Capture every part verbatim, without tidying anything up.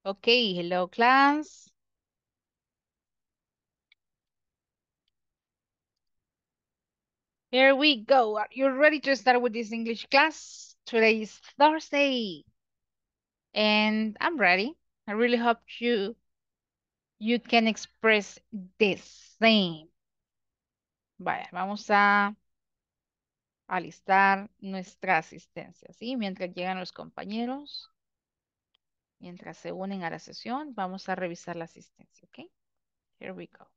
Okay, hello class. Here we go. Are you ready to start with this English class? Today is Thursday and I'm ready. I really hope you you can express the same. Vaya, vamos a alistar nuestra asistencia, ¿sí? Mientras llegan los compañeros, mientras se unen a la sesión, vamos a revisar la asistencia, ¿ok? Here we go.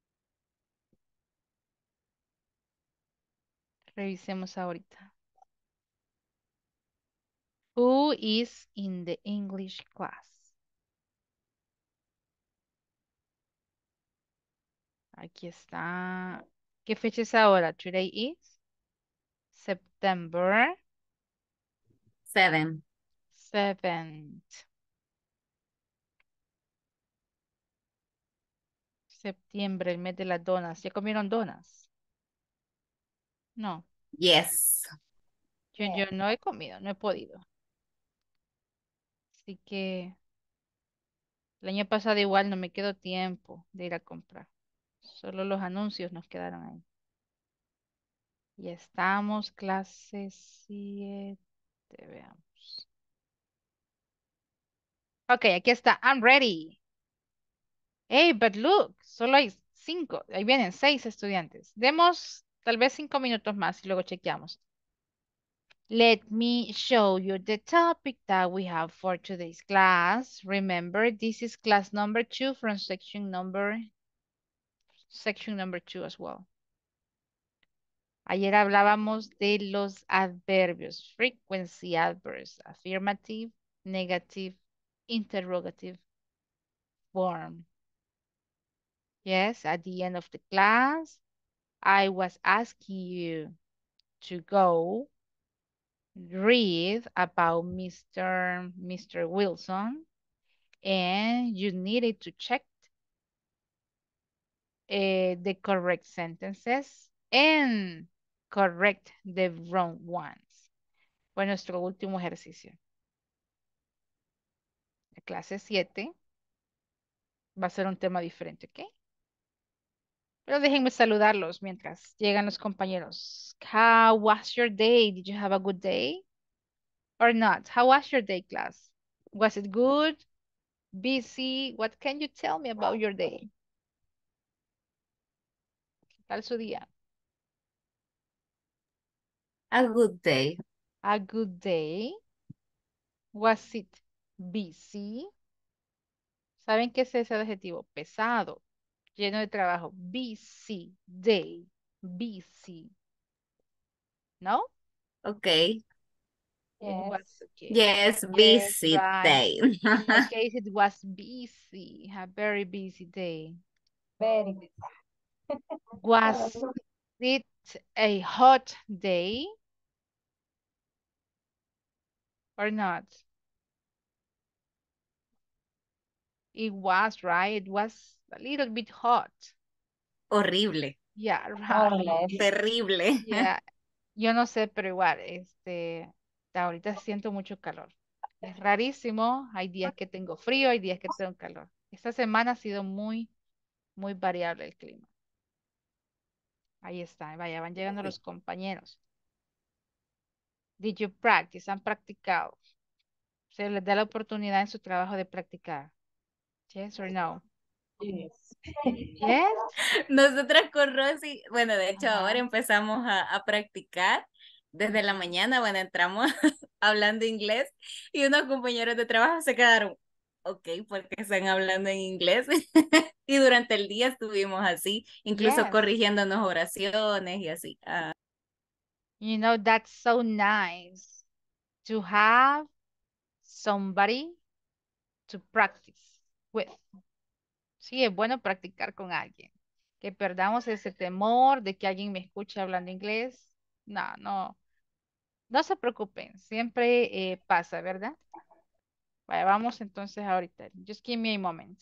Revisemos ahorita. Who is in the English class? Aquí está. ¿Qué fecha es ahora? Today is September Seven. seventh. Septiembre, el mes de las donas. ¿Ya comieron donas? No, Yes. yo, yo no he comido, no he podido. Así que el año pasado igual no me quedó tiempo de ir a comprar. Solo los anuncios nos quedaron ahí. Ya estamos, clase siete. Veamos. Ok, aquí está. I'm ready. Hey, but look, solo hay cinco. Ahí vienen seis estudiantes. Demos tal vez cinco minutos más y luego chequeamos. Let me show you the topic that we have for today's class. Remember, this is class number two from section number section number two as well. Ayer hablábamos de los adverbios, frequency adverbs, affirmative, negative, interrogative form. Yes, at the end of the class, I was asking you to go read about Mister Mister Wilson and you needed to check uh, the correct sentences and correct the wrong ones. Fue nuestro último ejercicio. La clase siete va a ser un tema diferente, ¿ok? Pero déjenme saludarlos mientras llegan los compañeros. How was your day? Did you have a good day? Or not? How was your day, class? Was it good? Busy? What can you tell me about your day? ¿Qué tal su día? A good day. A good day. Was it busy? ¿Saben qué es ese adjetivo? Pesado, lleno de trabajo. Busy day. Busy. ¿No? Okay. It was okay. Yes, Yes, busy right. day. In my case, it was busy. A very busy day. Was it a hot day or not? It was, right? It was a little bit hot. Horrible. Yeah, right. Terrible. Yeah. Yo no sé, pero igual, este, ahorita siento mucho calor. Es rarísimo. Hay días que tengo frío, hay días que tengo calor. Esta semana ha sido muy, muy variable el clima. Ahí está, vaya, van llegando los compañeros. Did you practice? ¿Han practicado? ¿Se les da la oportunidad en su trabajo de practicar? Yes or no? Yes. Nosotras con Rosy, bueno, de hecho ahora Ajá. empezamos a, a practicar desde la Ujú. mañana, bueno, entramos hablando inglés y unos compañeros de trabajo se quedaron, ok, porque están hablando en inglés. Y durante el día estuvimos así, incluso Yes. corrigiéndonos oraciones y así. Ah, You know, that's so nice to have somebody to practice with. Sí, es bueno practicar con alguien. Que perdamos ese temor de que alguien me escuche hablando inglés. No, no, no se preocupen. Siempre eh, pasa, ¿verdad? Vaya, vamos entonces ahorita. Just give me a moment.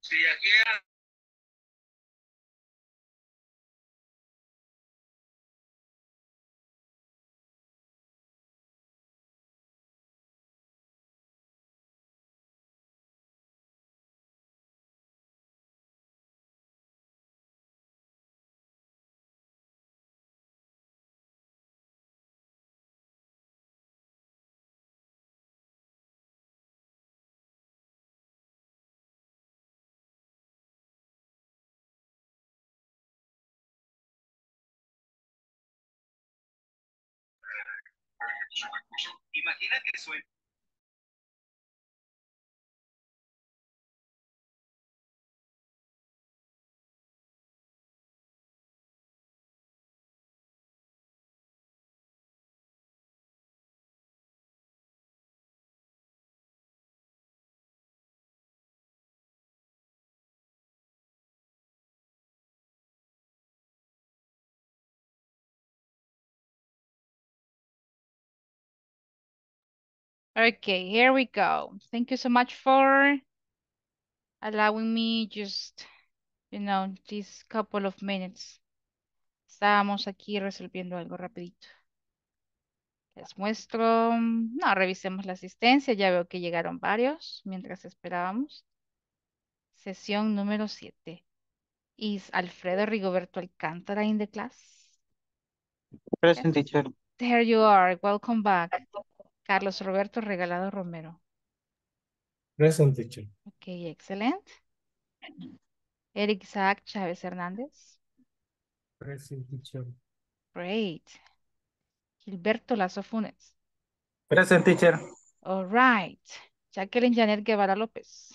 Okay, here we go. Thank you so much for allowing me just, you know, this couple of minutes. Estábamos aquí resolviendo algo rapidito. Les muestro. No, revisemos la asistencia. Ya veo que llegaron varios mientras esperábamos. Sesión número siete. Is Alfredo Rigoberto Alcántara in the class? Present Yes. teacher. There you are. Welcome back. Carlos Roberto Regalado Romero. Present teacher. Okay, excellent. Eric Isaac Chávez Hernández. Present teacher. Great. Gilberto Lazo Funes. Present teacher. All right. Jacqueline Janet Guevara López.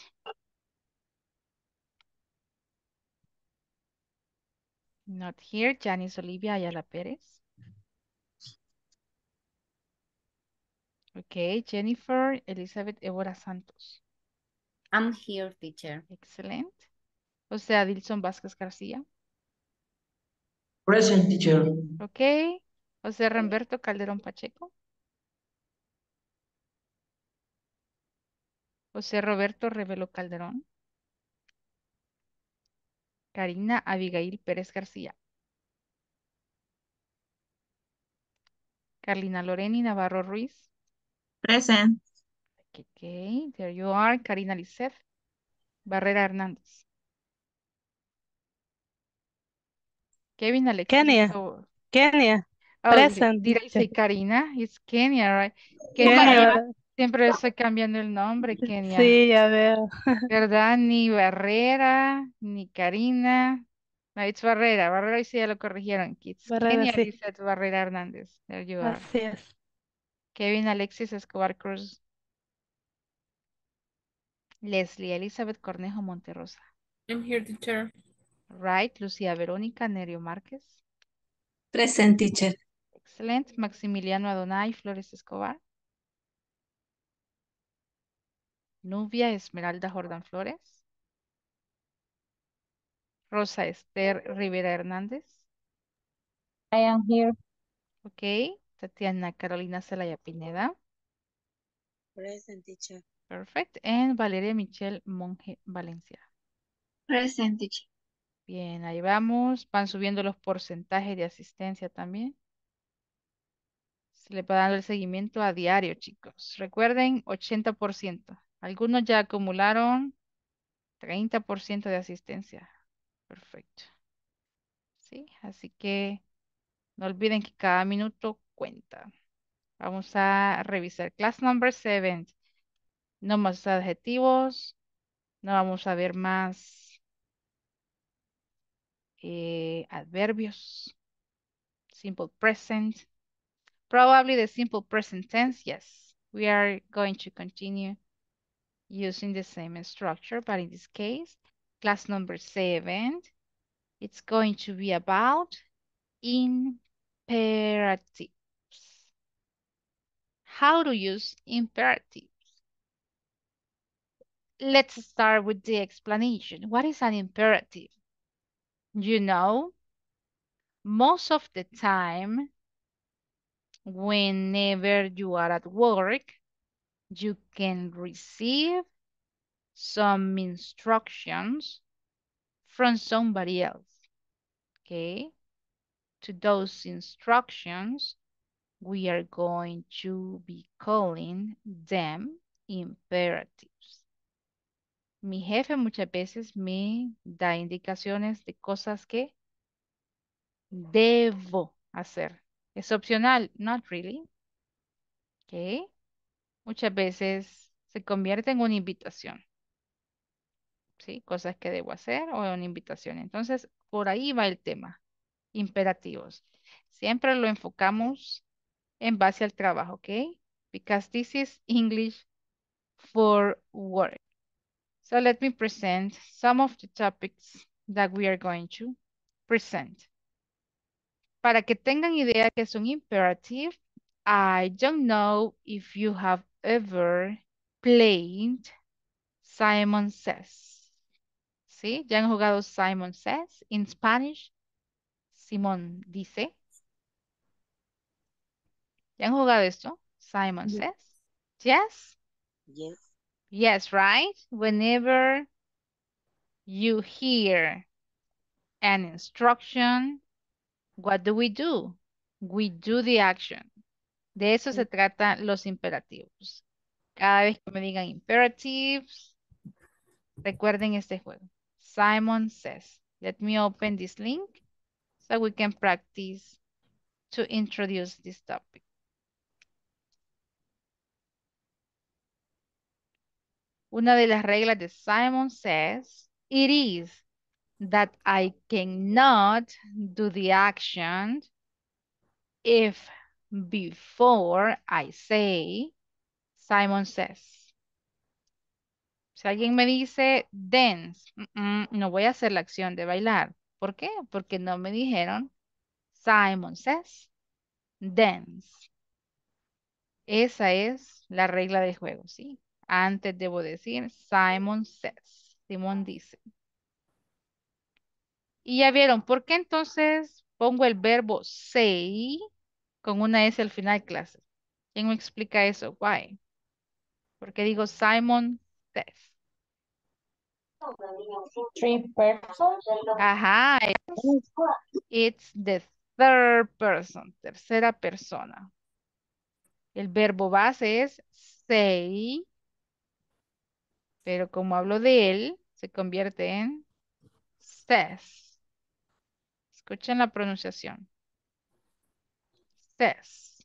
Not here. Janice Olivia Ayala Pérez. Okay. Jennifer Elizabeth Évora Santos. I'm here, teacher. Excellent. José Adilson Vázquez García. Present teacher. Ok. José Ramberto Calderón Pacheco. José Roberto Revelo Calderón. Karina Abigail Pérez García. Carlina Loreni Navarro Ruiz. Present. Ok, there you are. Karina Lisset Barrera Hernández. Kevin Alexis. Kenia. Oh, Kenia. oh, Present did I teacher. say Karina? It's Kenia, right? Kenia, Kenia. siempre estoy cambiando el nombre, Kenia. Sí, ya veo. ¿Verdad? Ni Barrera, ni Karina. No, it's Barrera. Barrera hoy sí ya lo corrigieron. It's Barrera, Kenia sí. Lizeth Barrera Hernández. There you are. Así es. Kevin Alexis Escobar Cruz. Leslie Elizabeth Cornejo Monterrosa. I'm here, teacher. Right. Lucía Verónica Nerio Márquez. Present teacher. Excelente. Maximiliano Adonai Flores Escobar. Nubia Esmeralda Jordan Flores. Rosa Esther Rivera Hernández. I am here. Ok. Tatiana Carolina Celaya Pineda. Present teacher. Perfect. And Valeria Michelle Monge Valencia. Present teacher. Bien, ahí vamos. Van subiendo los porcentajes de asistencia también. Se le va dando el seguimiento a diario, chicos. Recuerden, ochenta por ciento. Algunos ya acumularon treinta por ciento de asistencia. Perfecto. Sí, así que no olviden que cada minuto cuenta. Vamos a revisar. Class number seven. No más adjetivos. No vamos a ver más eh, adverbios. Simple present. Probably the simple present tense, yes. We are going to continue using the same structure, but in this case, class number seven, it's going to be about imperatives. How to use imperatives. Let's start with the explanation. What is an imperative? You know, most of the time, whenever you are at work, you can receive some instructions from somebody else. Okay. To those instructions, we are going to be calling them imperatives. Mi jefe muchas veces me da indicaciones de cosas que debo hacer. Es opcional, not really. Okay. Muchas veces se convierte en una invitación. ¿Sí? Cosas que debo hacer o una invitación. Entonces, por ahí va el tema. Imperativos. Siempre lo enfocamos en base al trabajo, ¿ok? Because this is English for work. So let me present some of the topics that we are going to present. Para que tengan idea que es un imperative, I don't know if you have ever played Simon Says. ¿Sí? ¿Ya han jugado Simon Says in Spanish? Simón dice. ¿Ya han jugado esto? Simon Yes. Says. Yes? Yes. Yes, right? Whenever you hear an instruction, what do we do? We do the action. De eso se trata los imperativos. Cada vez que me digan imperatives, recuerden este juego. Simon Says. Let me open this link so we can practice to introduce this topic. Una de las reglas de Simon Says, it is that I cannot do the action if before I say Simon Says. Si alguien me dice dance, mm, mm, no voy a hacer la acción de bailar. ¿Por qué? Porque no me dijeron Simon Says dance. Esa es la regla del juego, ¿sí? Antes debo decir Simon Says. Simón dice. Y ya vieron, ¿por qué entonces pongo el verbo say con una S al final, clase? ¿Quién me explica eso? Why? Porque digo Simon says. Three persons. Ajá, it's, it's the third person, tercera persona. El verbo base es say, pero como hablo de él, se convierte en says. Escuchen la pronunciación. Says.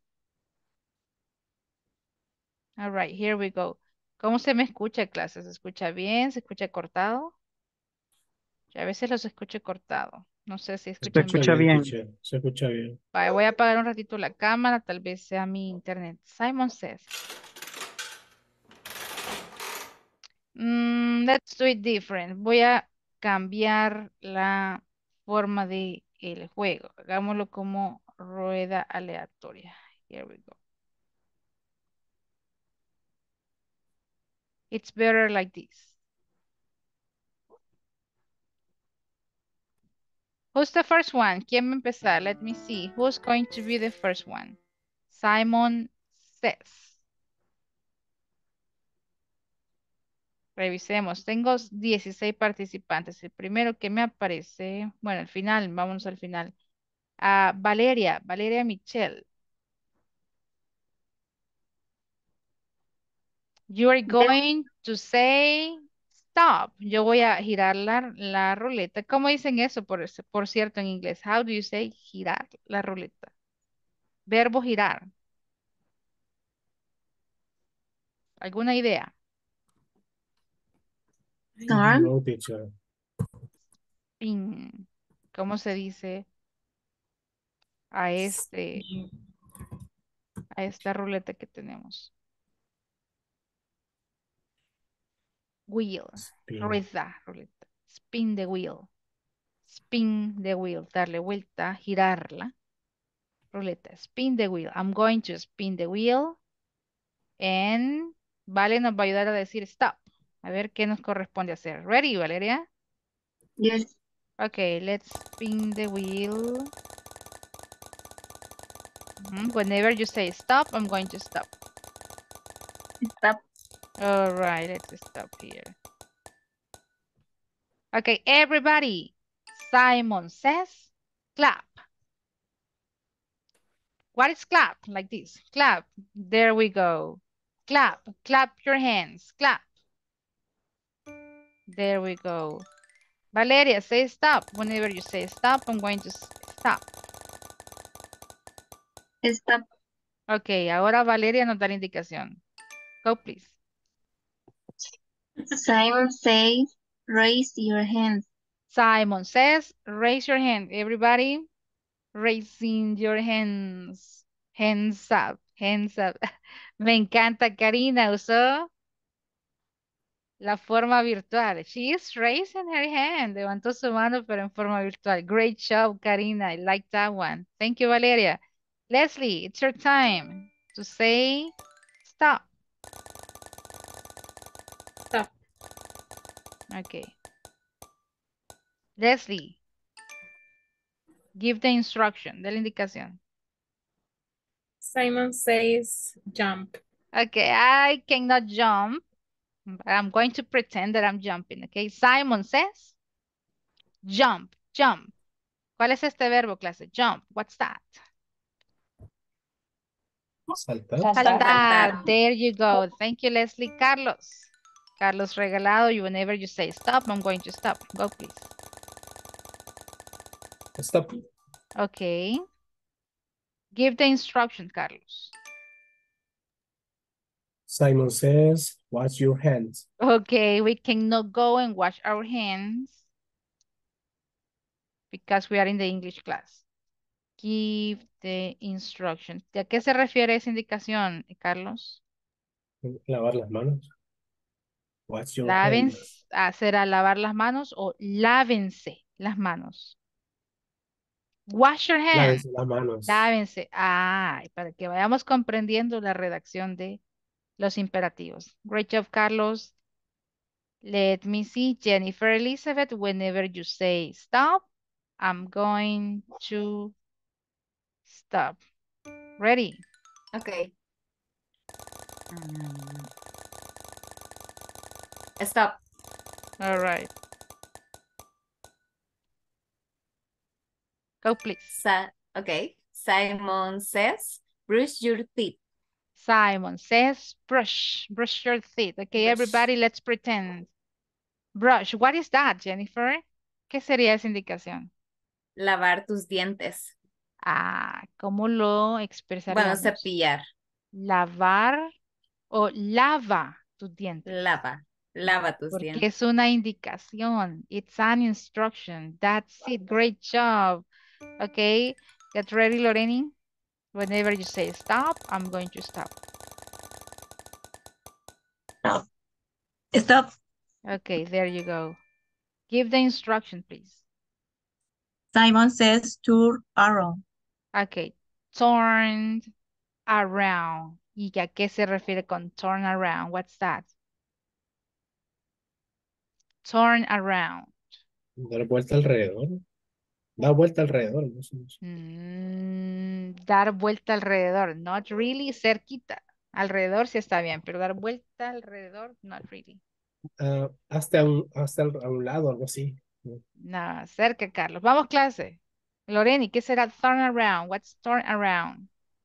All right, here we go. ¿Cómo se me escucha, clase? ¿Se escucha bien? ¿Se escucha cortado? Yo a veces los escucho cortado. No sé si Se escuchan bien. escucha bien. teacher. Se escucha bien. Vale, voy a apagar un ratito la cámara, tal vez sea mi internet. Simon says. Mm, let's do it different. Voy a cambiar la forma de el juego. Hagámoslo como rueda aleatoria. Here we go. It's better like this. Who's the first one? ¿Quién va a empezar? Let me see. Who's going to be the first one? Simon says. Revisemos. Tengo dieciséis participantes. El primero que me aparece, bueno, al final, vamos al final. Ah, Valeria, Valeria Michelle. You are going to say stop. Yo voy a girar la, la ruleta. ¿Cómo dicen eso, por, por cierto, en inglés? How do you say girar la ruleta? Verbo girar. ¿Alguna idea? Turn. No, teacher. Spin. ¿Cómo se dice a este, a esta ruleta que tenemos? Wheel. Spin. Rueda, ruleta. Spin the wheel. Spin the wheel. Darle vuelta, girarla. Ruleta. Spin the wheel. I'm going to spin the wheel. And Vale nos va a ayudar a decir stop. A ver qué nos corresponde hacer. Ready, Valeria? Yes. Okay, let's spin the wheel. Mhm. Whenever you say stop, I'm going to stop. Stop. All right, let's stop here. Okay, everybody. Simon says clap. What is clap? Like this. Clap. There we go. Clap. Clap your hands. Clap. There we go. Valeria, say stop. Whenever you say stop, I'm going to stop. Stop. Ok, ahora Valeria nos da la indicación. Go, please. Simon says, raise your hands. Simon says, raise your hand. Everybody, raising your hands. Hands up, hands up. Me encanta, Karina usó la forma virtual. She is raising her hand. Levantó su mano, pero en forma virtual. Great job, Karina. I like that one. Thank you, Valeria. Leslie, it's your time to say stop. Stop. Okay. Leslie, give the instruction, de la indicación. Simon says jump. Okay, I cannot jump, but I'm going to pretend that I'm jumping, okay? Simon says, jump, jump. ¿Cuál es este verbo, clase? Jump, what's that? Saltar. Saltar, Saltar. there you go. Thank you, Leslie. Carlos. Carlos Regalado, you, whenever you say stop, I'm going to stop. Go, please. Stop. Okay. Give the instruction, Carlos. Simon says, wash your hands. Okay, we cannot go and wash our hands because we are in the English class. Give the instruction. ¿A qué se refiere esa indicación, Carlos? Lavar las manos. Wash your Lávense, hands. hacer a lavar las manos o lávense las manos. Wash your hands. Lávense las manos. Lávense. Ah, para que vayamos comprendiendo la redacción de los imperativos. Great job, Carlos. Let me see, Jennifer Elizabeth, whenever you say stop, I'm going to stop. Ready? Okay. Mm. Stop. All right. Go, please. Sa okay. Simon says, brush your teeth. Simon says, brush, brush your teeth. Okay, Brush. everybody, let's pretend. Brush, what is that, Jennifer? ¿Qué sería esa indicación? Lavar tus dientes. Ah, ¿cómo lo Bueno, expresaríamos? cepillar. Lavar o lava tus dientes. Lava. Lava tus Porque dientes. es una indicación. It's an instruction. That's it. Great job. Okay, get ready, Loreni. Whenever you say stop, I'm going to stop. Stop. Stop. Okay, there you go. Give the instruction, please. Simon says, turn around. Okay, turn around. ¿Y a qué se refiere con turn around? What's that? Turn around. Dar vuelta alrededor. Da vuelta alrededor. No sé, no sé. Mm, dar vuelta alrededor. Not really. Cerquita. Alrededor sí está bien, pero dar vuelta alrededor, not really. Ah, hasta, un, hasta el- a un lado, algo así. No, cerca, Carlos. Vamos, clase. Loreni, ¿qué será turn around? What's turn around?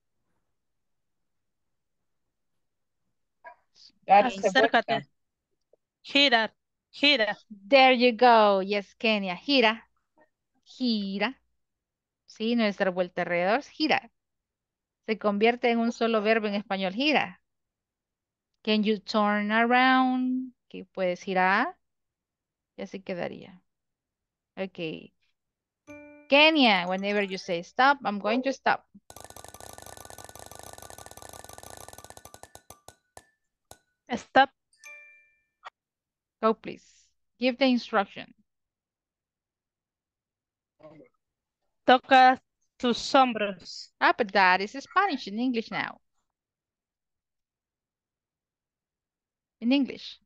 Darse Acércate. vuelta. Gira, gira. There you go. Yes, Kenia. Gira. Gira. Sí, no es dar vuelta alrededor, es gira. Se convierte en un solo verbo en español, gira. Can you turn around? Que puedes girar. Y así quedaría. Ok. Kenia, whenever you say stop, I'm going to stop. Stop. Go, please. Give the instruction. Toca tus hombros. Ah, but that is Spanish in English now. In English.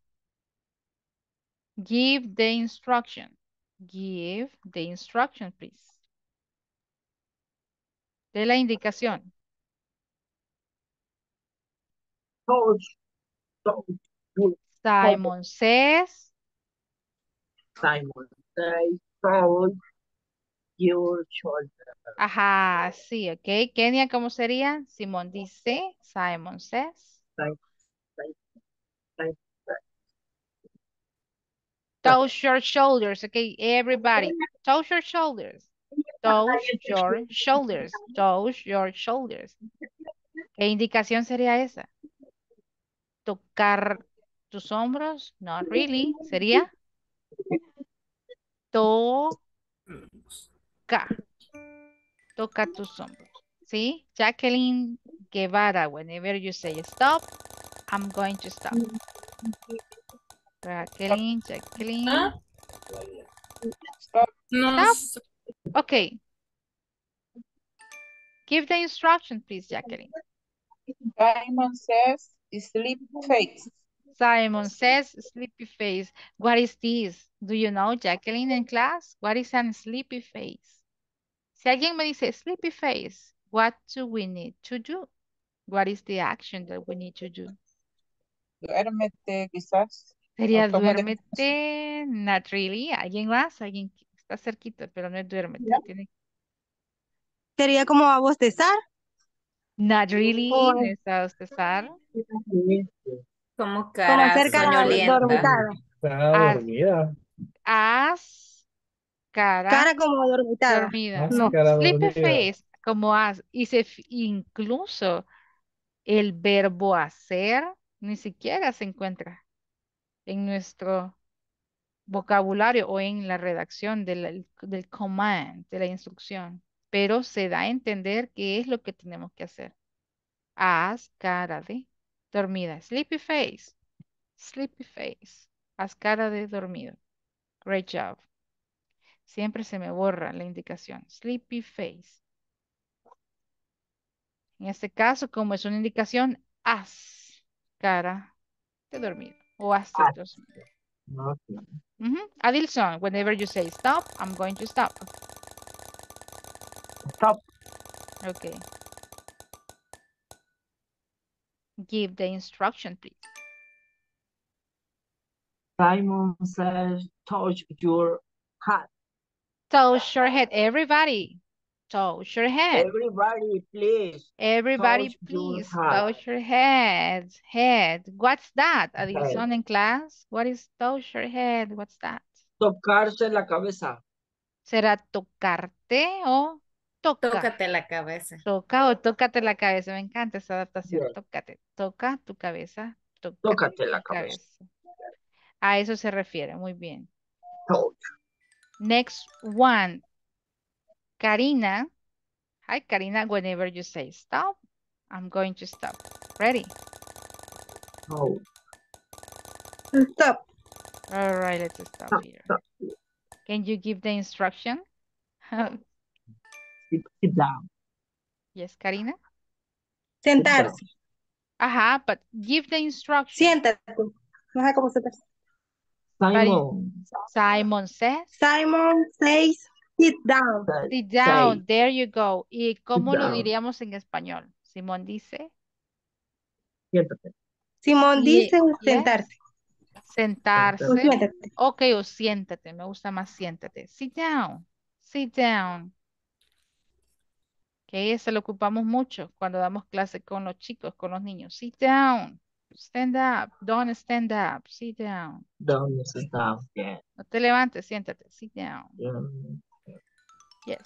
Give the instruction. Give the instruction, please. De la indicación. Simon says, Simon says, touch your shoulder. Ajá, sí, ok. Kenia, ¿cómo sería? Simón dice, Simon says. Simon says, Simon says, Touch your shoulders, okay, everybody. Touch your shoulders. Touch your shoulders. Touch your shoulders. ¿Qué indicación sería esa? Tocar tus hombros. Not really. Sería toca. Toca tus hombros. ¿Sí? Jacqueline Guevara, whenever you say stop, I'm going to stop. Jacqueline, Jacqueline. No, Stop. Okay. Give the instruction, please, Jacqueline. Simon says, sleep face. Simon says, sleepy face. What is this? Do you know, Jacqueline, in class? What is a sleepy face? Si alguien me dice sleepy face, what do we need to do? What is the action that we need to do? Duérmete, quizás. Sería O toma un duérmete, not really. ¿Alguien más? Alguien que está cerquita, pero no es duérmete. Tiene... Sería como a bostezar. Not really, O no es a bostezar. Como como cara hacer cara soñolienta. dormitada. Está Haz, dormida. haz cara Cara como dormitada. dormida, Haz ¿no? cara Sleepy dormida. face, como haz. Y se, f- incluso el verbo hacer ni siquiera se encuentra en nuestro vocabulario o en la redacción del, del command, de la instrucción, pero se da a entender qué es lo que tenemos que hacer. Haz cara de dormida. Sleepy face. Sleepy face. Haz cara de dormido. Great job. Siempre se me borra la indicación. Sleepy face. En este caso, como es una indicación, haz cara de dormido o haz de dormido. Okay. Ujú. Adilson, whenever you say stop, I'm going to stop. Stop. Okay. Give the instruction, please. Simon says, touch your hat. Touch your head, everybody. Touch your head. Everybody, please. Everybody, touch your please hat. touch your head. Head. What's that? Head. Adilson in class. What is touch your head? What's that? Tocarse la cabeza. ¿Será tocarte o toca? Tócate la cabeza. Toca o tócate la cabeza. Me encanta esa adaptación. Yes. Tócate. Toca tu cabeza. Tócate Tócate tu la cabeza. cabeza. A eso se refiere. Muy bien. Touch. Next one. Karina. Hi, Karina. Whenever you say stop, I'm going to stop. Ready? Touch. Stop. All right, let's stop Stop. here. Stop. Can you give the instruction? Sit, sit down. Yes, Karina? Sit down. Sentarse. Ajá, but give the instruction. Siéntate. No sé cómo sentarse. Simon Simon says, Simon says, sit down. says, sit down. say, There you go. ¿Y cómo lo down. diríamos en español? Simón dice. siéntate. Simón Ye- dice yes. sentarse. O Sentarse. siéntate. Ok, o siéntate. Me gusta más siéntate. Sit down. Sit down. Que ese lo ocupamos mucho cuando damos clase con los chicos, con los niños. Sit down. Stand up. Don't stand up. Sit down. Down, sit down. Yeah. No te levantes, siéntate. Sit down. Yeah. Yes.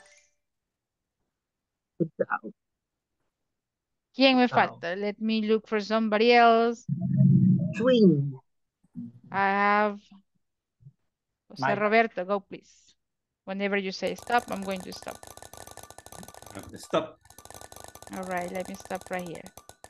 Sit down. ¿Quién me Down. falta? Let me look for somebody else. Swing. I have Jose Mike. Roberto. Go, please. Whenever you say stop, I'm going to stop. Stop. All right, let me stop right here.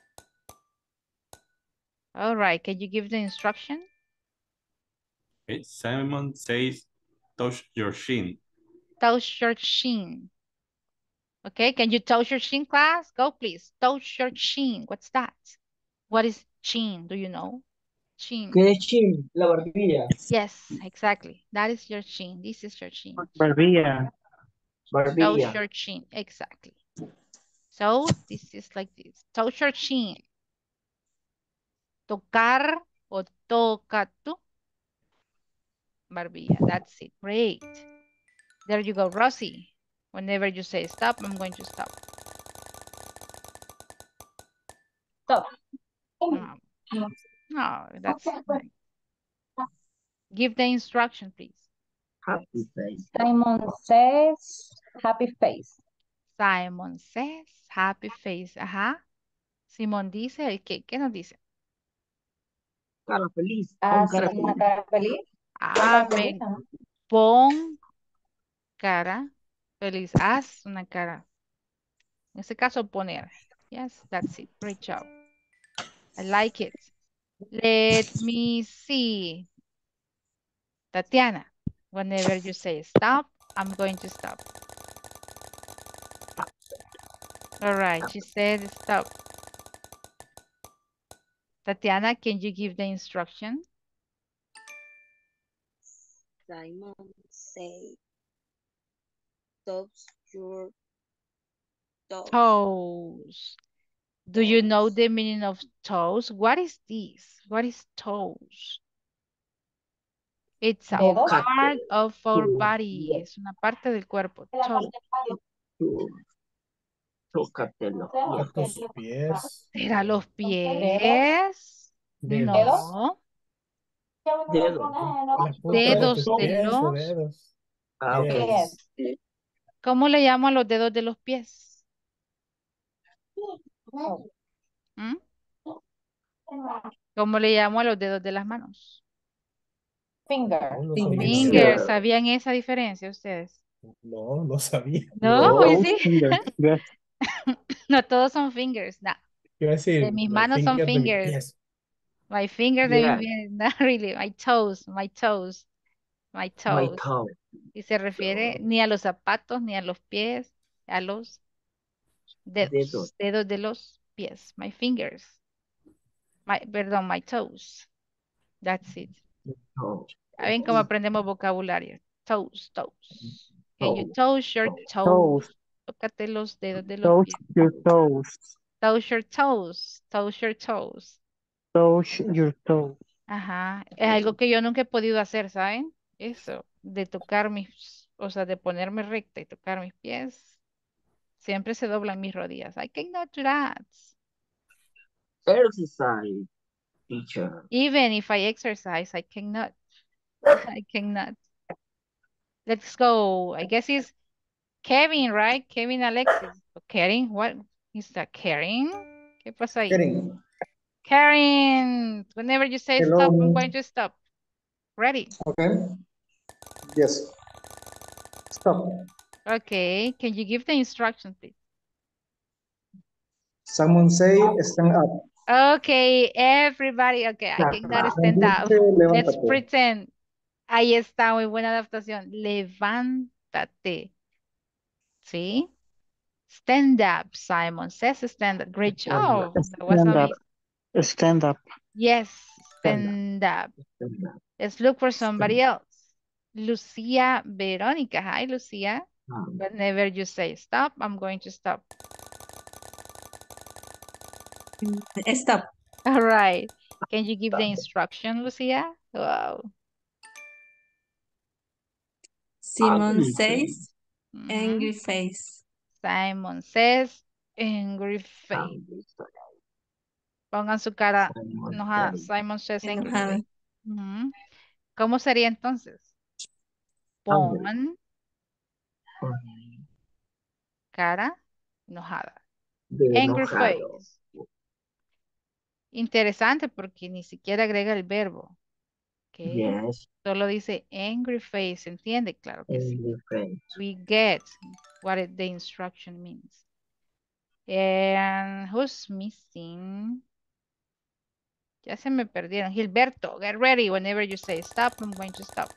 All right, can you give the instruction? Okay. Simon says, touch your shin. Touch your chin. Okay, can you touch your chin, class? Go, please. Touch your chin. What's that? What is chin? Do you know? Chin. ¿Qué es chin? La barbilla. Yes, exactly. That is your chin. This is your chin. Barbilla. Touch Barbilla. your chin. Exactly. So this is like this. Touch your chin. Tocar o toca tú. barbilla. That's it. Great. There you go, Rosie. Whenever you say stop, I'm going to stop. Stop. No, no, that's nice. Give the instruction, please. Happy face. Simon says happy face. Simon says happy face. Ajá. Simón dice el qué. ¿Qué nos dice? Cara feliz. Pon Haz cara una feliz. cara feliz. Ah, Cara feliz, ven. ¿no? Pon cara feliz. Haz una cara. En este caso, poner. Yes, that's it. Great job. I like it. Let me see. Tatiana, whenever you say stop, I'm going to stop. All right, she said stop. Tatiana, can you give the instruction? Simon say, touch your toes. Toes. Do you know the meaning of toes? What is this? What is toes? It's a Dedos. part of our Tú, body. Es una parte del cuerpo. Toe. tú, tócate los A pies. tus pies. ¿Será los pies? Dedos. No. Dedos. Las puntas de Dedos tus de pies o los. dedos. Ah, ok. Dedos. ¿Cómo le llamo a los dedos de los pies? ¿Mm? ¿Cómo le llamo a los dedos de las manos? Finger. No, no Fingers. sabía. Fingers. ¿Sabían esa diferencia ustedes? No, no sabía. No, hoy sí. Fingers. Yes. No todos son fingers. No. Iba a decir, De mis my manos son fingers de mis fingers. pies. My fingers de Yeah. mis pies. Not really. My toes. My toes. My My toes. toe. Y se refiere ni a los zapatos ni a los pies, a los dedos. Dedos. Dedos de los pies. My fingers. My, perdón, my toes. That's it. Toe. Ya ven cómo aprendemos vocabulario. Toes, toes. Can you Toe. toes your Toe. toes? Toes. Tócate los dedos de los Touch pies. your toes. Toes your toes. Toes your toes. Touch your toes. Ajá. Es algo que yo nunca he podido hacer, ¿saben? Eso, de tocar mis, o sea, de ponerme recta y tocar mis pies. Siempre se doblan mis rodillas. I cannot do that. Exercise, teacher. Even if I exercise, I cannot. I cannot. Let's go. I guess it's Kevin, right? Kevin Alexis. Karen, what is that? Karen? ¿Qué pasa ahí? Karen. Karen, whenever you say Hello. stop, I'm going to stop. Ready? Okay. Yes. Stop. Okay. Can you give the instruction, please? Someone say stand up. Okay, everybody. Okay, I cannot stand up. Let's Levántate. pretend. Ahí está, muy buena adaptación. Levántate. ¿Sí? Stand up, Simon says stand up. Great job. That was Stand up. amazing. Stand up. Yes, Stand up. stand up. Stand up. Let's look for somebody else. Lucia Veronica. Hi, Lucia. Um, Whenever you say stop, I'm going to stop. Stop. All right. Can you give the instruction, Lucia? Wow. Simon Angry says, Mhm. angry face. Simon says, angry face. angry face. Pongan su cara Simon enojada. says, Simon says angry Enojada. face. Ujú. ¿Cómo sería entonces? angry. Pon Um, cara enojada. de Angry enojado. face. Interesante porque ni siquiera agrega el verbo. ¿Ok? Yes. Solo dice angry face. ¿Se entiende? Claro que sí. Angry face. We get what it- the instruction means. And who's missing? Ya se me perdieron. Gilberto, get ready. Whenever you say stop, I'm going to stop.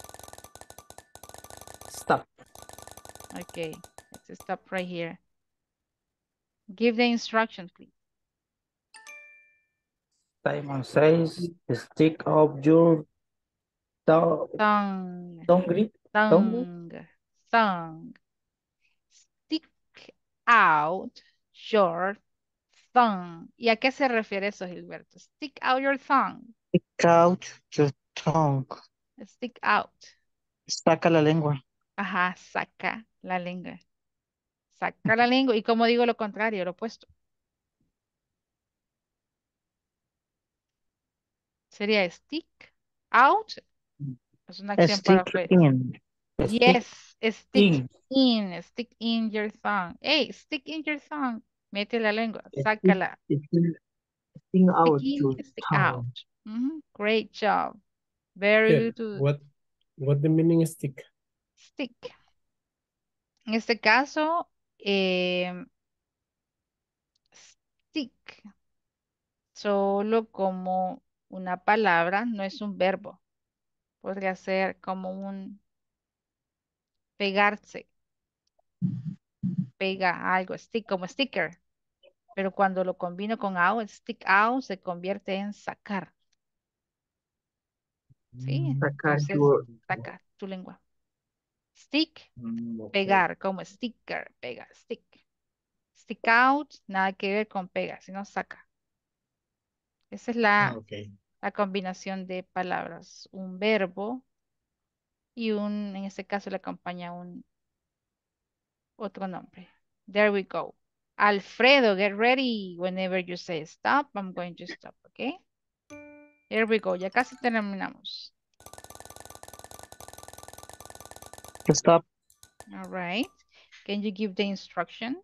Stop. Okay, let's stop right here. Give the instruction, please. Simon says, stick up your tongue. Tongue, Tongue. tongue, tongue. Stick out your tongue. ¿Y a qué se refiere eso, Gilberto? Stick out your tongue. Stick out your tongue. Stick out. Saca la lengua. Ajá, saca la lengua. Saca la lengua. ¿Y cómo digo lo contrario, lo opuesto? Sería stick out. Es una acción para Stick afuera. in. Stick Yes, stick in. in, stick in your tongue. Hey, stick in your tongue. Mete la lengua, Stick, sácala. sticking, sticking Stick out in, your stick out. tongue. Mhm, great job. Very Here, good. what what the meaning is stick? Stick. En este caso, eh, stick, solo como una palabra, no es un verbo. Podría ser como un pegarse, pega algo, stick, como sticker. Pero cuando lo combino con out, stick out se convierte en sacar. ¿Sí? Sacar Entonces, your, saca tu lengua. Stick, Mm, okay. pegar, como sticker, pega, stick. Stick out, nada que ver con pega, sino saca. Esa es Ah, la, okay. la combinación de palabras. Un verbo y un, en este caso le acompaña un otro nombre. There we go. Alfredo, get ready. Whenever you say stop, I'm going to stop, okay? Here we go. Ya casi terminamos. Stop. All right. Can you give the instruction?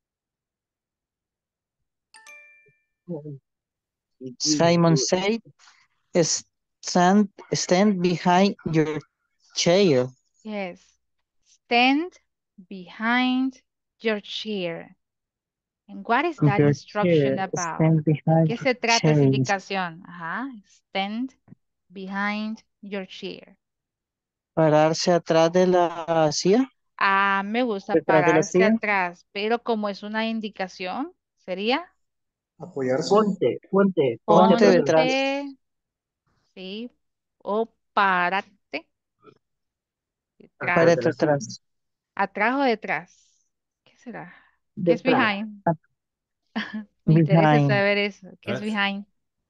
Simon said, stand, stand behind your chair. Yes. Stand behind your chair. And what is that Your instruction chair. about? Stand ¿De behind qué your se trata esa chair. indicación? Ajá. Stand behind your chair. Pararse atrás de la silla. Ah, me gusta Detrás de la pararse silla. atrás, pero como es una indicación, sería apoyarse. Ponte, ponte, ponte. Ponte atrás. detrás. ponte, sí, o párate detrás, Atrás de Párate la silla. atrás. atrás o detrás. ¿Qué será? ¿Qué es Detrás. behind? Me interesa Behind. saber eso. ¿Qué es Atrás. behind?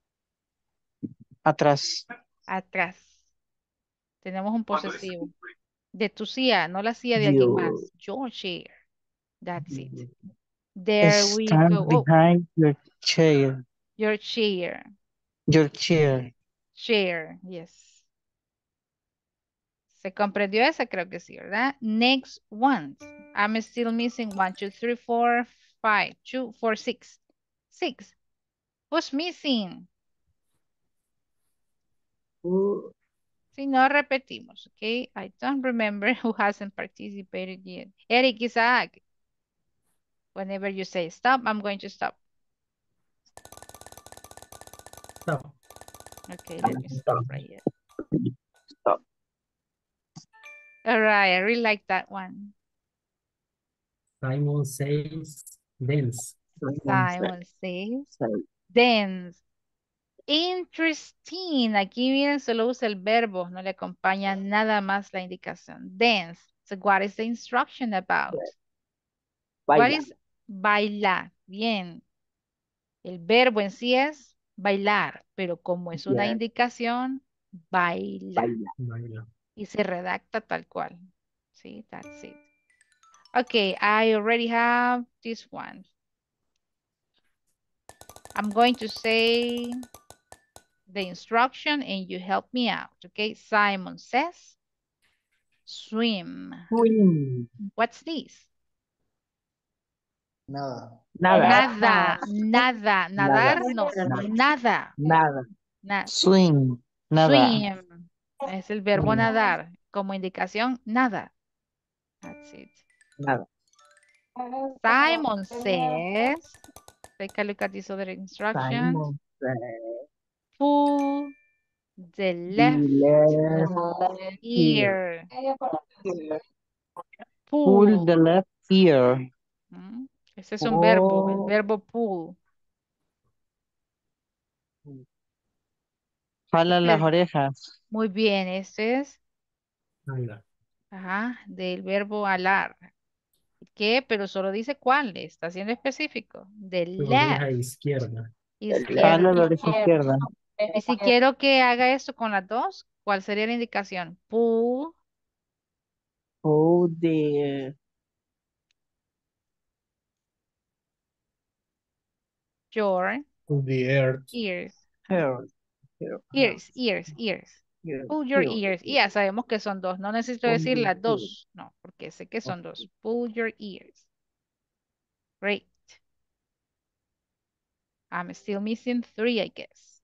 Atrás. Atrás. Tenemos un posesivo. De tu silla, no la silla de alguien You. más. Your chair. That's it. There we Stand go. Oh, behind your chair. your chair. Your chair. Chair, yes. ¿Se comprendió esa? Creo que sí, ¿verdad? Next one. I'm still missing one, two, three, four, five, two, four, six. Six. Who's missing? Who- Si no, repetimos, okay? I don't remember who hasn't participated yet. Eric, Isaac. Whenever you say stop, I'm going to stop. Stop. Okay, let me stop right here. Stop. All right, I really like that one. Simon says dance. Simon says Say. dance. Interesting. Aquí miren, solo usa el verbo, no le acompaña nada más la indicación. Dance. So what is the instruction about? What Baila. is bailar? Bien. El verbo en sí es bailar, pero como es una Yeah. indicación, baila. Baila. Baila. Y se redacta tal cual. Sí, that's it. Okay, I already have this one. I'm going to say the instruction and you help me out, okay? Simon says, swim. Swim. What's this? Nada. Nada, nada, nadar, no, Nada. nada. Nada. Na- Swim. Nada. swim. Es el verbo Swim. nadar. Como indicación, nada. That's it. Nada. Simon says, take a look at this other instruction. Simon said, Pull the the left left ear. ear. Pull Pull. the left ear. Mm, Ese es un verbo, el Oh. verbo pull. Jala las Este- orejas. Muy bien, este es, Baila. ajá, del verbo alar. ¿Qué? Pero solo dice cuál, está siendo específico. The Tu oreja left, izquierda. Jala izquierda. la oreja izquierda. Y si quiero que haga esto con las dos, ¿cuál sería la indicación? Pull Hold the Your To the earth. ears. hair. Hair. Ears, ears, ears. Here, Pull your here, ears. Y ya sabemos que son dos. No necesito Pull decir your las ears. dos. No, porque sé que son dos. Pull your ears. Great. I'm still missing three, I guess.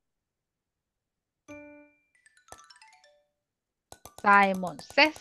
Simon says.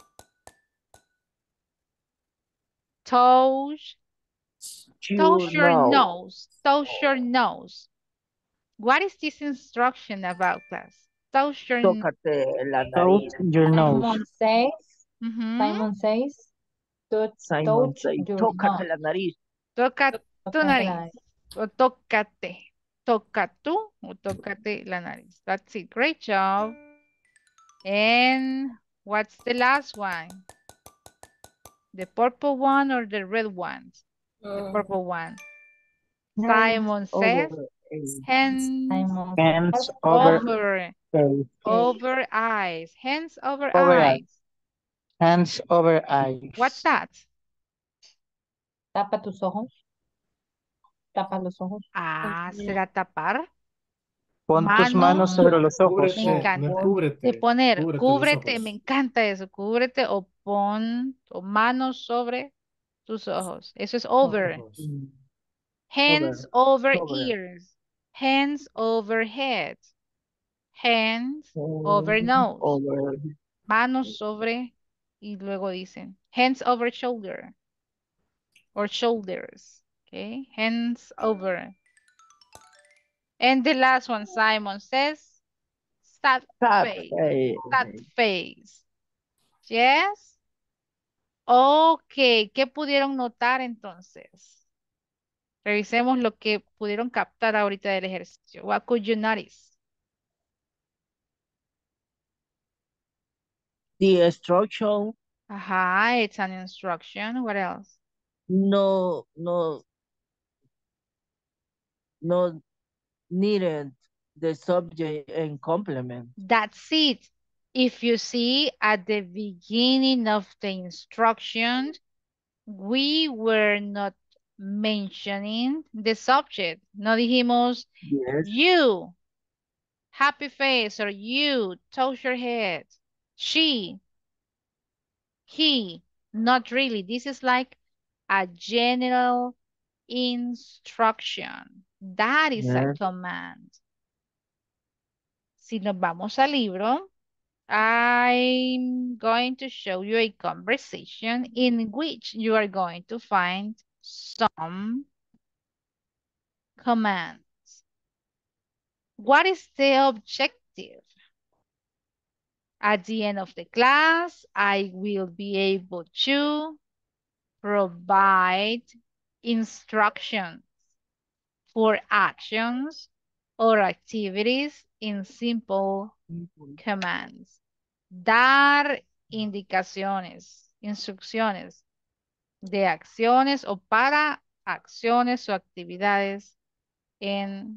Toes. Toes your nose. nose. Toes your nose. What is this instruction about, class? Toes your nose. Tócate la Touch nariz. your nose. Simon says, Ujú. Simon says, touch, Simon touch say, your tócate nose. la nariz. Toca tu Tócate la nariz. nariz. O tócate. Toca tú o tócate la nariz. That's it. Great job. And what's the last one? The purple one or the red one? The Oh, purple one. Hands Simon says, over eyes. hands Simon Hands says, over, over, Face. over eyes. Hands over over eyes. eyes. Hands over eyes. What's that? tapa tus ojos. Tapa los ojos. Ah, ¿será tapar? Pon tus manos Manos. sobre los ojos. Me Cúbrete, encanta. poner cúbrete. De poner, Cúbrete los cúbrete, ojos. me encanta eso. Cúbrete o pon o manos sobre tus ojos. Eso es over. Ojos. Hands over, Over. ears. Hands over head. Hands over nose. Over. Manos sobre y luego dicen hands over shoulder or shoulders. Okay, hands over. And the last one, Simon says, sad Sad face. face. Sad face. Yes. Ok, ¿qué pudieron notar entonces? Revisemos lo que pudieron captar ahorita del ejercicio. What could you notice? The instruction Ajá, it's an instruction. What else? no no no needed the subject and complement. That's it. If you see at the beginning of the instruction, we were not mentioning the subject. No dijimos Yes. you, happy face, or you, toss your head. She, he, not really. This is like a general instruction. That is a Yes. command. Si nos vamos al libro, I'm going to show you a conversation in which you are going to find some commands. What is the objective? At the end of the class, I will be able to provide instructions for actions or activities in simple commands. Dar indicaciones, instrucciones de acciones o para acciones o actividades en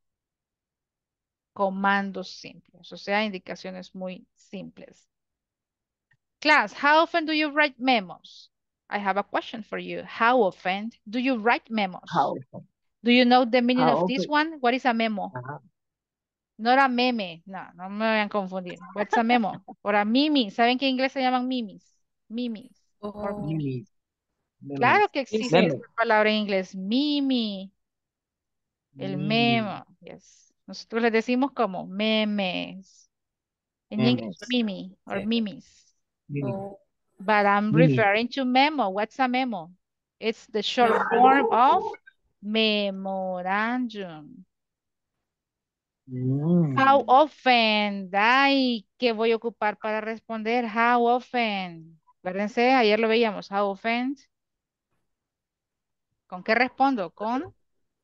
comandos simples, o sea, indicaciones muy simples. Class, how often do you write memos? I have a question for you. How often do you write memos? How Do you know the meaning How of this often? one? What is a memo? Ajá. No era meme, no, no me vayan a confundir. What's a memo? Or a mimi. ¿Saben que en inglés se llaman mimis? Mimis. Or oh, Mimi. Mimi. claro que existe sí. esa palabra en inglés. Mimi. El Mimi. memo. Yes. Nosotros les decimos como memes. In English, Memes. mimi or Sí. mimis. Mimi. Oh, But I'm Mimi. referring to memo. What's a memo? It's the short form of memorandum. Mm. How often? Ay, ¿qué voy a ocupar para responder? How often? Acuérdense, ayer lo veíamos. How often? ¿Con qué respondo? Con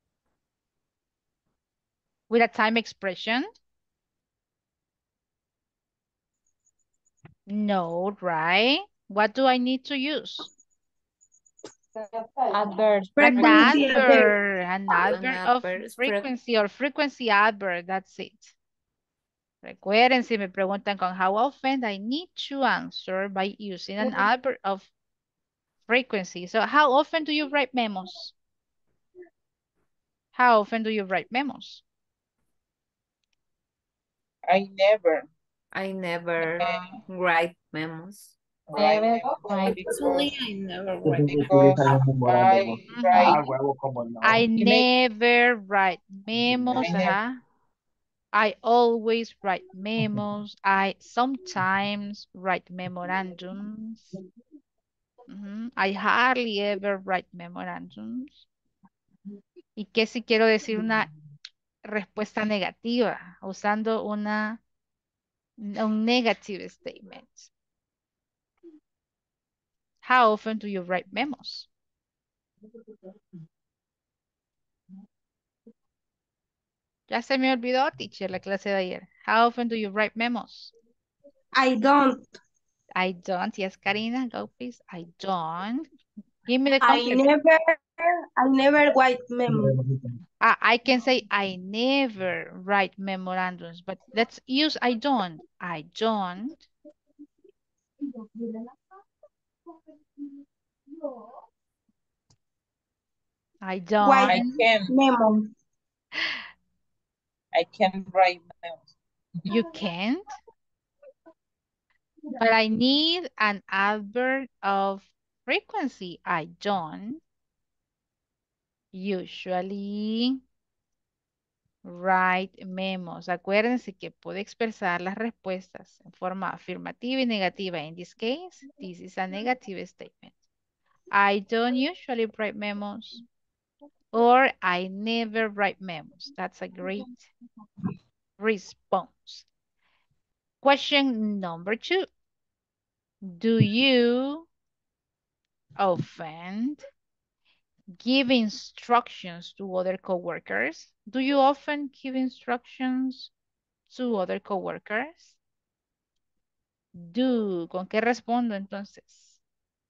with a time expression? No, right? What do I need to use? Adverb. An Frequency adverb. adverb, an An adverb of adverb, fre- frequency or frequency adverb, that's it. Recuerden, si me preguntan con how often, I need to answer by using an adverb of frequency. So how often do you write memos? How often do you write memos? I never. I never write memos. Write Never memos write. Actually, because, I never Yo write. tengo que because utilizar los memorándumos. I Mhm. Ah, write, huevo, como no. I You make- never write memos. I never. Ajá. I always write memos. I sometimes write memorandums. Mhm. I hardly ever write memorandums. ¿Y qué si quiero decir una respuesta negativa usando una un negative statement? How often do you write memos? Ya se me olvidó, teacher, la clase de ayer. How often do you write memos? I don't. I don't. Yes, Karina, go please. I don't. Give me the I complement. never, I never write memo. Ah, I can say I never write memorandums, but let's use I don't. I don't. I don't. I can. Memo. I can write memos. You can't. But I need an adverb of frequency. I don't usually write memos. Acuérdense que puede expresar las respuestas en forma afirmativa y negativa. In this case, this is a negative statement. I don't usually write memos. Or I never write memos. That's a great response. Question number two. Do you often give instructions to other coworkers? Do you often give instructions to other coworkers? Do. ¿Con qué respondo entonces?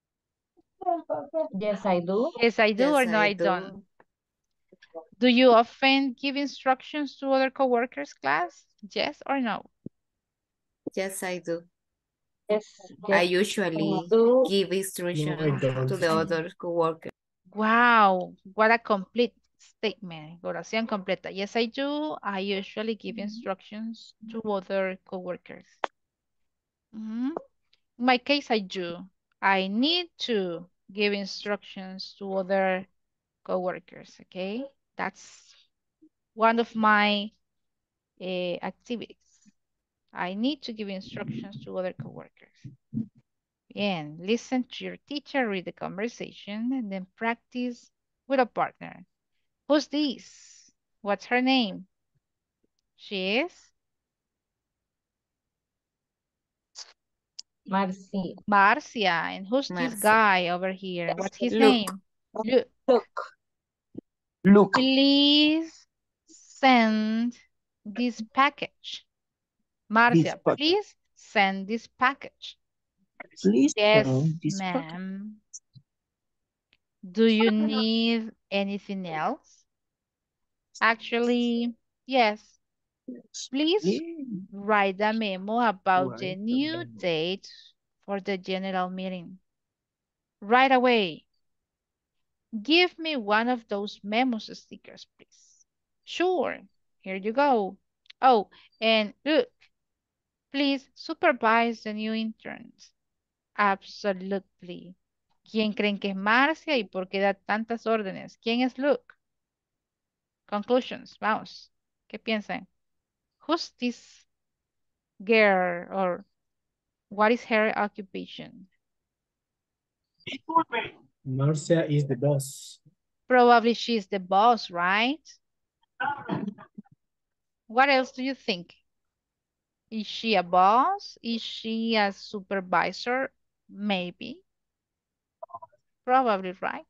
Yes, I do. Yes, I do, Yes, or no, I I do. don't. Do you often give instructions to other coworkers, class? Yes or no? Yes, I do. Yes, I yes, usually do. give No, I instructions don't. to the other coworkers. Wow, what a complete statement. Oración completa. Yes, I do. I usually give instructions to other coworkers. Mhm. In my case, I do. I need to give instructions to other coworkers, okay? That's one of my uh, activities. I need to give instructions to other coworkers. Bien, listen to your teacher, read the conversation, and then practice with a partner. Who's this? What's her name? She is Marcia. Marcia. And who's this Marcia. guy over here? What's his Luke. name? Luke. Look. Look. Please send this package. Marcia, package. please send this package. Please Yes, send this package. ma'am. Do you need anything else? Actually, yes. Please Yeah. write a memo about the Write a new memo. date for the general meeting. Right away. Give me one of those memo stickers, please. Sure. Here you go. Oh, and look, please supervise the new interns. Absolutely. ¿Quién creen que es Marcia y por qué da tantas órdenes? ¿Quién es Luke? Conclusions, vamos. ¿Qué piensan? Who's this girl or what is her occupation? Marcia is the boss. Probably she's the boss, right? What else do you think? Is she a boss? Is she a supervisor? Maybe. Probably, right?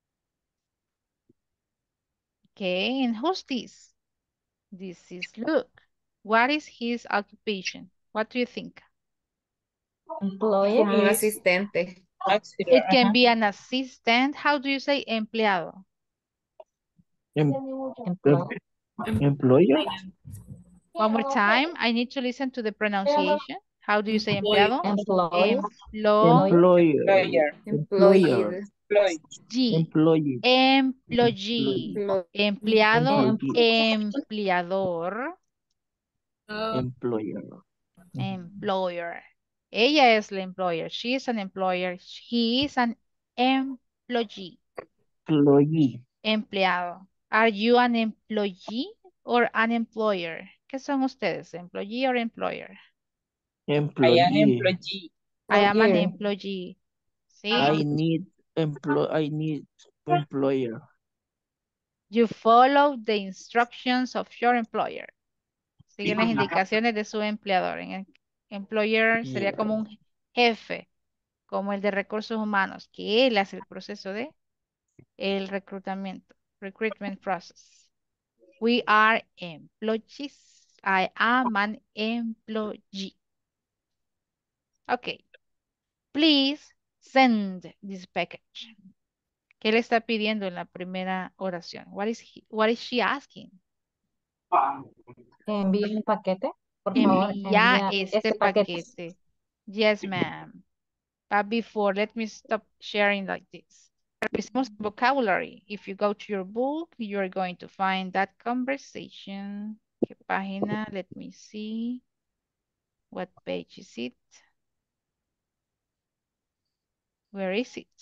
Okay, and who's this? This is Luke. What is his occupation? What do you think? Employee. Como un asistente. It can be an assistant. How do you say empleado? Em- Employee. Employer. One more time. I need to listen to the pronunciation. How do you say empleado? Employee. Employee. Employer. Employed. Employee. Employee. Employee. Empleado. Employee. Empleador. Employer. Employer. Ella es la employer. She is an employer. He is an employee. Employee. Empleado. Are you an employee or an employer? ¿Qué son ustedes? Employee or employer? I am Employee. employee. I am an Employer. employee. ¿Sí? I need employ. I need employer. You follow the instructions of your employer. Siguen las indicaciones de su empleador. En el employer sería Yeah. como un jefe, como el de recursos humanos, que él hace el proceso de el reclutamiento, recruitment process. We are employees. I am an employee. Okay. Please send this package. ¿Qué le está pidiendo en la primera oración? What is he, what is she asking? Envía un paquete. Por favor, Envía envía este este paquete. paquete. Yes, ma'am. But before, let me stop sharing like this. Revisemos vocabulary. If you go to your book, you're going to find that conversation. ¿Qué página? Let me see. What page is it? Where is it?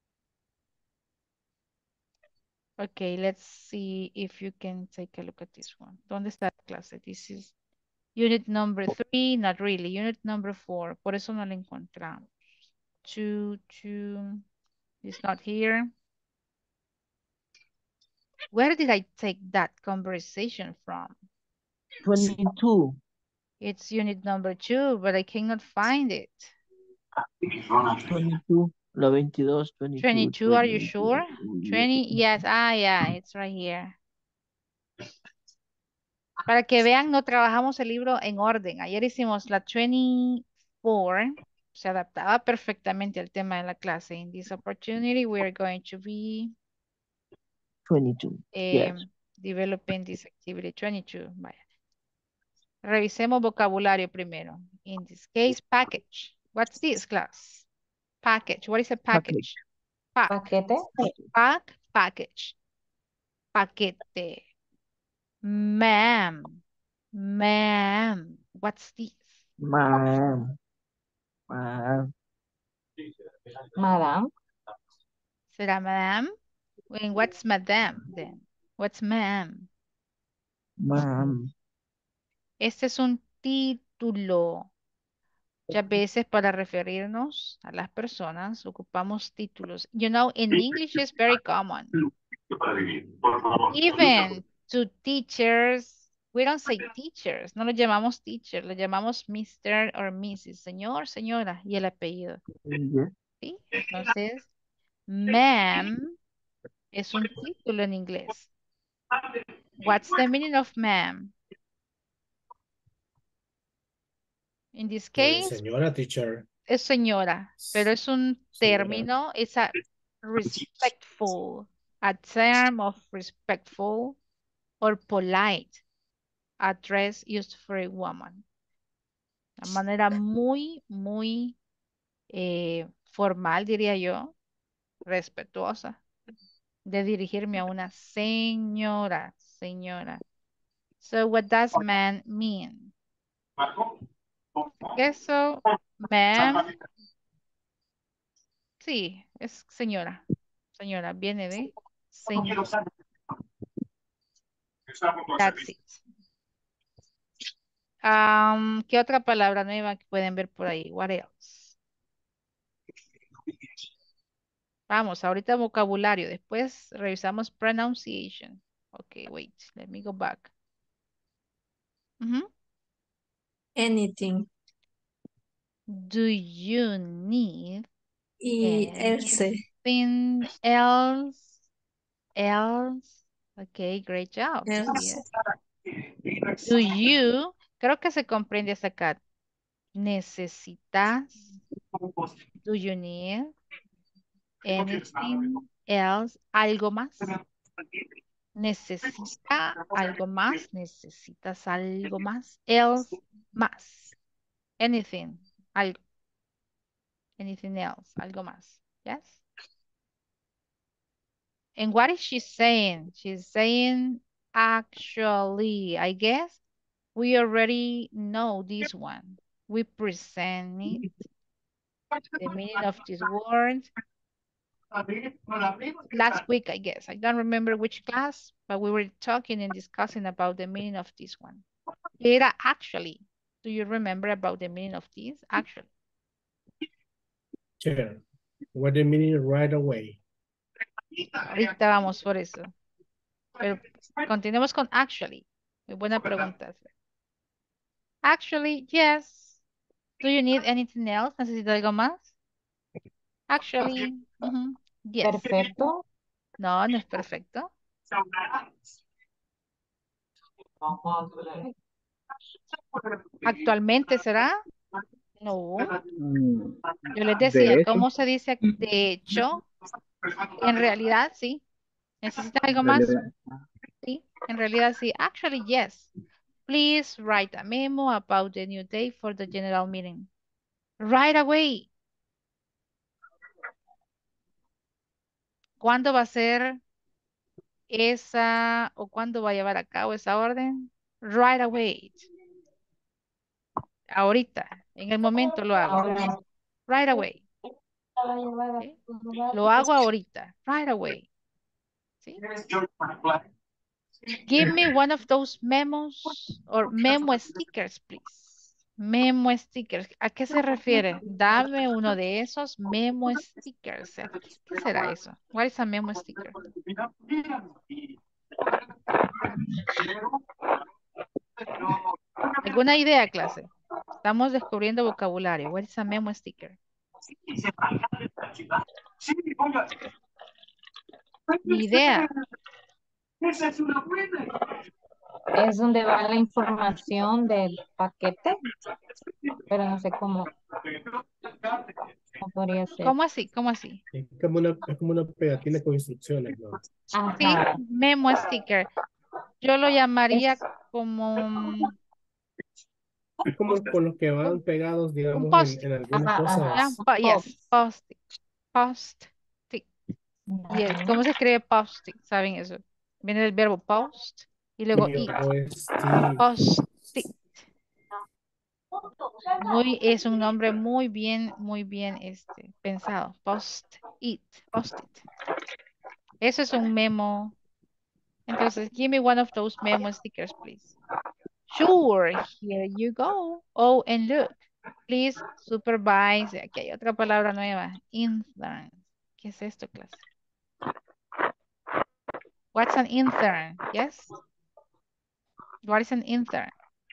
Okay, let's see if you can take a look at this one. ¿Dónde está la clase? This is unit number three, not really. Unit number four. Por eso no la encontramos. Two, two. It's not here. Where did I take that conversation from? Twenty-two. It's unit number two, but I cannot find it. Twenty-two. La veintidós. Twenty-two. twenty-two, are you twenty-two. sure? twenty, yes, ah, yeah, it's right here. Para que vean, no trabajamos el libro en orden. Ayer hicimos la veinticuatro, se adaptaba perfectamente al tema de la clase. In this opportunity, we are going to be Twenty-two. Yes. um, developing this activity. twenty-two, vaya. Revisemos vocabulario primero. In this case, package. What's this, class? Package. What is a package? Pack. Paquete. Pack, package. Paquete. Ma'am. Ma'am. What's this? Ma'am. Ma'am. Madame. ¿Será madame? And what's madame then? What's ma'am? Ma'am. Este es un título. Muchas veces para referirnos a las personas ocupamos títulos. You know, in English it's very common. Even to teachers, we don't say teachers, no lo llamamos teacher, lo llamamos mister or missus, señor, señora, y el apellido. Yes. ¿Sí? Entonces, ma'am es un título en inglés. What's the meaning of ma'am? In this Eh, case, señora teacher. es señora, pero es un Señora. término, es a respectful, a term of respectful or polite address used for a woman. Una manera muy, muy eh, formal, diría yo, respetuosa, de dirigirme a una señora, señora. So what does man mean? Eso, ma'am, sí, es señora. Señora, viene de señor. That's it. Um, ¿qué otra palabra nueva que pueden ver por ahí? What else? Vamos, ahorita vocabulario. Después revisamos pronunciation. Okay, wait. Let me go back. Ujú. Anything. Do you need Y else. anything else? Else? Okay, great job. Else. Yes. Do you, creo que se comprende hasta acá. ¿Necesitas? Do you need anything else? ¿Algo más? Necesita algo más. Necesitas algo más. Else, más. Anything, algo. Anything else, algo más. Yes? And what is she saying? She's saying, actually, I guess we already know this one. We present it, the meaning of this word. Last week, I guess. I don't remember which class, but we were talking and discussing about the meaning of this one. Era actually. Do you remember about the meaning of this? Actually. Sure. What the meaning right away? Ahorita vamos por eso. Pero continuemos con actually. Muy buena pregunta. Actually, yes. Do you need anything else? ¿Necesita algo más? Actually, ujú, yes. Perfecto. No, no es perfecto. ¿Actualmente será? No. Mm, Yo les De decía, hecho, ¿cómo se dice de hecho? En realidad, sí. ¿Necesita algo en más? realidad, Sí, en realidad sí. Actually, yes. Please write a memo about the new date for the general meeting. Right away. ¿Cuándo va a ser esa o cuándo va a llevar a cabo esa orden? Right away. Ahorita, en el momento lo hago. Ahora, Right away. ¿Sí? Lo hago ahorita. Right away. ¿Sí? Give me one of those memos or memo stickers, please. Memo stickers. ¿A qué se refiere? Dame uno de esos memo stickers. ¿Qué, qué será eso? What is a memo sticker? ¿Alguna idea, clase? Estamos descubriendo vocabulario. What is a memo sticker? Ni idea. es donde va la información del paquete, pero no sé cómo, cómo podría ser. ¿Cómo así? ¿Cómo así? Es como una, es como una pegatina con instrucciones, ¿no? Sí, Ajá. memo sticker. Yo lo Es, llamaría como mm, Es como con los que van pegados, un digamos, en, post-it. en algunas ajá, ajá. ¿Ya? cosas. Po- yes, Post. post-it. Post-it. ¿Y el- cómo se escribe post-it? ¿Saben eso? Viene del verbo post y luego it. O este, Post-it. Muy, es un nombre muy bien, muy bien este, pensado. Post-it. Post-it. Eso es un memo. Entonces, give me one of those memo stickers, please. Sure, here you go. Oh, and look, please supervise. Aquí hay otra palabra nueva. Intern. ¿Qué es esto, clase? What's an intern? Yes? What is an intern?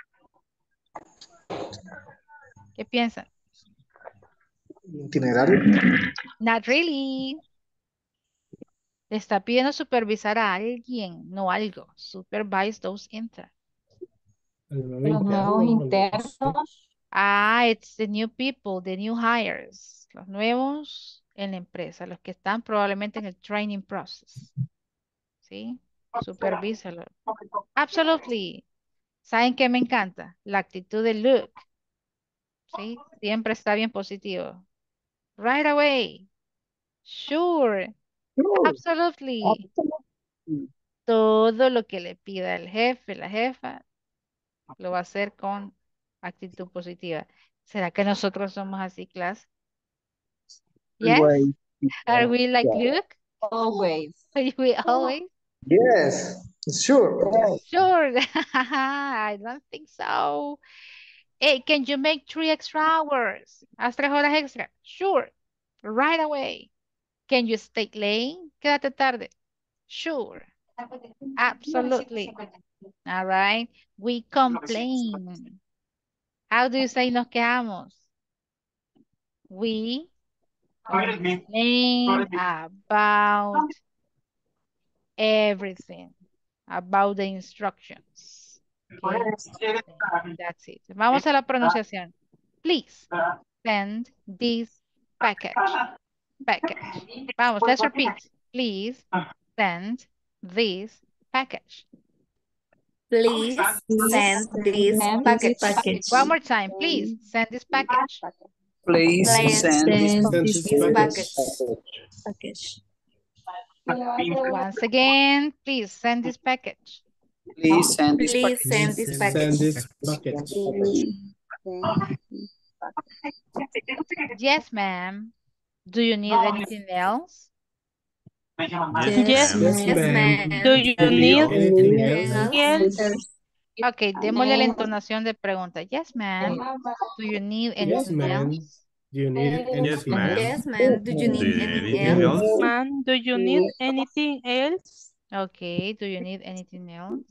¿Qué piensan? Itinerario. Not really. Le está pidiendo supervisar a alguien, no algo. Supervise those interns. el nuevo Los nuevos interno, no sé. internos. Ah, it's the new people, the new hires. Los nuevos en la empresa, los que están probablemente en el training process. ¿Sí? Supervísalo. Absolutely. ¿Saben qué me encanta? La actitud de look. ¿Sí? Siempre está bien positivo. Right away. Sure. Absolutely. Todo lo que le pida el jefe, la jefa, lo va a hacer con actitud positiva. ¿Será que nosotros somos así, clase? Yes? always, Are we like Luke? Always. Are we always? Yes, sure. Sure. I don't think so. Hey, can you make three extra hours? Haz tres horas extra. Sure. Right away. Can you stay late? Quédate tarde. Sure. Absolutely. All right. We complain. How do you say nos quejamos? We complain about everything, about the instructions. Okay. That's it. Vamos a la pronunciación. Please send this package. Package. Vamos, let's repeat. Please send this package. Please send this Send package. this package. One more time, please send this package. Please Please send this send Send this this package. package. Once again, please send this package. Please send this Please package. send this Send package. this package. Yes, ma'am. Do you need anything else? Yes. Yes, Yes, ma'am. ma'am. Do you Do you need need anything Anything else? else? Ok, démosle la entonación de pregunta. Yes, ma'am. Do you need Yes, anything ma'am. else? Do you need Yes, anything ma'am. else? Yes, ma'am. Do you Do need you need anything anything else? else? Man, do you need anything else? Okay, do you need anything else?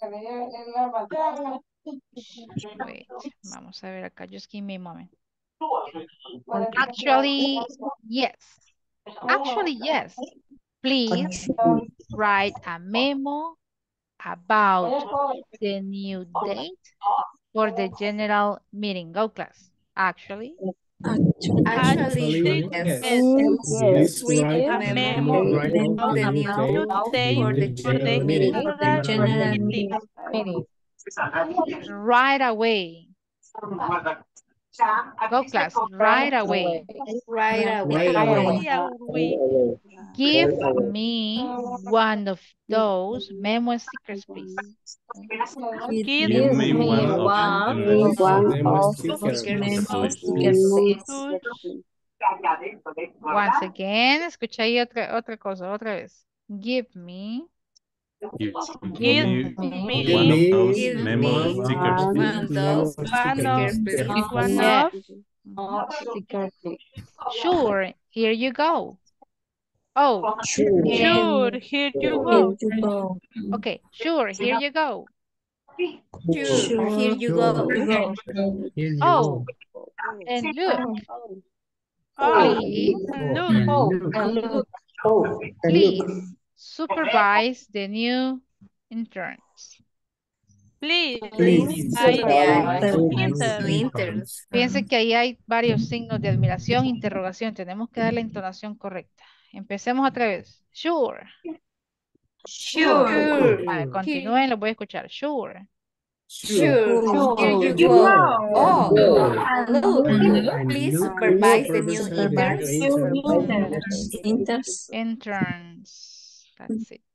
Wait, vamos a ver acá. Just give me a moment. Actually, yes. Actually, yes. Please write a memo about the new date for the general meeting. Go class. Actually, Actually, Actually, yes. yes. Please Please write A a memo memo right the on the new new date date for for the the for the general general meeting. meeting. general General meeting. Meeting. right away. Go class. Right away. Right away. Right away. Yeah, we Give me one of those memo stickers, please. Give give Give me me one of one the of memo Memo those stickers. of the memo footage. stickers. to Once again, escucha ahí otra, otra cosa, otra vez. Give me Give give me me Give one of me those Give memo me stickers, one please. of memo those one of stickers, please. one Yeah. of Sticker, please. Sure, here you go. Oh, Sure. sure, here you go. You go. okay, sure, here you go. Sure, here you go. Sure. Here you Oh, go. and look, Oh, please, look, And Oh, look. and look. Oh, and please look. supervise the new interns. please, Please I supervise the the inter. interns. Fíjense que ahí hay varios signos de admiración, interrogación. Tenemos que dar la entonación correcta. Empecemos otra vez. Sure. Sure. Vale, continúen, los voy a escuchar. Sure. Sure, Sure. here you You go. go. Oh, Oh, and look, And please look, supervise the supervise new the new interns. interns. Inters. Interns. That's it.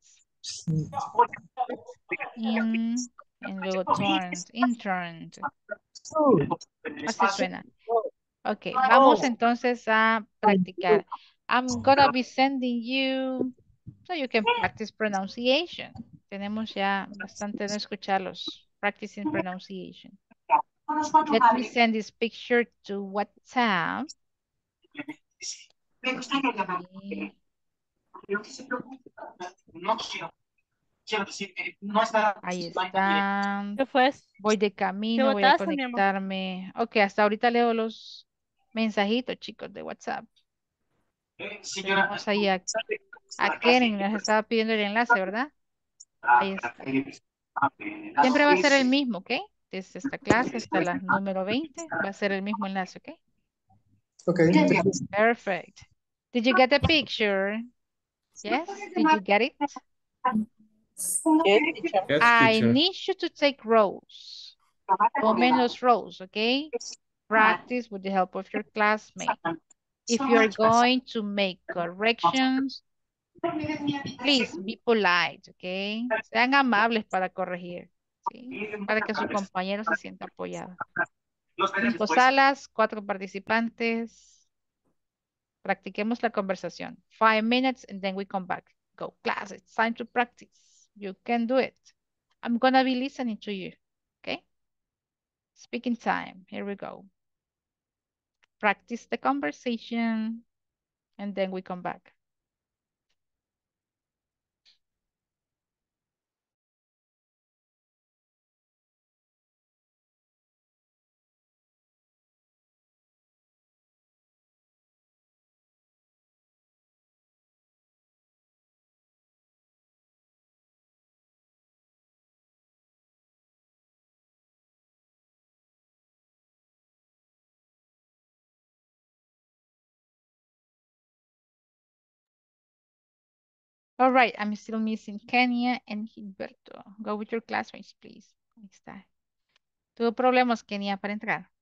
In, and luego turns. Intern. Así suena. Ok, vamos entonces a practicar. I'm gonna be sending you so you can practice pronunciation. Tenemos ya bastante no escucharlos. Practicing pronunciation. Let me send this picture to WhatsApp. Okay. Ahí están. ¿Qué fue? Voy de ¿Qué camino, voy a votaste, mi amor? conectarme. Ok, hasta ahorita leo los mensajitos, chicos, de WhatsApp. Tenemos ahí a, a Keren, nos estaba pidiendo el enlace, ¿verdad? Ahí está. Siempre va a ser el mismo, ¿ok? Desde esta clase hasta la número veinte va a ser el mismo enlace, ¿ok? okay. Perfect. Did you get the picture? Yes? Did you get it? Yes, I teacher. need you to take rows. Tomen los rows, ¿ok? Practice with the help of your classmate. If you're going to make corrections, please be polite, ¿ok? Sean amables para corregir, ¿sí? Para que su compañero se sienta apoyado. Cinco salas, cuatro participantes. Practiquemos la conversación. Five minutes and then we come back. Go, class, it's time to practice. You can do it. I'm gonna be listening to you, okay? Speaking time, here we go. Practice the conversation and then we come back. All right, I'm still missing Kenia and Gilberto. Go with your classmates, please. Ahí está. ¿Tuvo problemas, Kenia, para entrar?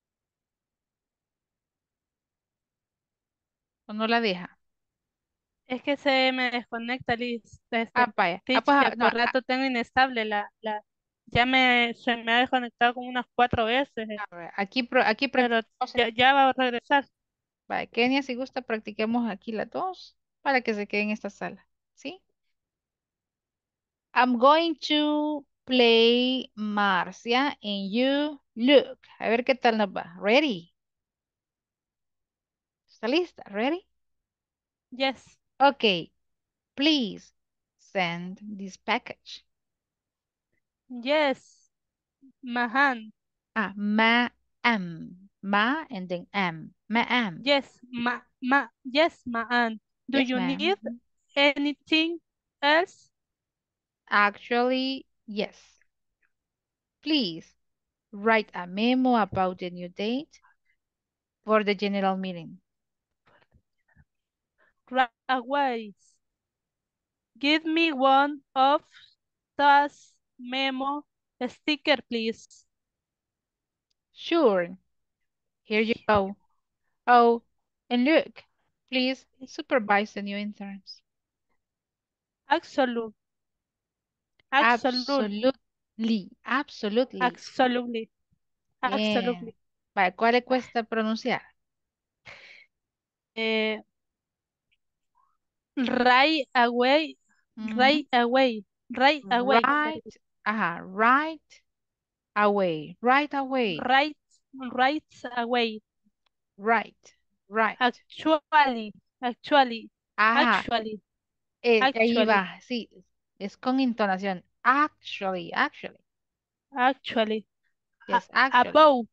¿O no la deja? Es que se me desconecta, Liz. Ah, Este, vaya. Ah, pues, ah, teacher, no, por rato tengo inestable la, la, ya me, se me ha desconectado como unas cuatro veces, eh, a ver, aquí, pro- aquí pero practicamos. ya, ya va a regresar. Vaya, Kenia, si gusta, practiquemos aquí las dos para que se quede en esta sala. ¿Sí? I'm going to play Marcia and you look. A ver qué tal nos va. Ready? ¿Está lista? Ready? Yes, Okay. Please send this package. yes, Mahan, Ah, ma-am. Ma and then am. Ma-am. yes, ma, ma, yes, Mahan. Do Yes, you ma'am. need anything else? Actually, yes. Please write a memo about the new date for the general meeting. Right away. Give me one of those memo sticker, please. Sure. Here you go. Oh, and look, please supervise the new interns. Absolute, absolute, Absolutely, absolutely. absolutely, Bien. absolutely. Vale, ¿cuál le cuesta pronunciar? Eh, right away, right away, right away, Right, ajá, right away, right away, right, right away. right, right. Actually, actually, Ajá, actually, eh, ahí actually, va, sí, es con entonación. Actually, actually, actually, A- yes, actually. about,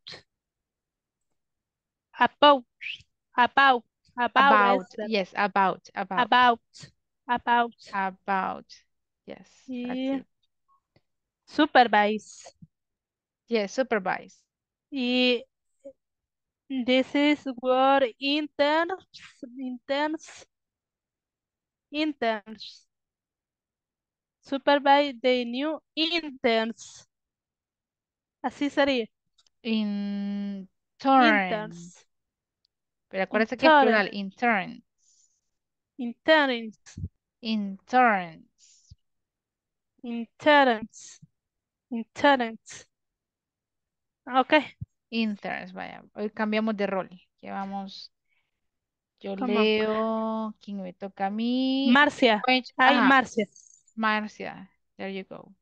about, about, about About, es ver- yes, about, about, about, about, about, yes, that's y it. supervise. Yes, supervise. Y this is where interns, interns, interns, supervise the new interns. Así sería. Intern. Interns, Pero acuérdate que es intern, plural, intern. interns, Interns. interns, interns. Ok, Interns, vaya. Hoy cambiamos de rol. Llevamos, yo come on. leo, ¿quién me toca a mí? Marcia, Wait, ay, ajá, Marcia. Marcia. There you go.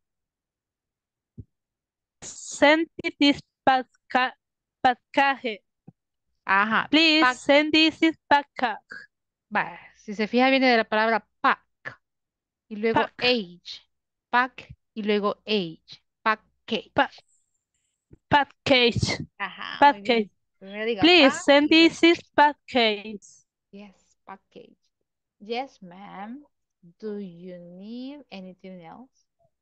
Send this paca- package. Ajá, Please pack. send this package. Vaya, si se fija viene de la palabra pack. Y luego Pack, age. Pack y luego age. Package. pa- package, Ajá, muy package. bien. Primero diga Please pack send y luego this package. yes, package. Yes, ma'am. Do you need anything else?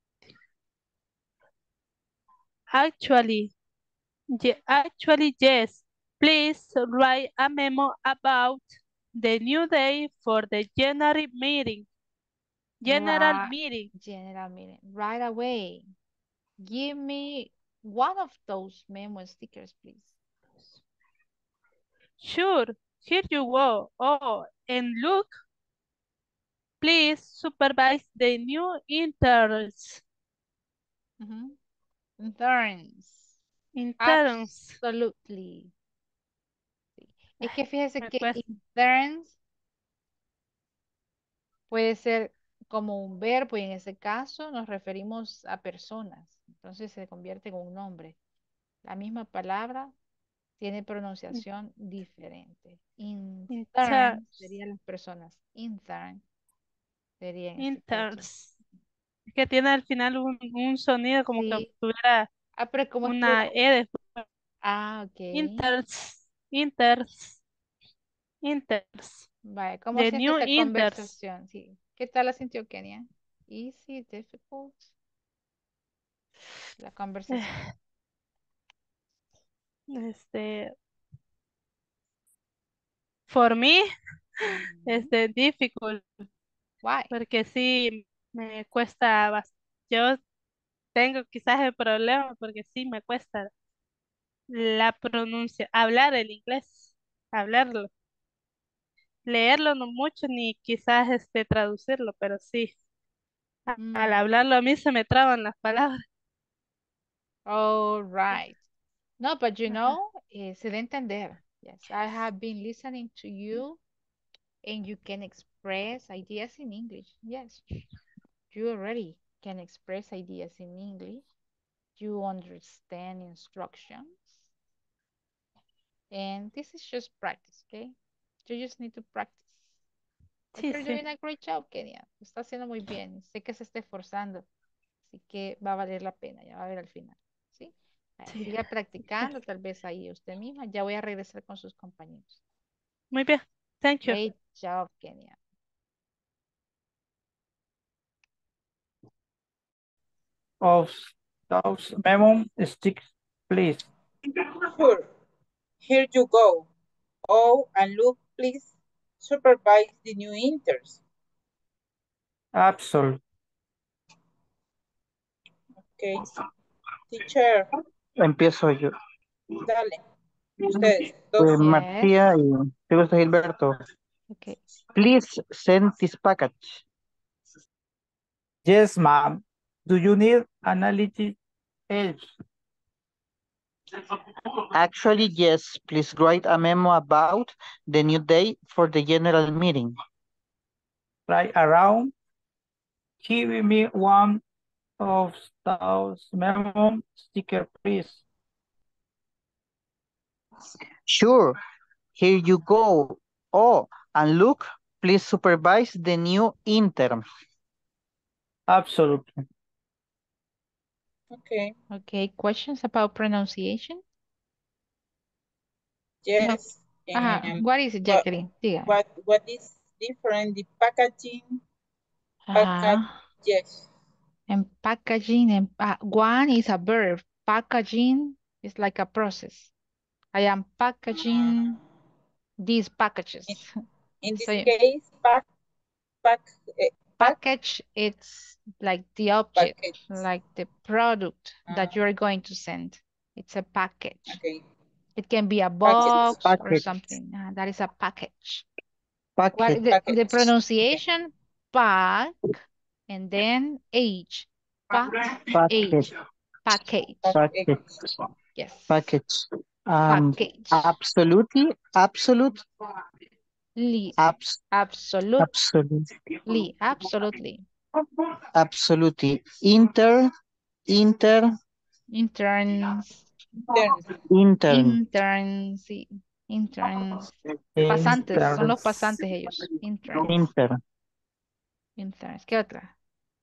Actually, ye- actually, yes. Please write a memo about the new day for the general meeting. General Right, meeting. general meeting. Right away. Give me one of those memo stickers, please. Sure, here you go. Oh, and look, please supervise the new interns. Mhm. Interns. Interns. Absolutely. Sí. Es que fíjese Me que cuesta. interns puede ser como un verbo y en ese caso nos referimos a personas. Entonces se convierte en un nombre. La misma palabra tiene pronunciación diferente. Intern Interns. serían las personas. Intern sería en este caso. Interns. Es que tiene al final un, un sonido como que Sí. tuviera Ah, pero como es una plural. E después. Ah, ok. Interns. Interns. Interns. Vaya, ¿cómo The siente new esta interns. conversación? Sí. ¿Qué tal la sintió Kenia? Easy, difficult. La conversación. Este, for me, Ujú. este, difficult. Why? Porque sí, me cuesta bastante. Yo tengo quizás el problema porque sí me cuesta la pronuncia, hablar el inglés, hablarlo. Leerlo no mucho ni quizás este traducirlo, pero sí, a- al Mm, hablarlo a mí se me traban las palabras. all right. No, but you Ajá. know, eh, se da a entender. Yes, I have been listening to you and you can express ideas in English. Yes, you already can express ideas in English. You understand instructions. And this is just practice, okay? You just need to practice. But Sí, you're sí, doing a great job, Kenia. Lo está haciendo muy bien. Sé que se está esforzando, así que va a valer la pena, ya va a ver al final, ¿sí? Vaya, sí. siga practicando, tal vez ahí usted misma. Ya voy a regresar con sus compañeros. Muy bien. Thank you. Great job, Kenia. Of those memo sticks, please. Sure. Here you go. Oh, and look, please supervise the new interns. Absolutely. Okay. Teacher, Empiezo yo. dale. Ustedes, dos. Eh, Yes. Matías y luego está Gilberto. Okay. Please send this package. Yes, ma'am. Do you need analytic help? Actually, yes. Please write a memo about the new date for the general meeting. Right around. Give me one of those memo sticker, please. Sure. Here you go. Oh, and look, please supervise the new intern. Absolutely. Okay. Okay, questions about pronunciation? Yes. Ajá, And what is it, what, Jacqueline? Dígame. what, what is different? The packaging, package, Ajá. yes. And packaging, and pa- one is a verb. Packaging is like a process. I am packaging these packages. In this So case, pack, pack, eh, pack, package, it's like the object, package. like the product that Ah, you are going to send. It's a package. okay. It can be a Package. box or Package. something. Uh, that is a package. What Package. the, the Package. Okay. pronunciation, pack, and then age. Package. Package. Package. Package. Yes. Package. Um, Package. absolutely. Absolute. Li. Abs. Absolutely. Absolutely. Absolutely. Absolutely. Inter. Inter. Interns. Intern. Intern. Interns. Sí. Interns. Pasantes. Son los pasantes ellos. Interns. Intern. Interns. ¿Qué otra?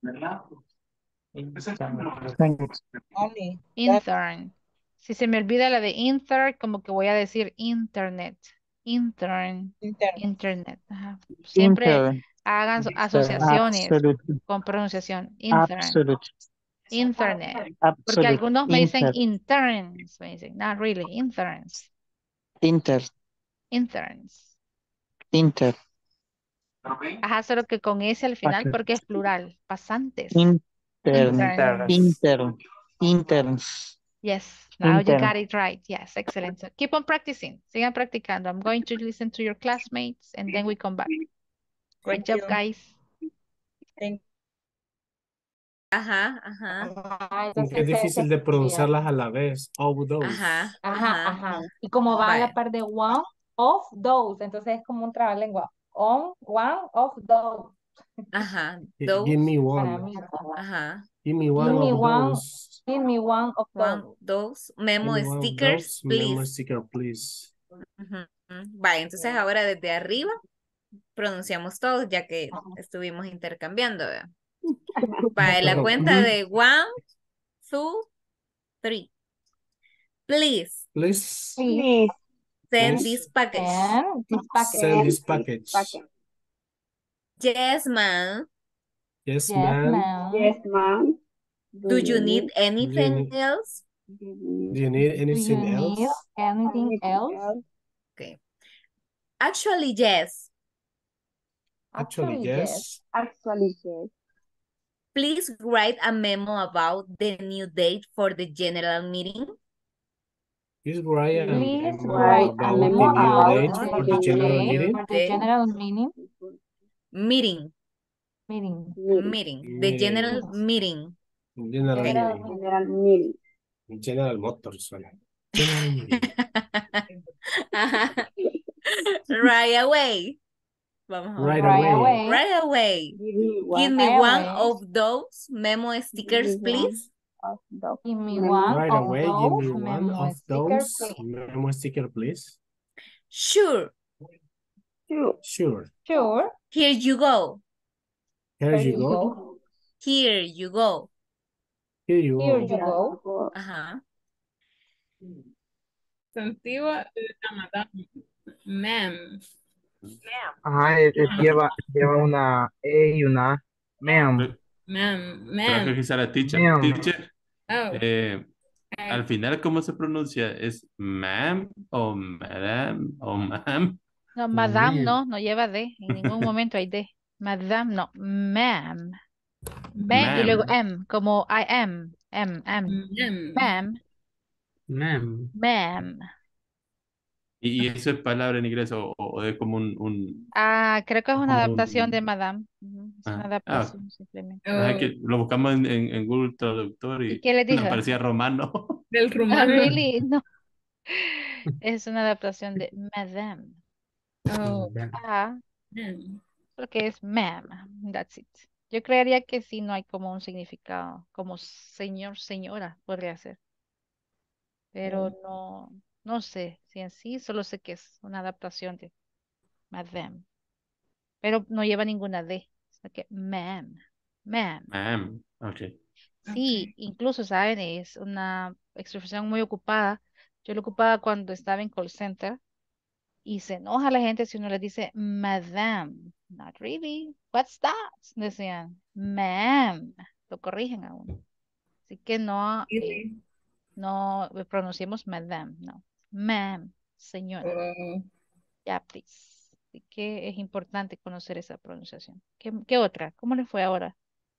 Only. That. Intern. Si se me olvida la de intern, como que voy a decir internet. Intern. Intern. Internet. Ajá. Siempre Intern. hagan so- asociaciones Absolutely. con pronunciación. Intern. Absolutely. Internet. Porque Absolutely. algunos me dicen Inter. interns. Me dicen, not really, interns. Inter. Interns. Inter. Ajá, solo que con ese al final Package. porque es plural. Pasantes. Intern. Interns. Intern. Interns. Yes, now you Intern. got it right. Yes, excellent. So keep on practicing. Sigan practicando. I'm going to listen to your classmates and then we come back. Great Thank job, you. guys. Thank Ajá, ajá, Ah, Como que es entonces se, se difícil de escribía. pronunciarlas a la vez. All those. ajá, Ajá, ajá. ajá. Y como va a la Vaya. par de one of those, entonces es como un trabalengua. On one of those. Ajá. Gi- Those. Give me Para one. mí. Ajá. Give me Give one me of one, those. give me one of One, those. those. Give Memo me one of stickers, those. Memo please. sticker, please. Ujú. Vaya, entonces ahora desde arriba pronunciamos todos ya que estuvimos intercambiando, ¿verdad? Vaya, la Pero, cuenta ujú. de one, two, three. Please Please Please send Please. this package. send this package. send this package. Yes, ma'am. Yes, Yes, ma'am. ma'am. Yes, ma'am. Do you need anything need- else? Do you need Do you anything need else? anything else? Okay. Actually, yes. Actually, Actually, yes. yes. Actually, yes. Please write a memo about the new date for the general meeting. Please write a Please memo write a about memo the new about date the for the general date meeting. for the general meeting. Meeting. Meeting. Meeting. The general meeting. General Okay. meeting. General meeting. General Motors. suena. General meeting. Right away. Vamos a ver. Right Right away. away. Right away. Give me Give one me Right one away. of those memo stickers, Give me one please. of the Give me memo. one Right of away. Give me those one memo of sticker, those please. memo sticker, please. Sure. Two. Sure. Sure. Here you go. Here Here you you go. go. Here you go. Here you Here go. you go. Ajá. Sustantivo de la madame. Ma'am. Ajá, eh, eh, lleva, lleva una E y una A. Ma'am. Creo Ma'am. creo que Ma'am. quizá la teacher. Ma'am. Teacher, Oh. eh, Okay. al final, ¿cómo se pronuncia? ¿Es ma'am o madame o ma'am? No, madame Ma'am. no, no lleva D. En ningún momento hay D. Madame no, ma'am. Me y Ma'am. luego M, como I am. M, M. Ma'am. Ma'am, Ma'am. ma'am. ¿Y, y eso es palabra en inglés o, o es como un... un Ah, creo que es una como adaptación de un- madame. Ujú, es una ah, ah, adaptación simplemente. ajá, Oh, que lo buscamos en, en, en Google Traductor ¿Y y qué les nos dijo? parecía romano. del Ah, rumano. really? No. Es una adaptación de madame. Oh, Ah, ma'am. porque es ma'am. That's it. Yo creería que sí, no hay como un significado, como señor, señora, podría ser. Pero no, no sé si en sí, solo sé que es una adaptación de madame. Pero no lleva ninguna D, sino que ma'am, ma'am. Ma'am. Ok. Sí, Okay. incluso, ¿saben? Es una expresión muy ocupada. Yo lo ocupaba cuando estaba en call center y se enoja la gente si uno le dice madame. Not really. What's that? Decían, ma'am. Lo corrigen a uno. Así que no, eh, Easy. no pronunciemos madame, no. Ma'am, señora. Oh, Ya, please. Así que es importante conocer esa pronunciación. ¿Qué, qué otra? ¿Cómo le fue ahora?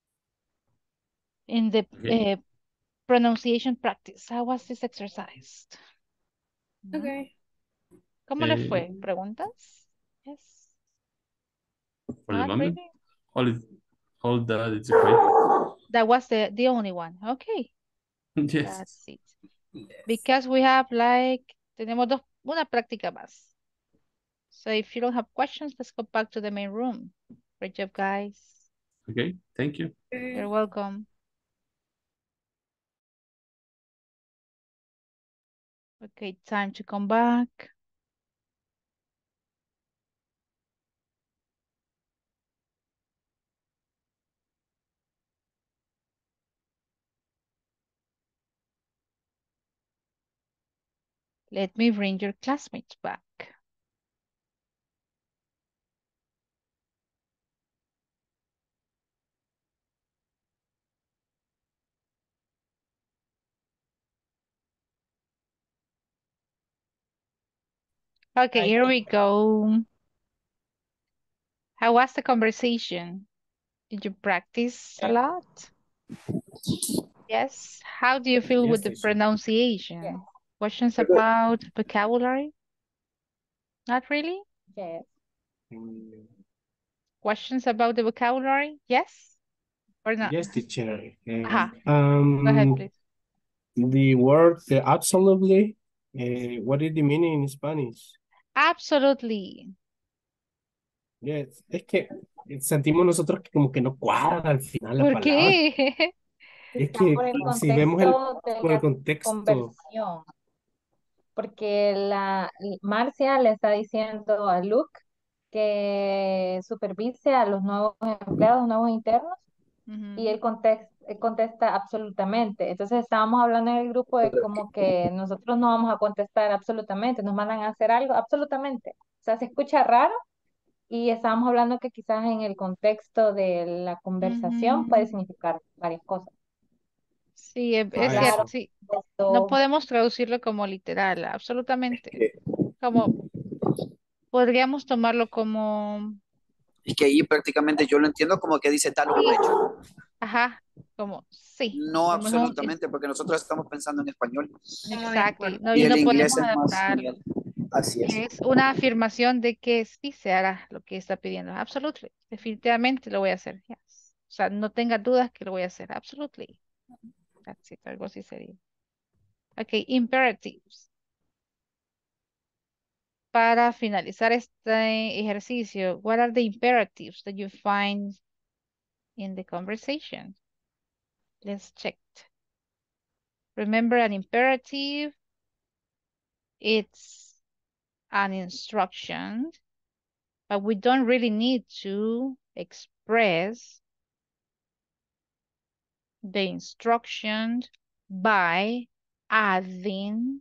In the Ok. eh, pronunciation practice, how was this exercise? ¿No? okay. ¿Cómo le Eh, fue? ¿Preguntas? Yes. for the Not moment, really. all, it- all that is okay. That was the, the only one. Okay, Yes. that's it. Because we have like, tenemos dos, una práctica más. So if you don't have questions, let's go back to the main room. Great job, guys. Okay, thank you. You're welcome. Okay, time to come back. Let me bring your classmates back. Okay, here we go. How was the conversation? Did you practice a lot? Yes. How do you feel Yes, with the teacher. pronunciation? Questions about vocabulary? Not really? Yes. Mm, Questions about the vocabulary? Yes or not? Yes, teacher. Um, Ajá. Go ahead, um, please. the word uh, absolutely, uh, what is the meaning in Spanish? Absolutely. Yes, es que sentimos nosotros que como que no cuadra al final la ¿Por palabra. qué? Es Está que por el si vemos el, contexto de por el la contexto, conversión, porque la Marcia le está diciendo a Luke que supervise a los nuevos empleados, nuevos internos, y él, Ujú. context- él contesta absolutamente. Entonces estábamos hablando en el grupo de como que nosotros no vamos a contestar absolutamente, nos mandan a hacer algo absolutamente. O sea, se escucha raro y estábamos hablando que quizás en el contexto de la conversación puede Ujú. significar varias cosas. Sí, es, ah, es cierto, eso. sí. No Esto, podemos traducirlo como literal, absolutamente. Eh, Como podríamos tomarlo como Es que ahí prácticamente yo lo entiendo como que dice dalo por Sí, hecho. ajá, como sí, No como es un, es- absolutamente, porque nosotros estamos pensando en español. Como de exactly, acuerdo. no, Y y el no inglés podemos es más adaptarlo. general. Así es. Es una afirmación de que sí se hará lo que está pidiendo. Absolutely, definitivamente lo voy a hacer. Yes. O sea, no tenga dudas que lo voy a hacer. Absolutely. That's it, algo así sería. Ok, imperatives. Para finalizar este ejercicio, what are the imperatives that you find in the conversation? Let's check. Remember, an imperative, it's an instruction, but we don't really need to express the instruction by adding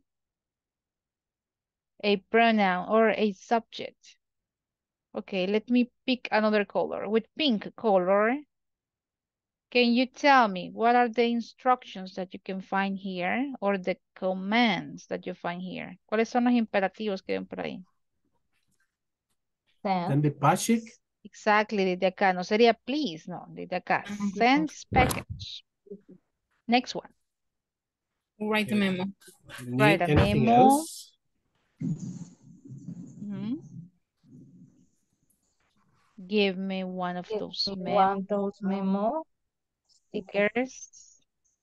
a pronoun or a subject. Okay, let me pick another color. With pink color, can you tell me what are the instructions that you can find here or the commands that you find here? ¿Cuáles son los imperativos que ven por ahí? Send the package. Exactly, desde acá. No sería please, no, desde acá. Send this package. Next one. Write a memo. Need Write a anything memo. else? Mhm. Give me one of Give those me mem one of those memo stickers.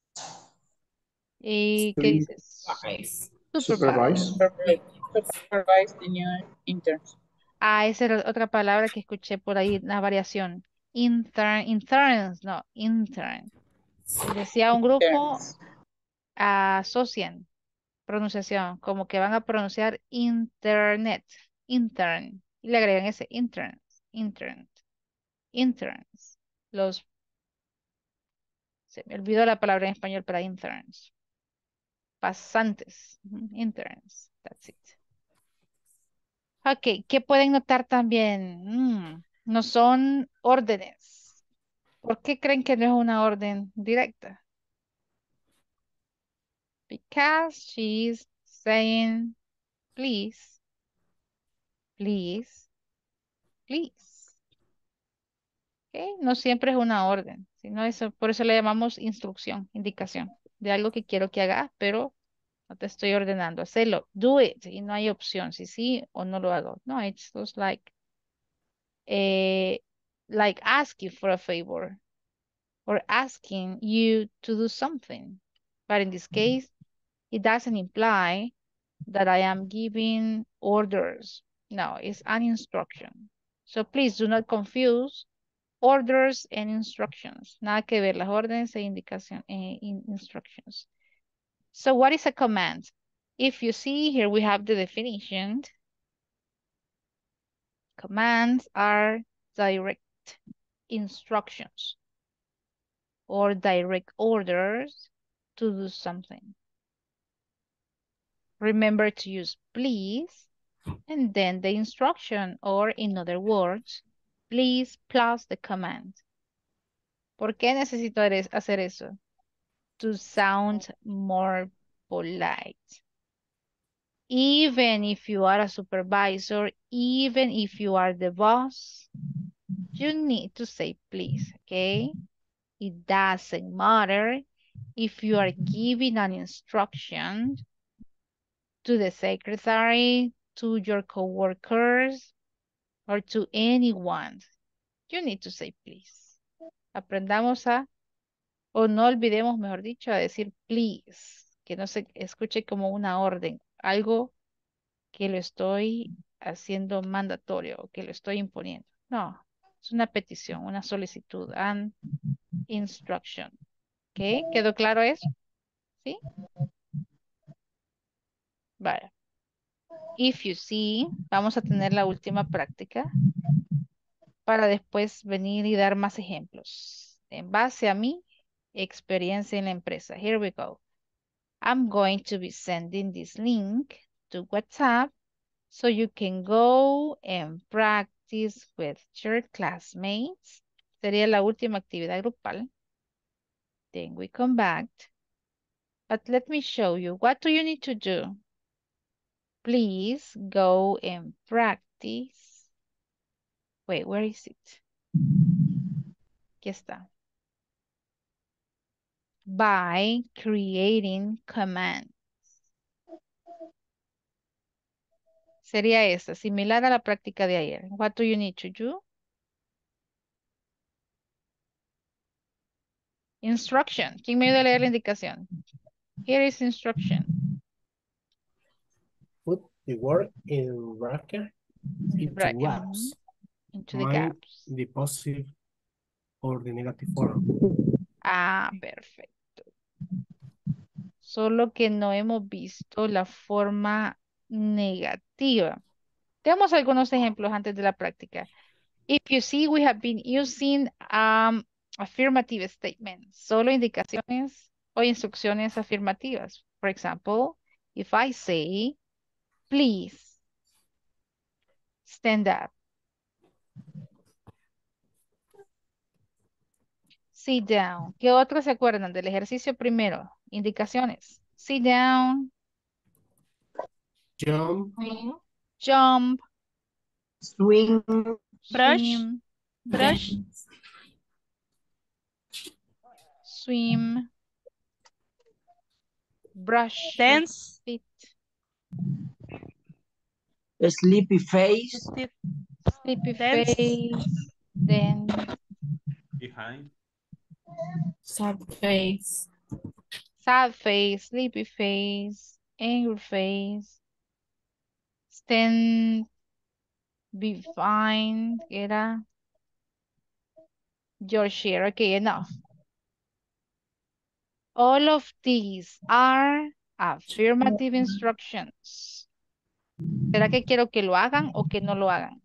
¿Y qué Three. dices? Guys. Supervise. Supervise. Supervise the new interns. Ah, esa era otra palabra que escuché por ahí, una variación. Intern, interns, no, intern. Y decía un grupo, Interns. asocian pronunciación, como que van a pronunciar internet, intern. Y le agregan ese, interns, interns, interns. Los, se me olvidó la palabra en español para interns. Pasantes, ujú, interns, that's it. Ok, ¿qué pueden notar también? Mm, no son órdenes. ¿Por qué creen que no es una orden directa? Because she's saying, please, please, please. Ok, no siempre es una orden, sino eso, por eso le llamamos instrucción, indicación de algo que quiero que haga, pero no te estoy ordenando, hacerlo, do it, y no hay opción, si sí o no lo hago. No, it's just like, eh, like ask you for a favor or asking you to do something. But in this case, it doesn't imply that I am giving orders. No, it's an instruction. So please do not confuse orders and instructions. Nada que ver, las órdenes e indicación, eh, in instructions. So what is a command? If you see here, we have the definition. Commands are direct instructions or direct orders to do something. Remember to use please and then the instruction, or in other words, please plus the command. ¿Por qué necesito hacer eso? To sound more polite. Even if you are a supervisor, even if you are the boss, you need to say please, okay? It doesn't matter if you are giving an instruction to the secretary, to your coworkers, or to anyone. You need to say please. Aprendamos a, o no olvidemos, mejor dicho, a decir please, que no se escuche como una orden, algo que lo estoy haciendo mandatorio, que lo estoy imponiendo. No, es una petición, una solicitud, an instruction. ¿Ok? ¿Quedó claro eso? ¿Sí? Vale. If you see, vamos a tener la última práctica para después venir y dar más ejemplos. En base a mi experiencia en la empresa. Here we go. I'm going to be sending this link to WhatsApp so you can go and practice with your classmates. Sería la última actividad grupal. Then we come back. But let me show you. What do you need to do? Please go and practice Wait, where is it? Aquí está. By creating commands. Sería esta, similar a la práctica de ayer. What do you need to do? Instruction. ¿Quién me ayuda a leer la indicación? Here is instruction. Put the word in bracket into Right, wraps. mhm, into the Mind gaps. the positive or the negative form. Ah, perfecto. Solo que no hemos visto la forma negativa. Tenemos algunos ejemplos antes de la práctica. If you see, we have been using um, affirmative statements, solo indicaciones o instrucciones afirmativas. For example, if I say, please stand up. Sit down. ¿Qué otros se acuerdan del ejercicio primero? Indicaciones. Sit down. Jump. Jump. Swing. Brush. Swim. Brush. Swim. Brush. your Dance. teeth. Sleepy face. Sleepy Dance. face. Then Behind. Sad face. sad face, sleepy face, angry face. Stand, be fine. Era your share. Okay, enough. All of these are affirmative instructions. ¿Será que quiero que lo hagan o que no lo hagan?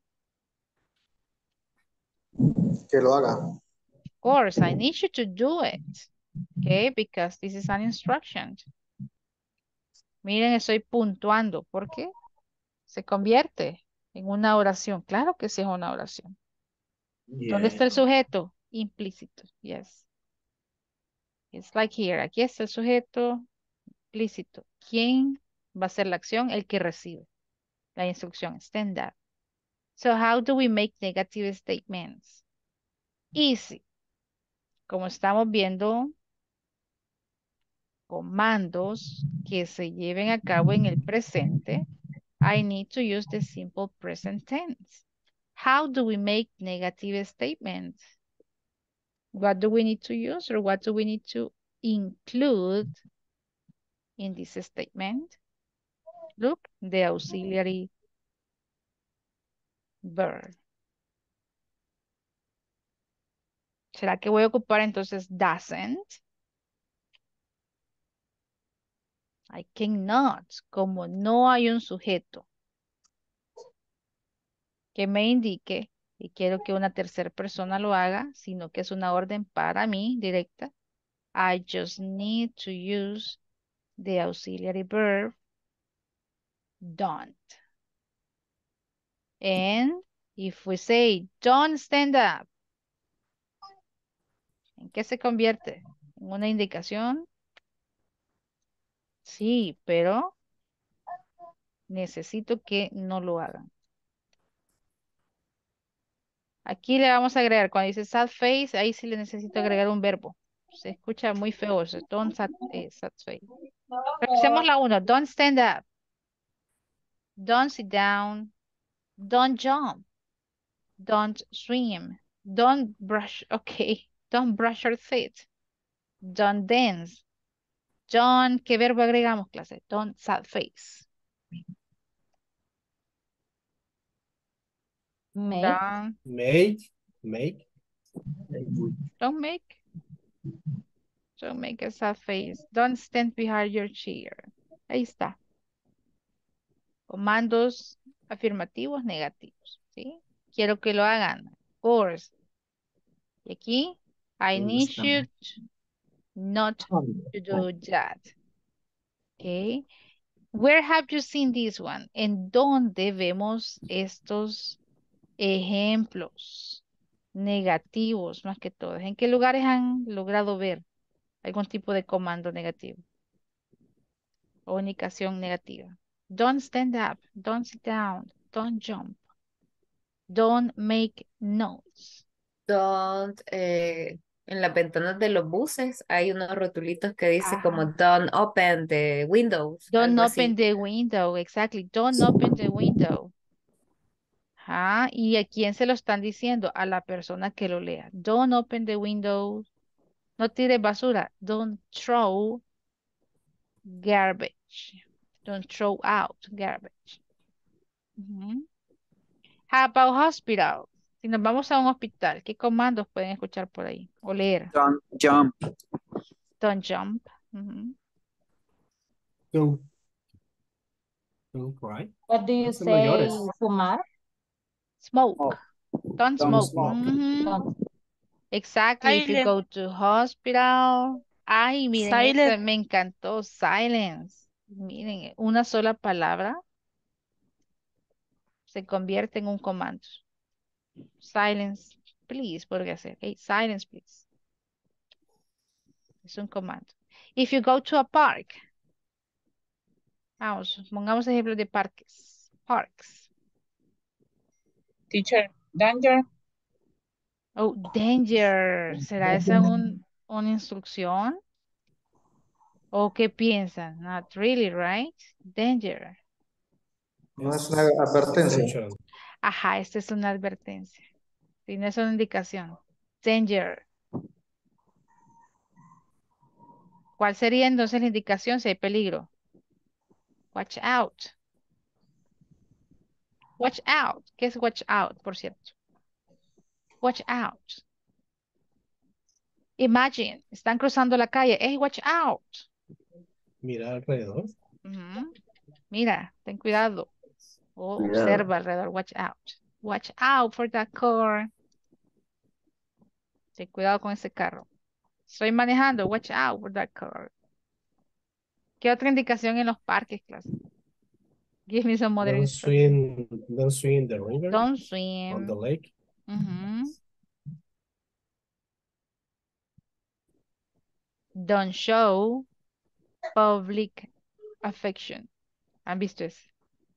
Que lo haga. Of course, I need you to do it. Okay, because this is an instruction. Miren, estoy puntuando. ¿Por qué? Se convierte en una oración. Claro que sí es una oración. ¿Dónde está el sujeto? Implícito. Yes. It's like here. Aquí está el sujeto implícito. ¿Quién va a hacer la acción? El que recibe la instrucción. Stand up. So how do we make negative statements? Easy. Como estamos viendo, comandos que se lleven a cabo en el presente, I need to use the simple present tense. How do we make negative statements? What do we need to use or what do we need to include in this statement? Look, the auxiliary verb. ¿Será que voy a ocupar entonces doesn't? I cannot, como no hay un sujeto que me indique y quiero que una tercera persona lo haga, sino que es una orden para mí directa. I just need to use the auxiliary verb don't. And if we say don't stand up, ¿en qué se convierte? ¿En una indicación? Sí, pero necesito que no lo hagan. Aquí le vamos a agregar, cuando dice sad face, ahí sí le necesito agregar un verbo. Se escucha muy feo eso, don't sad, eh, sad face. Revisemos la uno, don't stand up, don't sit down, don't jump, don't swim, don't brush, okay, don't brush your teeth, don't dance, don't, ¿qué verbo agregamos, clase? Don't sad face. Make. Don't, Make. Make. don't make. Don't make a sad face. Don't stand behind your chair. Ahí está. Comandos afirmativos, negativos. ¿Sí? Quiero que lo hagan. Of course. Y aquí, I need you not to do that. Okay. Where have you seen this one? ¿En dónde vemos estos ejemplos negativos más que todos? ¿En qué lugares han logrado ver algún tipo de comando negativo o indicación negativa? Don't stand up, don't sit down, don't jump. Don't make noise. Don't, eh, en las ventanas de los buses hay unos rotulitos que dice como Ajá. don't open the windows, Don't algo open así. the window. Exactly. Don't open the window. Ajá. ¿Y a quién se lo están diciendo? A la persona que lo lea. Don't open the window. No tire basura. Don't throw garbage. Don't throw out garbage. Ujú. How about hospital? Si nos vamos a un hospital, ¿qué comandos pueden escuchar por ahí o leer? Don't jump. Don't jump. Ujú. Don't, don't cry. What do you Entonces no say, llores. fumar? Smoke. Oh, Don't don't smoke. smoke. Ujú. Don't. Exactly. If you Silent. go to hospital. Ay, miren, ese Silent. me encantó. Silence. Miren, una sola palabra se convierte en un comando. Silence, please, podría ser. Hey, silence, please. Es un comando. If you go to a park. Vamos, pongamos ejemplos de parques. Parks. Teacher, danger. Oh, danger. ¿Será esa un, una instrucción? ¿O qué piensan? Not really, right? Danger. No es una advertencia. Attention. Ajá, esta es una advertencia. Si no es una indicación. Danger. ¿Cuál sería entonces la indicación si hay peligro? Watch out. Watch out. ¿Qué es watch out, por cierto? Watch out. Imagine, están cruzando la calle. Hey, watch out. Mira alrededor. Ujú. Mira, ten cuidado. O Cuidado. observa alrededor. Watch out. Watch out for that car. Ten cuidado con ese carro. Estoy manejando. Watch out for that car. ¿Qué otra indicación en los parques, clase? Give me some other Don't instruction. swim, don't swim in the river, Don't on the swim. lake. Ujú. Don't show public affection. ¿Han visto eso?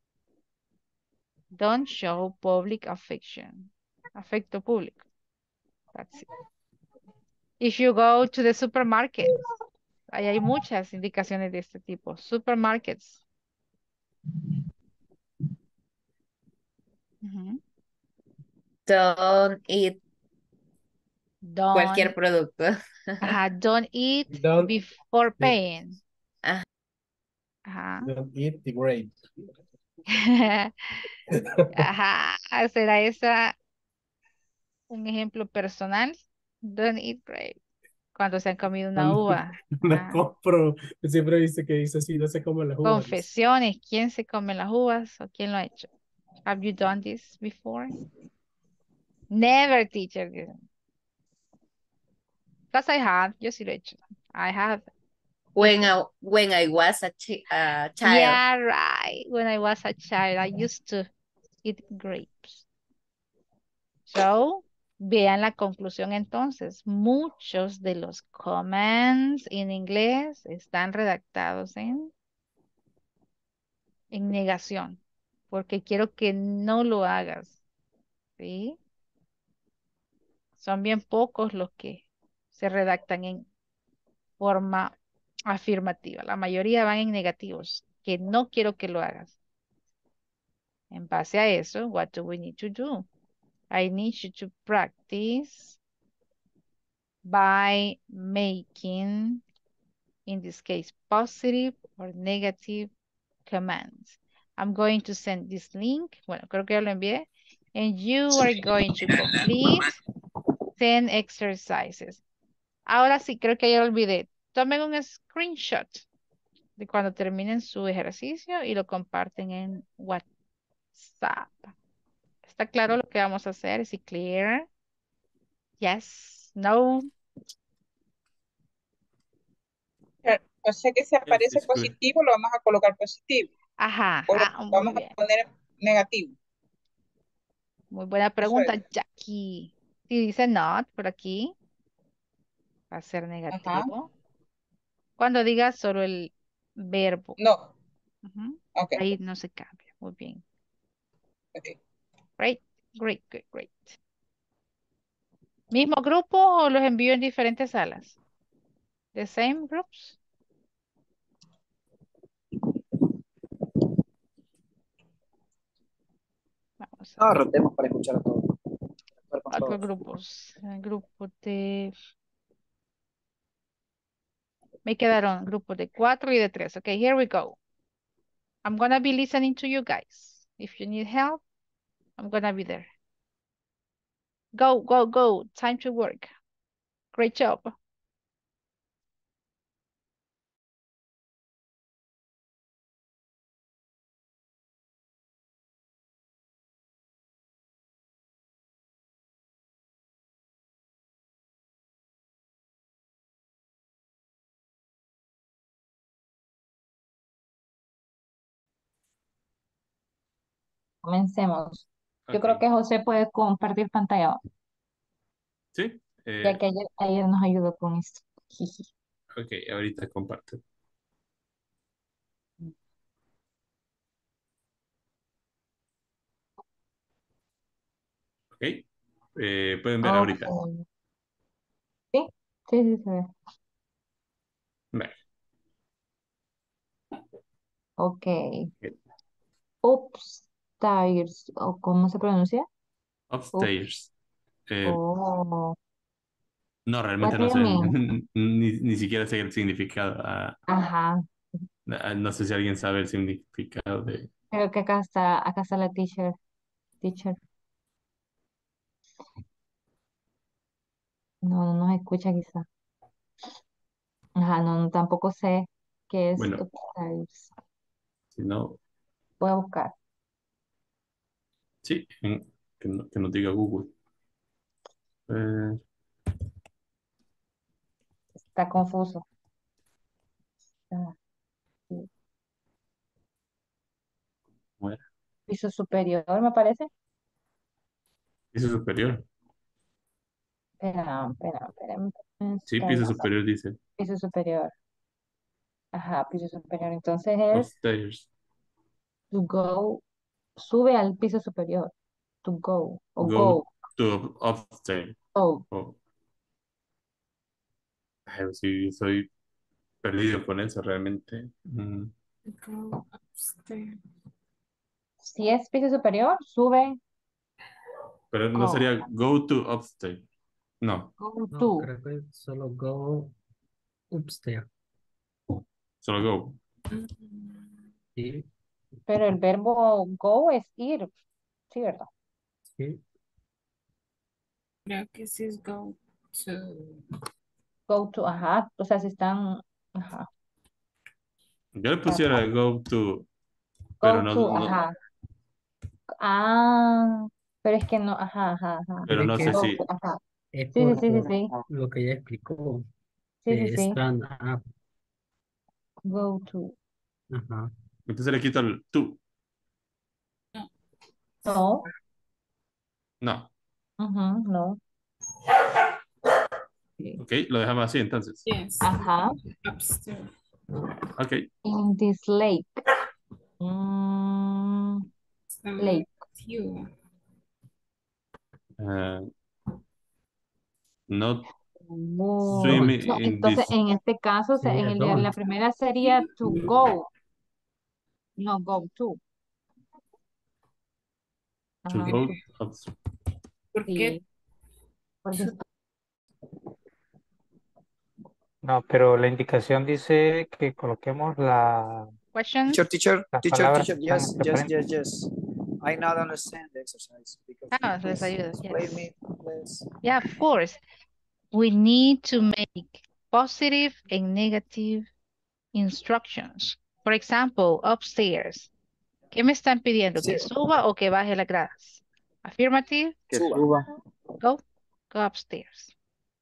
Don't show public affection. Afecto público. That's it. If you go to the supermarket, ahí hay muchas indicaciones de este tipo. Supermarkets. Ujú. Don't eat cualquier Don't, producto. ajá, don't eat Don't, before yeah, paying. Ajá. Ajá. don't eat the grape. Ajá. ¿Será esa un ejemplo personal? Don't eat grape. Cuando se han comido una No, uva. no Ah. compro. Siempre he visto que dice así, no sé cómo las uvas. dice. Confesiones. ¿Quién se come las uvas o quién lo ha hecho? Have you done this before? Never, teacher. Because I have. Yo sí lo he hecho. I have. When I, when I was a, chi- a child. Yeah, right. When I was a child, I used to eat grapes. So, vean la conclusión entonces. Muchos de los comments en inglés están redactados en, en negación, porque quiero que no lo hagas. ¿Sí? Son bien pocos los que se redactan en forma afirmativa. La mayoría van en negativos, que no quiero que lo hagas. En base a eso, what do we need to do? I need you to practice by making, in this case, positive or negative commands. I'm going to send this link. Bueno, creo que ya lo envié. And you are going to complete ten exercises. Ahora sí, creo que ya lo olvidé. Tomen un screenshot de cuando terminen su ejercicio y lo comparten en WhatsApp. ¿Está claro lo que vamos a hacer? ¿Es it clear? Yes, no. O sea que si aparece it's good. positivo, lo vamos a colocar positivo. Ajá, O lo ah, muy vamos bien. a poner negativo. Muy buena Eso pregunta, es. Jackie. Si dice not por aquí, va a ser Ajá. negativo. Cuando diga solo el verbo, No. ujú, Ok. ahí no se cambia. Muy bien. Ok. Right. Great, great, great. ¿Mismo grupo o los envío en diferentes salas? The same groups? Vamos a No, ver. rotemos para escuchar a todos. Interactuar con ¿A qué todos. grupos? El grupo de... Me quedaron grupos de cuatro y de tres. Okay, here we go. I'm gonna be listening to you guys. If you need help, I'm gonna be there. Go, go, go. Time to work. Great job. Comencemos. Yo Ok. creo que José puede compartir pantalla, Sí. ya Eh, que ayer, ayer nos ayudó con esto. Jiji. ok, ahorita comparto. Ok. Eh, pueden ver Ok. ahorita. Sí, sí, sí, se ve. Ve. Ok. Ok. Upstairs, ¿o cómo se pronuncia? Up. Upstairs. Eh, Oh, no, what realmente do no you sé. mean? Ni, ni siquiera sé el significado. Ah, Ajá. ah, no sé si alguien sabe el significado de. Creo que acá está, acá está la teacher. Teacher. No, no nos escucha quizá. Ajá, no, no, tampoco sé qué es Bueno, upstairs. si no. Voy a buscar. Sí, en- que, no, que nos diga Google. Eh, Está confuso. Ah, sí. ¿Cómo era? Piso superior, me parece. Piso superior. Espera, espera, espera. Sí, piso Upstairs. superior dice. Piso superior. Ajá, piso superior. Entonces es Upstairs. to go. Sube al piso superior. To go. O Go go. to upstairs. Go. Oh, ay, sí, soy perdido con eso realmente. Mm, Go upstairs. Si es piso superior, sube. pero no Go. sería go to upstairs. No, Go No, to. creo que solo go upstairs. solo go. Mm, Sí, Pero el verbo go es ir. Sí, ¿verdad? sí. Creo que sí es go to. Go to, ajá. O sea, si están, ajá. Yo le Ajá. pusiera go to, pero Go no, to, no, ajá. Ah, pero es que no, ajá, ajá, ajá. pero Pero es no sé que Go si, to, ajá. es Sí, sí, por, sí, sí, por sí. lo que ya explicó. Sí, sí, Que sí. están, ah, Go to. ajá. entonces le quito el to. No. No, Ujú, no. Sí. ok, lo dejamos así entonces. Yes. Ajá. Upstairs. Ok, In this lake. Mm, Some lake. few. uh, not Oh, swimming Don't. no, in entonces this, en este caso, se- en Sería el de la don't. primera sería to go, no go to. to Ajá, go to, upstairs. ¿Por qué? sí, porque To- está- No, pero la indicación dice que coloquemos la, Questions? Teacher, teacher, las teacher, palabras teacher, que están yes, entre yes, paréntesis. yes, yes. I not understand the exercise because you Ah, les please ayudo. explain Yes. me, please. Yeah, of course. We need to make positive and negative instructions. For example, upstairs. ¿Qué me están pidiendo? Sí, ¿Que suba o que baje las gradas? Affirmative, Que suba. suba. go, go upstairs.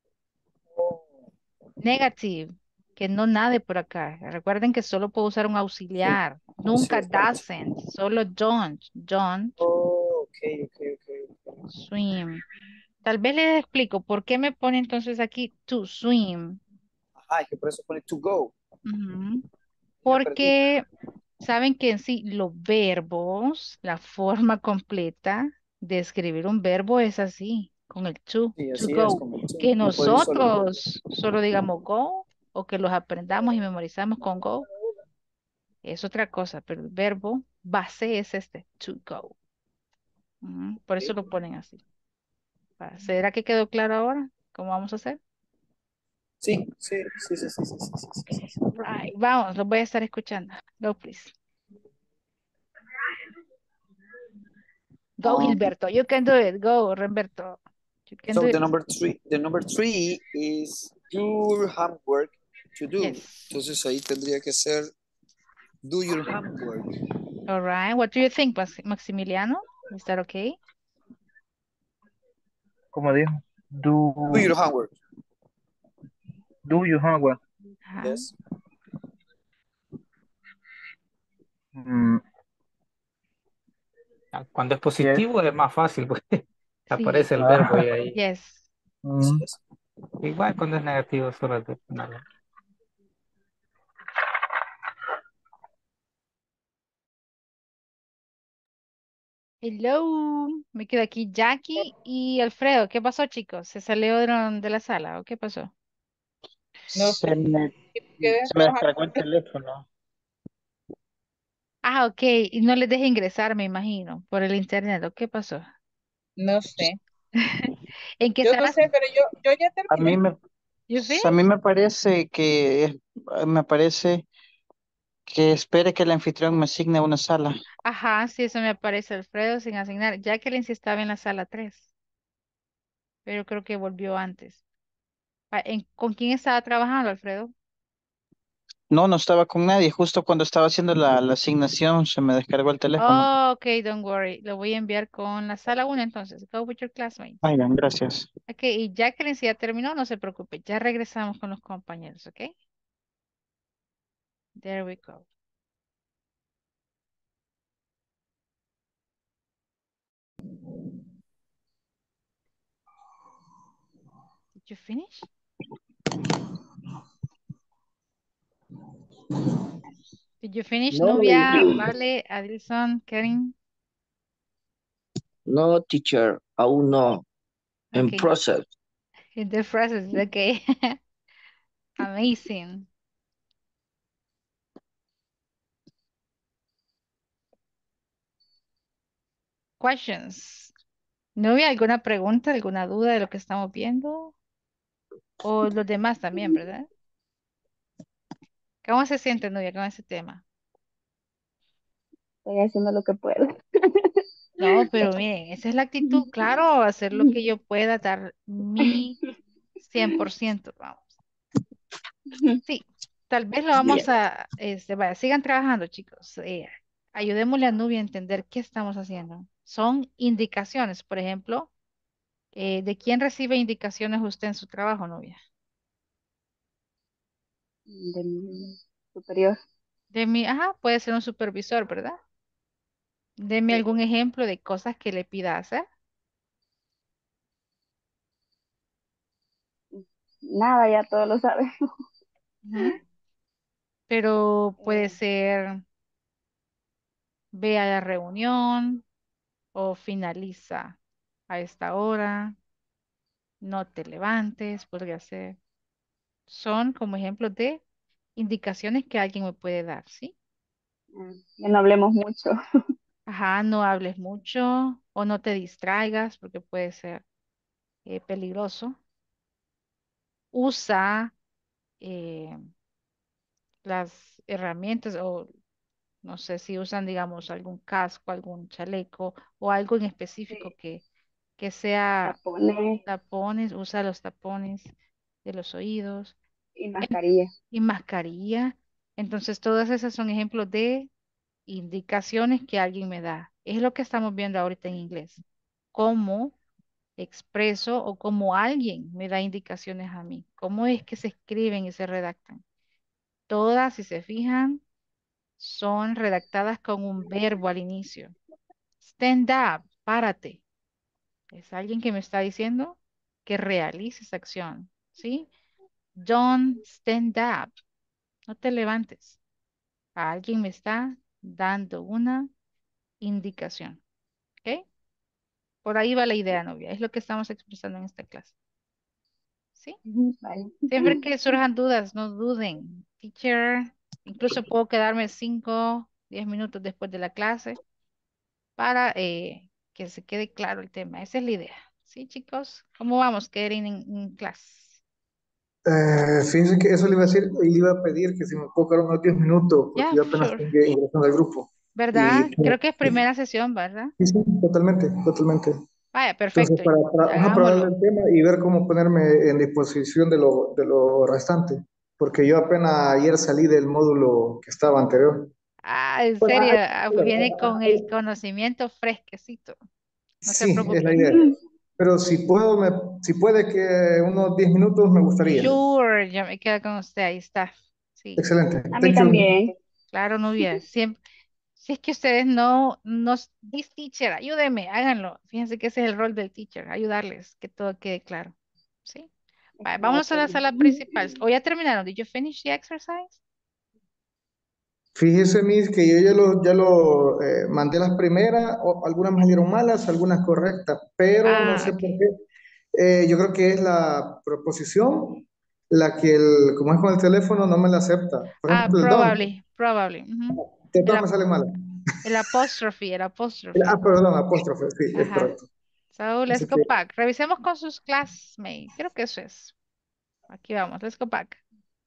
Negative, que no nade por acá. Recuerden que solo puedo usar un auxiliar. Nunca Sí, right. doesn't, solo don't. Don't Oh, okay, okay, okay, okay. swim. Tal vez les explico por qué me pone entonces aquí to swim. Ajá, es que por eso pone to go. Ujú. Y me perdí. Porque saben que en sí los verbos, la forma completa, Describir un verbo es así, con el to, Sí, to así es, go. como sí, Que no puede ir solo. nosotros solo digamos go o que los aprendamos y memorizamos con go es otra cosa, pero el verbo base es este, to go. Ujú, por eso lo ponen así. Va, ¿será que quedó claro ahora? ¿Cómo vamos a hacer? Sí, sí, sí, sí, sí, sí, sí, sí, sí, sí, sí. Right, vamos, los voy a estar escuchando. Go, please. Go, Um, Gilberto. You can do it. Go, Remberto. You can do so the it. number three, the number three is your homework to do. Yes. Entonces ahí tendría que ser do your homework. All right. What do you think, Max- Maximiliano? Is that okay? Como dijo, do, Do your homework. do your homework. Ajá. Yes. Mm, Ah, cuando es yes. positivo es más fácil, pues Sí. aparece el verbo y Ah, ahí. Yes. Así mm, es. Igual cuando es negativo solo es nada. Hello. Me quedo aquí Jackie y Alfredo. ¿Qué pasó, chicos? ¿Se salieron de la sala o qué pasó? No se sé, me, quedé se me trabajando. descargó el teléfono. Ah, ok. Y no les deja ingresar, me imagino, por el internet. ¿O qué pasó? No sé. ¿En qué Yo no estabas? sé, pero yo, yo ya A mí terminé. me, You a mí finished? me parece que, es- me parece que espere que el anfitrión me asigne una sala. Ajá, sí, eso me aparece Alfredo sin asignar. Jacqueline sí estaba en la sala tres, pero creo que volvió antes. Ah, ¿en- ¿con quién estaba trabajando, Alfredo? No, no estaba con nadie. Justo cuando estaba haciendo la, la asignación se me descargó el teléfono. Oh, ok, don't worry. Lo voy a enviar con la sala uno entonces. Go with your classmates. Ay, bien, gracias. Ok, y Jacqueline si ya terminó, no se preocupe. Ya regresamos con los compañeros, ¿ok? There we go. Did you finish? Did you finish, No, Nubia, Vale, Adilson, Karen? no, teacher, aún no. En Okay, process. in the process, okay. Amazing. Questions. Nubia, ¿alguna pregunta, alguna duda de lo que estamos viendo? O los demás también, ¿verdad? ¿Cómo se siente, Nubia, con ese tema? Estoy haciendo lo que puedo. No, pero miren, esa es la actitud, claro, hacer lo que yo pueda, dar mi cien por ciento, vamos. Sí, tal vez lo vamos Bien. a, este, vaya, sigan trabajando, chicos. Eh, ayudémosle a Nubia a entender qué estamos haciendo. Son indicaciones, por ejemplo, eh, ¿de quién recibe indicaciones usted en su trabajo, Nubia? Del superior. De mi, ajá, puede ser un supervisor, ¿verdad? Deme Sí. algún ejemplo de cosas que le pida hacer. Nada, ya todo lo sabe. Ujú. Pero puede Eh, ser, ve a la reunión o finaliza a esta hora, no te levantes, podría ser. Son como ejemplos de indicaciones que alguien me puede dar, ¿sí? mm, ya no hablemos mucho. Ajá, no hables mucho o no te distraigas porque puede ser eh, peligroso. Usa eh, las herramientas o no sé si usan, digamos, algún casco, algún chaleco o algo en específico Sí. que, que sea Tapones tapones, usa los tapones de los oídos y en- mascarilla. y mascarilla. Entonces, todas esas son ejemplos de indicaciones que alguien me da. Es lo que estamos viendo ahorita en inglés. Cómo expreso o cómo alguien me da indicaciones a mí. Cómo es que se escriben y se redactan. Todas, si se fijan, son redactadas con un verbo al inicio. Stand up, párate. Es alguien que me está diciendo que realice esa acción, ¿sí? Don't stand up. No te levantes. Alguien me está dando una indicación, ¿ok? Por ahí va la idea, novia. Es lo que estamos expresando en esta clase. ¿Sí? Ujú, vale. Siempre que surjan dudas, no duden. Teacher, incluso puedo quedarme cinco, diez minutos después de la clase para eh, que se quede claro el tema. Esa es la idea. ¿Sí, chicos? ¿Cómo vamos? Getting in, in class. Eh, fíjense que eso le iba a decir, y le iba a pedir que si me puedo quedar unos diez minutos, porque Ya, yo apenas sure. estoy ingresando al grupo. Y ¿Verdad? Creo que es primera sesión, ¿verdad? sí, sí, totalmente, totalmente. Vaya, Entonces, perfecto. para, para, ajá, para darle Hagámoslo. el tema y ver cómo ponerme en disposición de lo, de lo restante, porque yo apenas ayer salí del módulo que estaba anterior. Ah, en Bueno, serio, ah, ah, pues viene con el conocimiento fresquecito. No se sí, es la preocupe. idea. Pero si puedo, me, si puede que unos diez minutos me gustaría. Sure, ya me quedo con usted, ahí está. Sí, Excelente. A mí Thank you. también. claro, novia. Siempre, si es que ustedes no, no, this teacher, ayúdenme, háganlo. Fíjense que ese es el rol del teacher, ayudarles, que todo quede claro. ¿Sí? Vale, vámonos a la sala principal. ¿O ya terminaron? Did you finish the exercise? Fíjese, Miss, que yo ya lo, ya lo eh, mandé las primeras, o algunas me salieron malas, algunas correctas, pero no Ah, sé ok. por qué. Eh, yo creo que es la proposición la que, el, como es con el teléfono, no me la acepta. Por Ah, ejemplo, el don, probably, probably. Ujú. de El, todas me ap- sale mal. el apóstrofe, el El- apóstrofe. ah, perdón, apóstrofe, sí, es Ajá. correcto. So, let's Así go que, back. Revisemos con sus classmates. Creo que eso es. Aquí vamos, let's go back.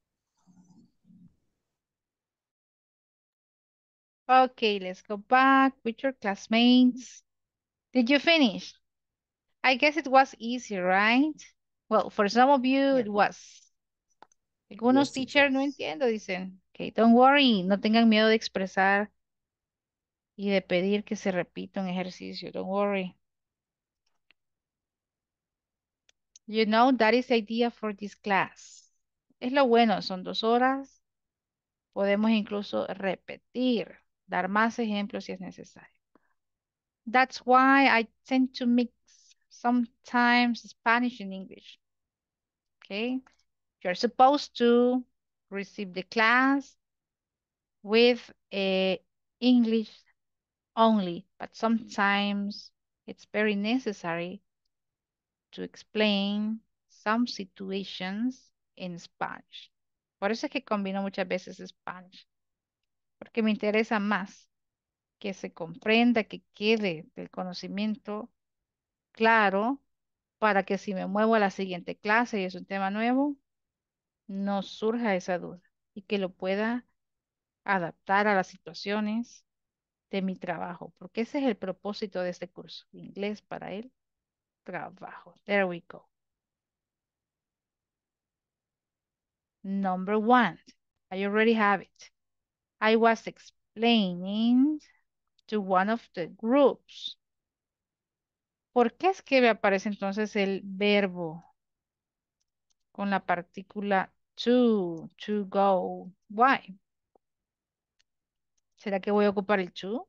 Okay, let's go back with your classmates. Did you finish? I guess it was easy, right? Well, for some of you it was. Algunos Yes, teacher. teachers no entiendo, dicen. Okay, don't worry, no tengan miedo de expresar y de pedir que se repita un ejercicio. Don't worry. You know, that is the idea for this class. Es lo bueno, son dos horas. Podemos incluso repetir, dar más ejemplos si es necesario. That's why I tend to mix sometimes Spanish and English. Okay, you're supposed to receive the class with a English only, but sometimes it's very necessary to explain some situations in Spanish. Por eso es que combino muchas veces Spanish, porque me interesa más que se comprenda, que quede el conocimiento claro, para que si me muevo a la siguiente clase y es un tema nuevo, no surja esa duda y que lo pueda adaptar a las situaciones de mi trabajo, porque ese es el propósito de este curso, inglés para el trabajo. There we go. Number one, I already have it. I was explaining to one of the groups. ¿Por qué es que me aparece entonces el verbo con la partícula to, to go? Why? ¿Será que voy a ocupar el to?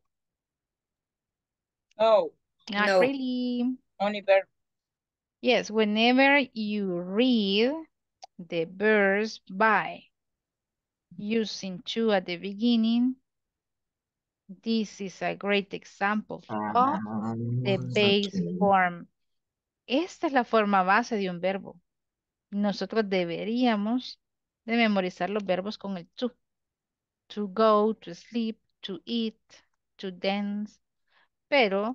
No, Not No. really. only verb. Yes, whenever you read the verbs by using to at the beginning, this is a great example of the base form. Esta es la forma base de un verbo. Nosotros deberíamos de memorizar los verbos con el to. To go, to sleep, to eat, to dance. Pero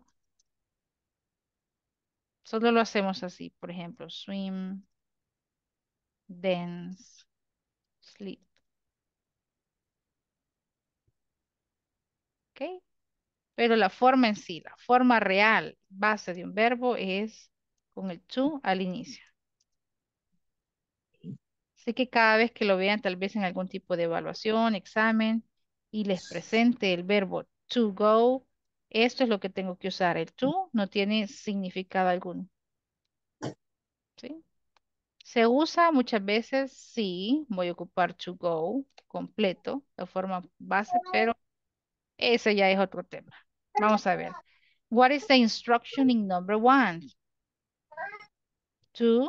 solo lo hacemos así. Por ejemplo, swim, dance, sleep. ¿Ok? Pero la forma en sí, la forma real, base de un verbo es con el to al inicio. Así que cada vez que lo vean, tal vez en algún tipo de evaluación, examen, y les presente el verbo to go, esto es lo que tengo que usar. El to no tiene significado alguno. ¿Sí? Se usa muchas veces, sí, voy a ocupar to go completo, la forma base, pero ese ya es otro tema. Vamos a ver. What is the instruction in number one? To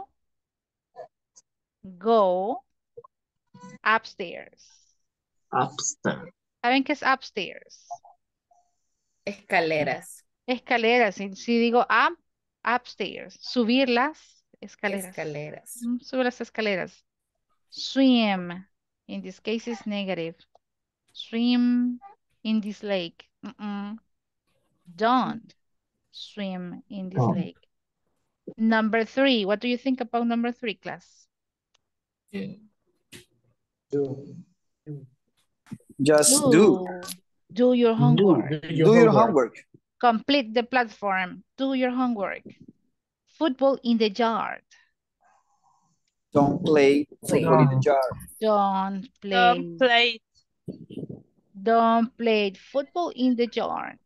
go upstairs. Upstairs. ¿Saben qué es upstairs? Escaleras. Escaleras. Si, si digo up, Upstairs. Subir las escaleras. Escaleras. Mm, Sube las escaleras. Swim. In this case is negative. Swim in this lake. Mm-mm. Don't swim in this Don't. lake. Number three. What do you think about number three, class? Do. Just do. Do your homework. Do your homework. Complete the platform. Do your homework. Football in the yard. Don't play football in the yard. Don't play. Don't play. Don't play football in the yard.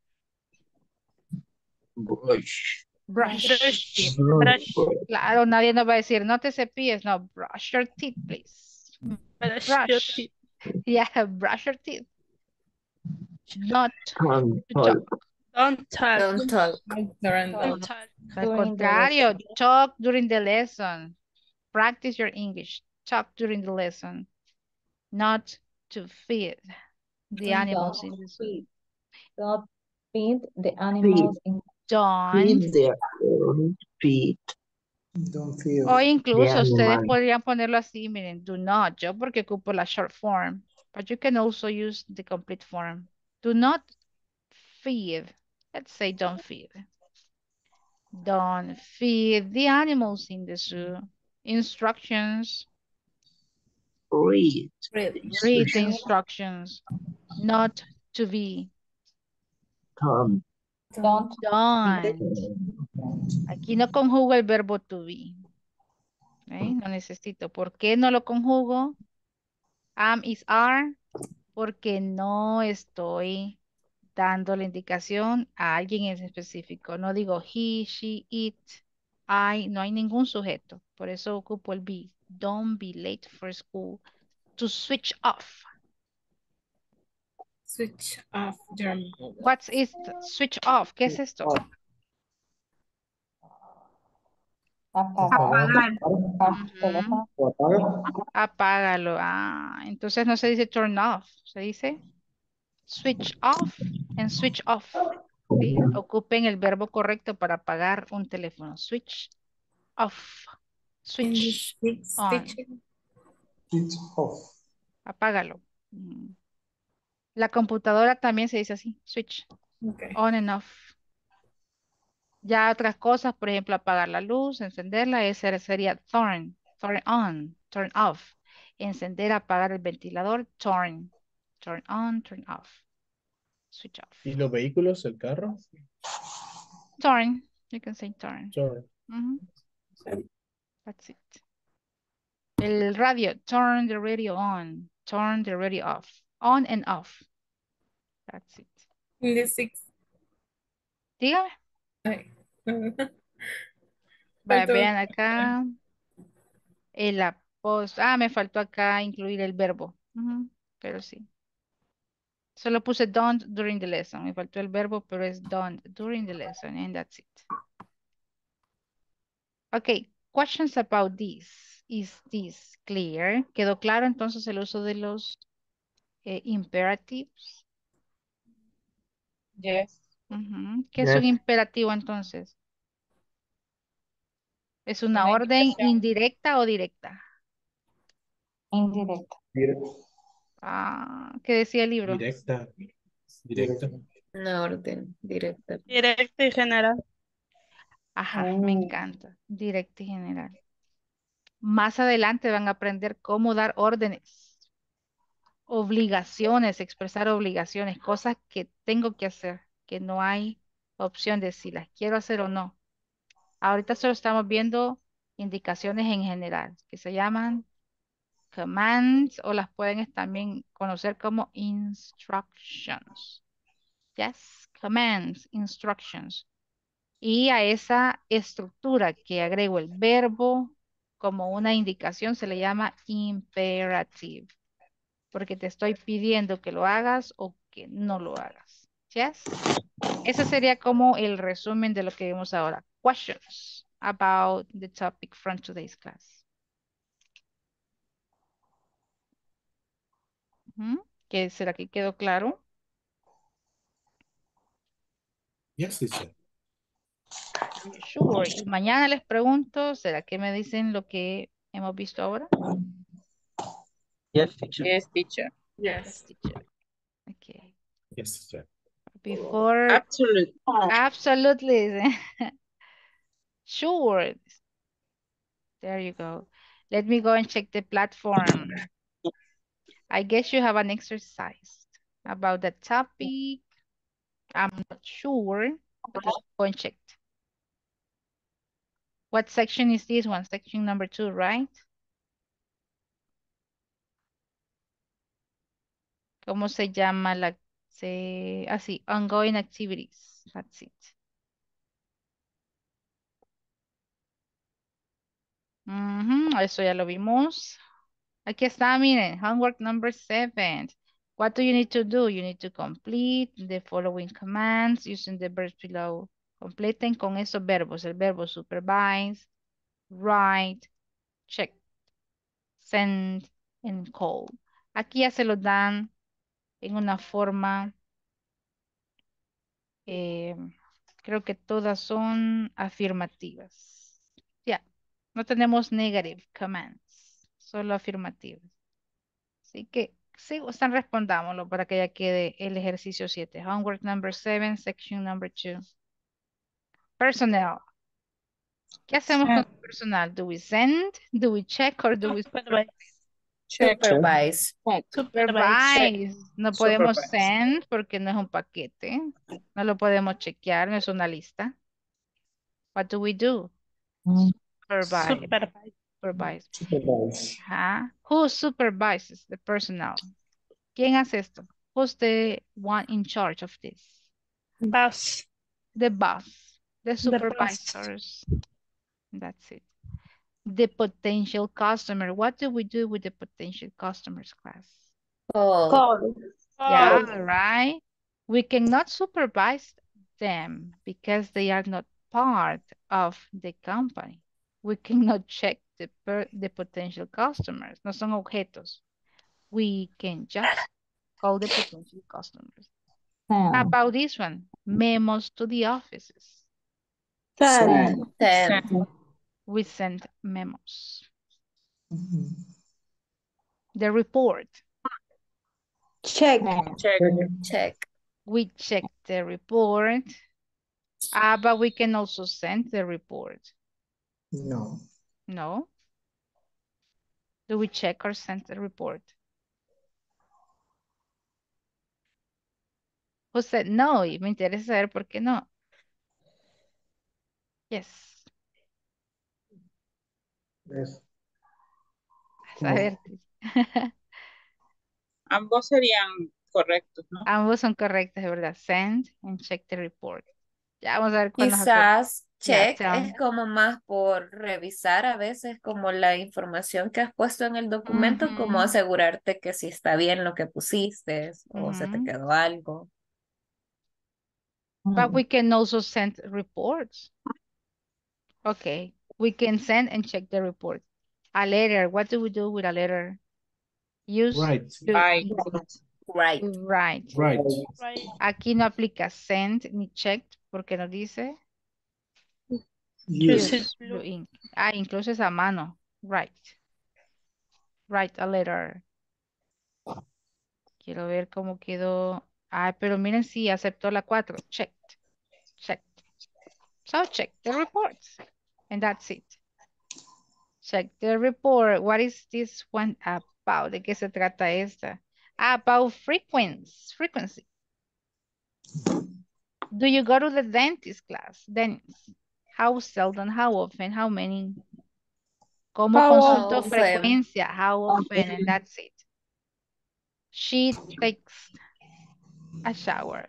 Brush. Brush. Brush. teeth. Brush. Claro, nadie nos va a decir, no te cepilles. No, brush your teeth, please. Brush your Brush. teeth. Yeah, brush your teeth. Not Don't to talk. talk. Don't talk. Don't talk. Don't talk. Al During the contrario, lesson. talk during the lesson. Practice your English. Talk during the lesson. Not to feed the animals in the zoo. Feed. Don't feed the animals in Don't. Feed their own feet. Don't feel. O incluso The ustedes animal. podrían ponerlo así, miren, do not, yo porque ocupo la short form, but you can also use the complete form. Do not feed. Let's say don't feed. Don't feed the animals in the zoo. Instructions. Read. Read. Read the instructions. Not to be. Don't. don't Don't. Aquí no conjugo el verbo to be. ¿Eh? No necesito. ¿Por qué no lo conjugo? Am is are. Porque no estoy dando la indicación a alguien en específico. No digo he, she, it, I. No hay ningún sujeto. Por eso ocupo el be. Don't be late for school. To switch off. Switch off your mobile. What is switch off? ¿Qué es esto? Apagar. Ujú. Apágalo. Ah, entonces no se dice turn off, se dice switch off and switch off. ¿Sí? Ocupen el verbo correcto para apagar un teléfono. Switch off. Can you Switch speak on. speech? It's off. Apágalo. Mm. La computadora también se dice así. Switch Okay. on and off. Ya otras cosas, por ejemplo, apagar la luz, encenderla, ese sería turn, turn on, turn off. Encender, apagar el ventilador, turn, turn on, turn off. Switch off. ¿Y los vehículos, el carro? Turn, you can say turn. Sorry. Ujú. That's it. El radio, turn the radio on, turn the radio off, on and off. That's it. In the six. Dígame. Ay. Vaya, Faltó- vean acá. El após. Ah, me faltó acá incluir el verbo. Ujú, pero sí. Solo puse don't during the lesson. Me faltó el verbo, pero es don't during the lesson. And that's it. Okay. Questions about this. Is this clear? ¿Quedó claro entonces el uso de los eh, imperatives? Yes. Ujú. ¿Qué es un Yes. imperativo entonces? ¿Es una Una orden indicación. indirecta o directa? indirecto. Ah, ¿qué decía el libro? Directa. Directa. Una orden directa. Directo y general. Ajá, me Oh. encanta. Directa y general. Más adelante van a aprender cómo dar órdenes, obligaciones, expresar obligaciones, cosas que tengo que hacer, que no hay opción de si las quiero hacer o no. Ahorita solo estamos viendo indicaciones en general, que se llaman commands o las pueden también conocer como instructions. Yes, commands, instructions. Y a esa estructura que agrego el verbo como una indicación se le llama imperative. Porque te estoy pidiendo que lo hagas o que no lo hagas. Yes. Ese sería como el resumen de lo que vimos ahora. Questions about the topic from today's class. Ujú. ¿Qué será que quedó claro? Yes, teacher. Are you sure? Y mañana les pregunto, ¿será que me dicen lo que hemos visto ahora? Yes, teacher. Yes, teacher. Yes, Yes. teacher. Okay. Yes, teacher. Before, Absolutely. absolutely. Sure. There you go. Let me go and check the platform. I guess you have an exercise about the topic. I'm not sure, but let's go and check. What section is this one? Section number two, right? ¿Cómo se llama la? Se, así, ongoing activities. That's it. Ujú, eso ya lo vimos. Aquí está, miren, homework number seven. What do you need to do? You need to complete the following commands using the verbs below. Completen con esos verbos, el verbo supervise, write, check, send, and call. Aquí ya se lo dan en una forma, eh, creo que todas son afirmativas. Ya, no tenemos negative commands, solo afirmativas. Así que, si gustan, respondámoslo para que ya quede el ejercicio siete. Homework number seven, section number two. Personnel. ¿Qué hacemos con el personal? Do we send, do we check, or do we Supervise. Check. Supervise. supervise? No podemos Supervise. send porque no es un paquete. No lo podemos chequear, no es una lista. What do we do? Supervise. Supervise. Supervise. Supervise. Ajá. Who supervises the personnel? ¿Quién hace esto? Who's the one in charge of this? Boss. The boss. The The boss. supervisors. That's it. The potential customer. What do we do with the potential customers, class? Call. Call. Yeah, right. We cannot supervise them because they are not part of the company. We cannot check the, per the potential customers. No son objetos. We can just call the potential customers. How about this one? Memos to the offices. Send. Send. We send memos. The report. Check. Check. Check. We check the report. Ah, but we can also send the report. No. No? Do we check or send the report? Who said no? Y me interesa saber por qué no. Yes. Es A como- saber. Ambos serían correctos, ¿no? Ambos son correctos, de verdad. Send and check the report. Ya vamos a ver cuál nos hace. Quizás Ya, check tell es me. como más por revisar a veces como la información que has puesto en el documento, como Ujú, asegurarte que si está bien lo que pusiste o se te ujú. quedó algo. But we can also send reports. Okay, we can send and check the report. A letter, what do we do with a letter? Use Right. to Right. Right. write. Right. Right. Aquí no aplica send ni check porque nos dice Yes. use blue ink. Ah, incluso es a mano. Write. Write a letter. Quiero ver cómo quedó. Ah, pero miren si aceptó la cuatro. Checked. Checked. So check the reports. And that's it. Check the report. What is this one about? ¿De qué se trata esta? About frequency. Frequency. Do you go to the dentist class? Dentist. How seldom, how often, how many? ¿Cómo How consulto often. frecuencia? How often, and that's it. She takes a shower.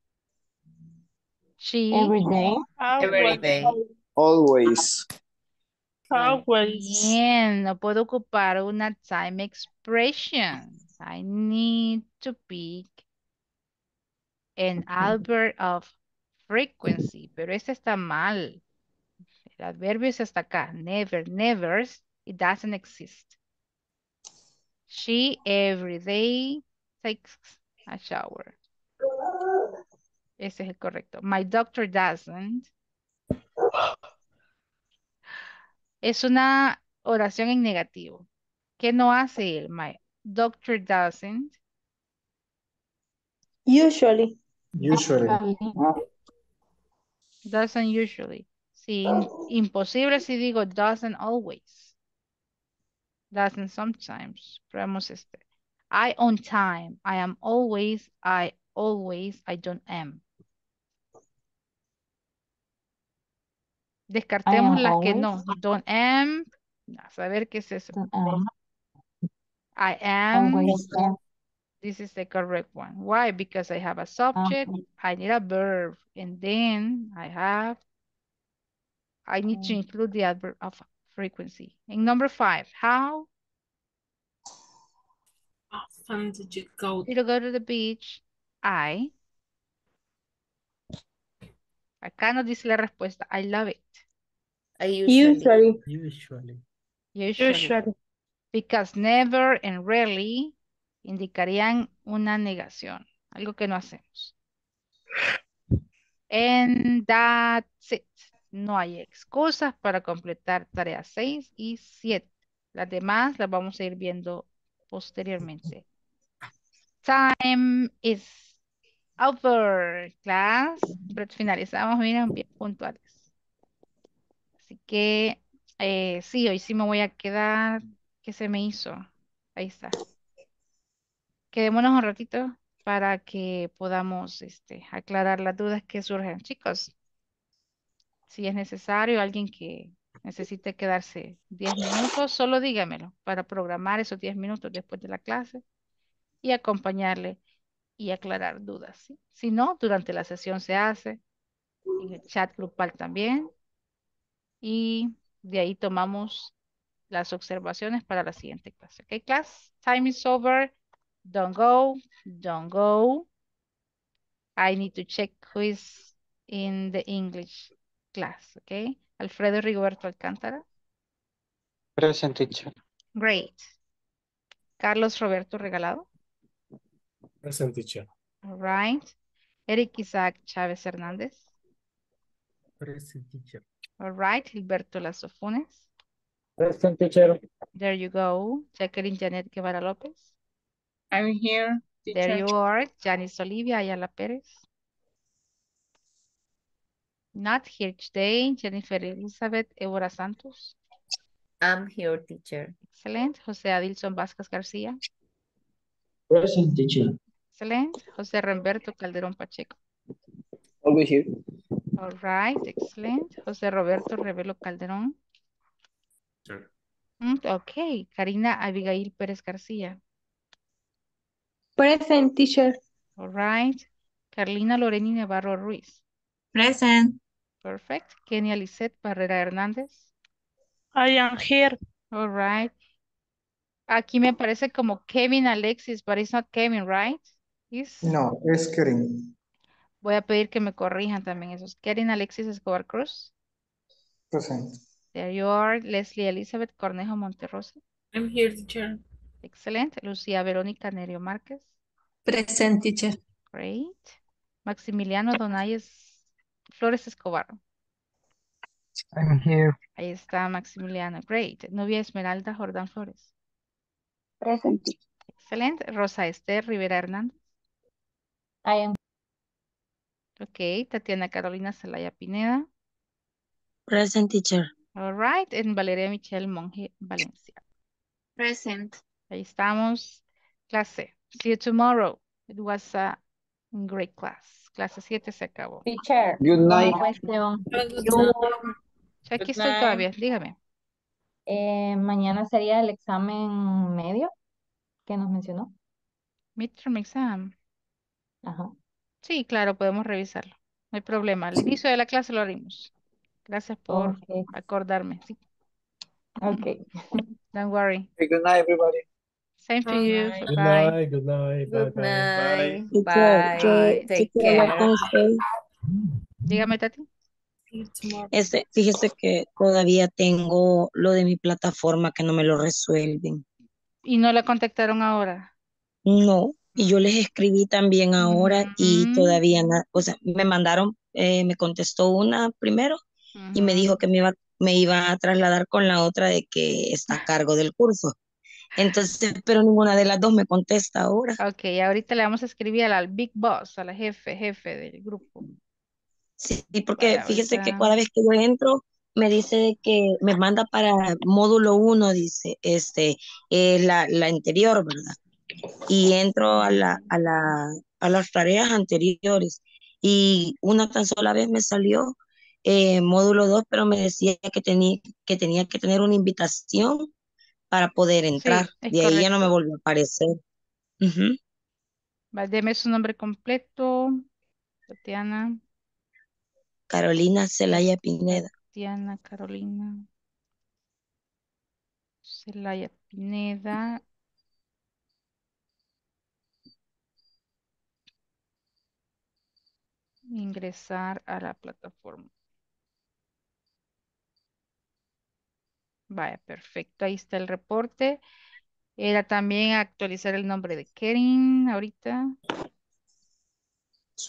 She Every day. Every day. Always. Always. Bien, no puedo ocupar una time expression. I need to pick an adverb of frequency, pero este está mal. El adverbio es hasta acá. Never, never, it doesn't exist. She every day takes a shower. Ese es el correcto. My doctor doesn't. Es una oración en negativo. ¿Qué no hace él? My doctor doesn't. Usually. Usually. Doesn't usually. Sí, in- imposible si digo doesn't always. Doesn't sometimes. Probemos este. I on time. I am always. I always. I don't am. Descartemos am las que always. no. Don't am. A saber qué es eso. Don't am. I am. Always am. This is the correct one. Why? Because I have a subject. Okay. I need a verb. And then I have. I need to include the adverb of frequency. In number five, how Often did you go? did you go to the beach? I. Acá nos dice la respuesta. I love it. I usually. Usually. Usually. Usually. Usually. Because never and rarely indicarían una negación. Algo que no hacemos. And that's it. No hay excusas para completar tareas seis y siete. Las demás las vamos a ir viendo posteriormente. Time is over, class. Pero finalizamos, miren, bien puntuales. Así que, eh, sí, hoy sí me voy a quedar. ¿Qué se me hizo? Ahí está. Quedémonos un ratito para que podamos este, aclarar las dudas que surgen. Chicos, si es necesario, alguien que necesite quedarse diez minutos, solo dígamelo para programar esos diez minutos después de la clase y acompañarle y aclarar dudas. ¿Sí? Si no, durante la sesión se hace, en el chat grupal también, y de ahí tomamos las observaciones para la siguiente clase. ¿Ok, class? Time is over. Don't go. Don't go. I need to check who is in the English class. ¿Ok? Alfredo Rigoberto Alcántara. Present, teacher. Great. Carlos Roberto Regalado. Present teacher. All right. Eric Isaac Chávez Hernández. Present teacher. All right. Gilberto Lazo Funes. Present, teacher. There you go. Jacqueline Janet Guevara López. I'm here, There teacher. you are. Janice Olivia Ayala Pérez. Not here today. Jennifer Elizabeth Évora Santos. I'm here, teacher. Excellent. José Adilson Vázquez García. Present teacher. Excellent. José Remberto Calderón Pacheco. Always here. All right. Excellent. José Roberto Revelo Calderón. Sure. Mm, ok. Karina Abigail Pérez García. Present teacher. All right. Carlina Loreni Navarro Ruiz. Present. Perfect. Kenia Lisette Barrera Hernández. I am here. All right. Aquí me parece como Kevin Alexis, but it's not Kevin, right? Is- No, es Karen. Voy a pedir que me corrijan también esos. Kevin Alexis Escobar Cruz. Present. There you are. Leslie Elizabeth Cornejo Monterrosa. I'm here, teacher. Excelente. Lucía Verónica Nerio Márquez. Present teacher. Great. Maximiliano Donayes Flores Escobar. I'm here. Ahí está Maximiliano. Great. Novia Esmeralda Jordán Flores. Present teacher. Excelente. Rosa Esther Rivera Hernández. I am. Ok. Tatiana Carolina Zelaya Pineda. Present teacher. All right. En Valeria Michelle Monge Valencia. Present. Ahí estamos. Clase. See you tomorrow. It was a great class. Clase siete se acabó. Teacher. Good night. Una cuestión. Have a good night. Aquí Good estoy night. todavía. Dígame. Eh, mañana sería el examen medio que nos mencionó. Midterm exam. Ajá. Sí, claro, podemos revisarlo. No hay problema. Al inicio de la clase lo haremos. Gracias por Ok. acordarme. Sí. Ok. Don't worry. Okay, good night, everybody. Same to Good you. night. Good Bye. night, good night, bye Good bye. night. Bye. Bye. Teacher, Take teacher, care. what can I say? Dígame, Tati. See you tomorrow. Este, fíjese que todavía tengo lo de mi plataforma que no me lo resuelven. Y no la contactaron ahora. No, y yo les escribí también ahora y Ujú. todavía nada, o sea, me mandaron, eh, me contestó una primero y me Ujú. dijo que me iba, me iba a trasladar con la otra de que está a cargo del curso. Entonces, pero ninguna de las dos me contesta ahora. Ok, ahorita le vamos a escribir a la- al Big Boss, a la jefe, jefe del grupo. Sí, porque Vaya, fíjese que ahorita. cada vez que yo entro, me dice que me manda para módulo uno, dice, este, eh, la, la anterior, ¿verdad? Y entro a la, a la, a las tareas anteriores. Y una tan sola vez me salió eh, módulo dos, pero me decía que tenía, que tenía que tener una invitación para poder entrar. Sí, es De ahí ya no me correcto. volvió a aparecer. Ujú. Va, deme su nombre completo. Tatiana. Carolina Celaya Pineda. Tatiana Carolina Celaya Pineda. Ingresar a la plataforma. Vaya, perfecto. Ahí está el reporte. Era también actualizar el nombre de Karen ahorita. Sí.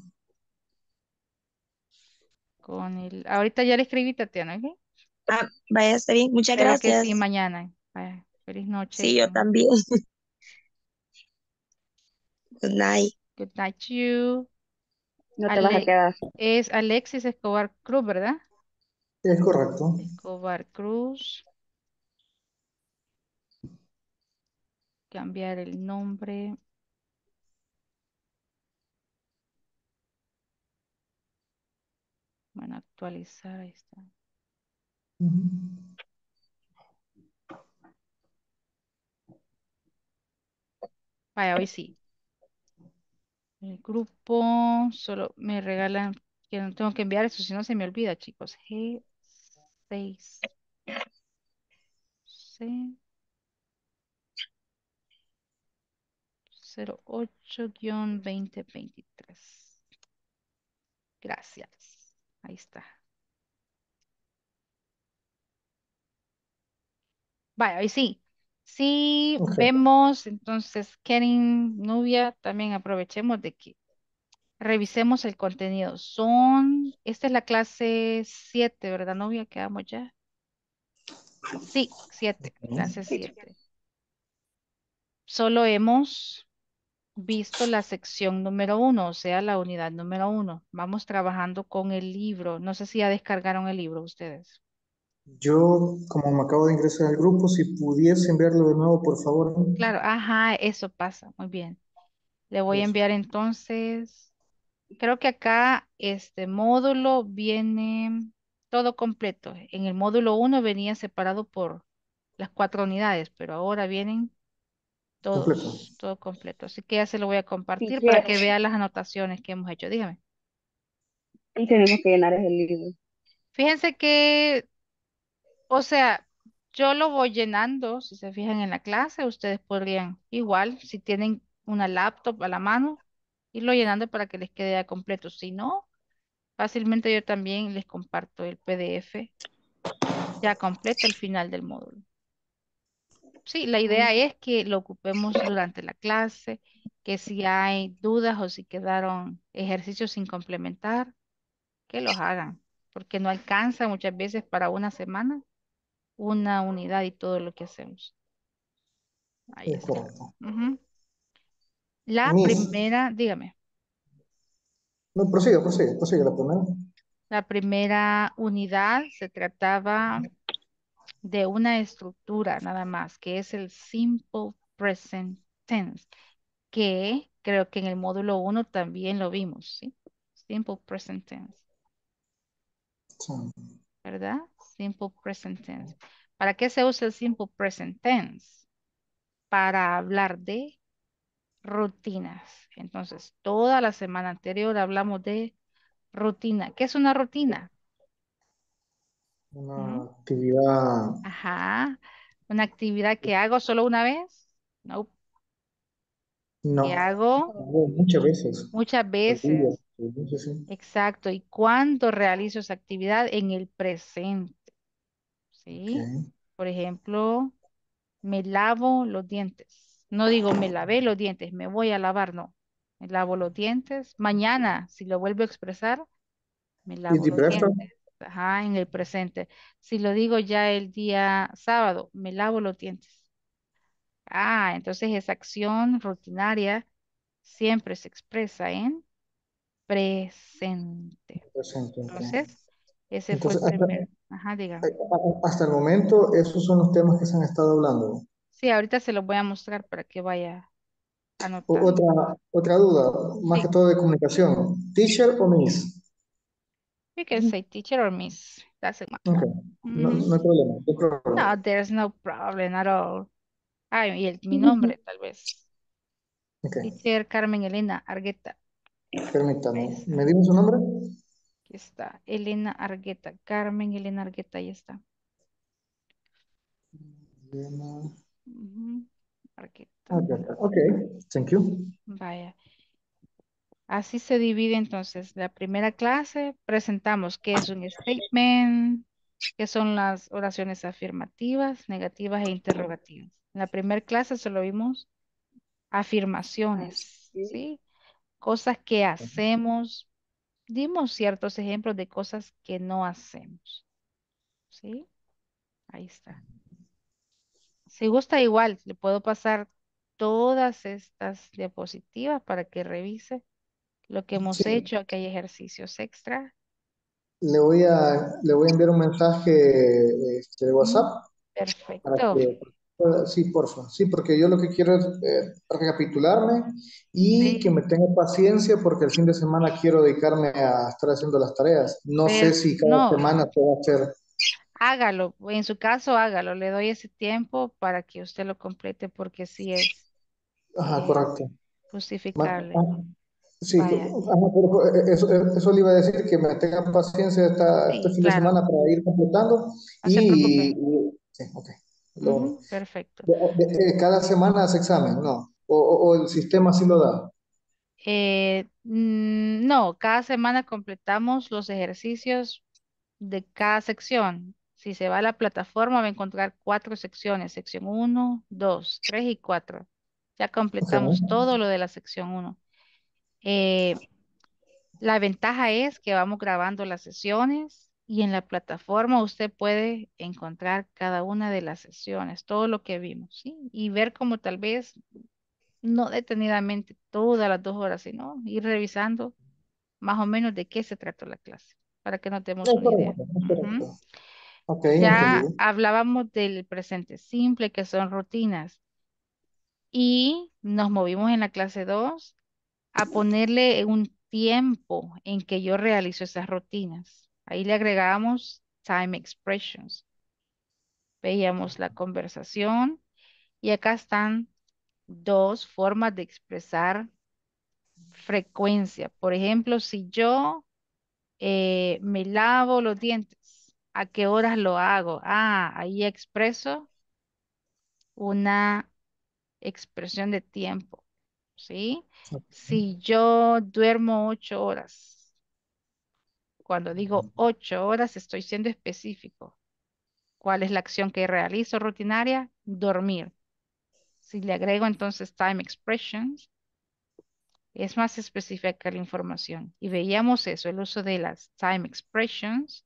Con el. Ahorita ya le escribí, Tatiana, ¿ok? Ah, vaya, está bien. Muchas Espero que sí gracias. mañana. Vaya, feliz noche. Sí, yo Con también. Good night. good night to you. No te vas a Ale- quedar. es Alexis Escobar Cruz, ¿verdad? Es correcto. Escobar Cruz. Cambiar el nombre. Bueno, actualizar, ahí está. Ujú. Vaya, hoy sí. El grupo, solo me regalan, que no tengo que enviar eso, si no se me olvida, chicos. G seis C cero ocho veinte veintitrés. Gracias. Ahí está. Vaya, hoy sí. Sí, Ok. vemos, entonces, Karen, Nubia, también aprovechemos de que revisemos el contenido. Son, esta es la clase siete, ¿verdad, Nubia? Quedamos ya. Sí, siete, clase siete. Solo hemos visto la sección número uno, o sea, la unidad número uno. Vamos trabajando con el libro. No sé si ya descargaron el libro ustedes. Yo, como me acabo de ingresar al grupo, si pudiese enviarlo de nuevo, por favor. Claro, ajá, eso pasa. Muy bien. Le voy a Yes. enviar entonces. Creo que acá este módulo viene todo completo. En el módulo uno venía separado por las cuatro unidades, pero ahora vienen Completo. todos, todo completo. Así que ya se lo voy a compartir para Teacher, que vea las anotaciones que hemos hecho. Dígame. y tenemos que llenar ese libro. Fíjense que, o sea, yo lo voy llenando, si se fijan en la clase, ustedes podrían igual, si tienen una laptop a la mano, irlo llenando para que les quede ya completo. Si no, fácilmente yo también les comparto el P D F ya completo al final del módulo. Sí, la idea es que lo ocupemos durante la clase, que si hay dudas o si quedaron ejercicios sin complementar, que los hagan, porque no alcanza muchas veces para una semana una unidad y todo lo que hacemos. Ahí Es está. correcto. Ujú. La Miss, primera, dígame, no, prosiga, prosiga, prosiga la primera. la primera unidad se trataba de una estructura nada más, que es el simple present tense, que creo que en el módulo uno también lo vimos, ¿sí? Simple present tense, Sí. ¿verdad? Simple present tense. ¿Para qué se usa el simple present tense? Para hablar de rutinas. Entonces, toda la semana anterior hablamos de rutina. ¿Qué es una rutina? Una ¿Mm? actividad, Ajá. ¿Una actividad que hago solo una vez? No. Que no, hago no, muchas veces. muchas Al día. veces. Sí, sí, sí. Exacto. ¿Y cuándo realizo esa actividad? En el presente. Ok. ¿Sí? Por ejemplo, me lavo los dientes. No digo me lavé los dientes, me voy a lavar, no. Me lavo los dientes. Mañana, si lo vuelvo a expresar, me Eat lavo the los breakfast. dientes. Ajá, en el presente. Si lo digo ya el día sábado, me lavo los dientes. Ah, entonces esa acción rutinaria siempre se expresa en presente. Presente, ok. Entonces, ese fue el Entonces, hasta, primer. Ajá, dígame. a- hasta el momento, esos son los temas que se han estado hablando. Sí, ahorita se los voy a mostrar para que vaya O- anotando. otra, otra duda, más que Sí, todo de comunicación. ¿Teacher o Miss? you can say teacher or miss. Doesn't Ok, matter. no, Ujú. no hay problema, no hay problema. No, there's no problem at all. Ah, y el- mi nombre, tal vez. Ok, Teacher Carmen Elena Argueta. Ahí permítame. está. ¿Me dijo su nombre? Aquí está. Elena Argueta. Carmen Elena Argueta, ahí está. Elena. Ujú. Argueta. Ok, ok, thank you. Vaya. Así se divide entonces. La primera clase presentamos qué es un statement, qué son las oraciones afirmativas, negativas e interrogativas. En la primera clase solo vimos afirmaciones, ¿sí? Cosas que hacemos. Dimos ciertos ejemplos de cosas que no hacemos, ¿sí? Ahí está. Si gusta igual, le puedo pasar todas estas diapositivas para que revise lo que hemos Sí, hecho, que hay ejercicios extra. le voy a, le voy a enviar un mensaje este, de WhatsApp Mm, para Perfecto. que pueda- sí, porfa, sí, porque yo lo que quiero es eh, recapitularme y que Sí, me tenga paciencia porque el fin de semana quiero dedicarme a estar haciendo las tareas. No sé per- si cada no, semana se va a hacer, hágalo. En su caso, hágalo. Le doy ese tiempo para que usted lo complete porque sí es, ajá, es correcto. Ma- justificable. ah, sí, Vaya. ajá, pero, eh, eso, eh, eso le iba a decir que me tenga paciencia esta, este Sí, fin de claro. semana para ir completando No se y, preocupe. y- sí, ok. Lo, Ujú, perfecto. de- de- eh, cada semana hace examen, ¿no? O, o- o el sistema sí lo da. Eh, mm, no, cada semana completamos los ejercicios de cada sección. Si se va a la plataforma va a encontrar cuatro secciones, sección uno, dos, tres y cuatro. Ya Ok, completamos todo lo de la sección uno. Eh, la ventaja es que vamos grabando las sesiones y en la plataforma usted puede encontrar cada una de las sesiones, todo lo que vimos, ¿sí? Y ver como tal vez, no detenidamente todas las dos horas, sino ir revisando más o menos de qué se trató la clase, para que nos demos es una idea. correcto, es Ujú. correcto. Ok, Ya entendido. hablábamos del presente simple, que son rutinas, y nos movimos en la clase dos a ponerle un tiempo en que yo realizo esas rutinas. Ahí le agregamos time expressions. Veíamos la conversación y acá están dos formas de expresar frecuencia. Por ejemplo, si yo eh, me lavo los dientes, ¿a qué horas lo hago? Ah, ahí expreso una expresión de tiempo, ¿sí? Si yo duermo ocho horas, cuando digo ocho horas estoy siendo específico. ¿Cuál es la acción que realizo rutinaria? Dormir. Si le agrego entonces time expressions, es más específica la información. Y veíamos eso, el uso de las time expressions.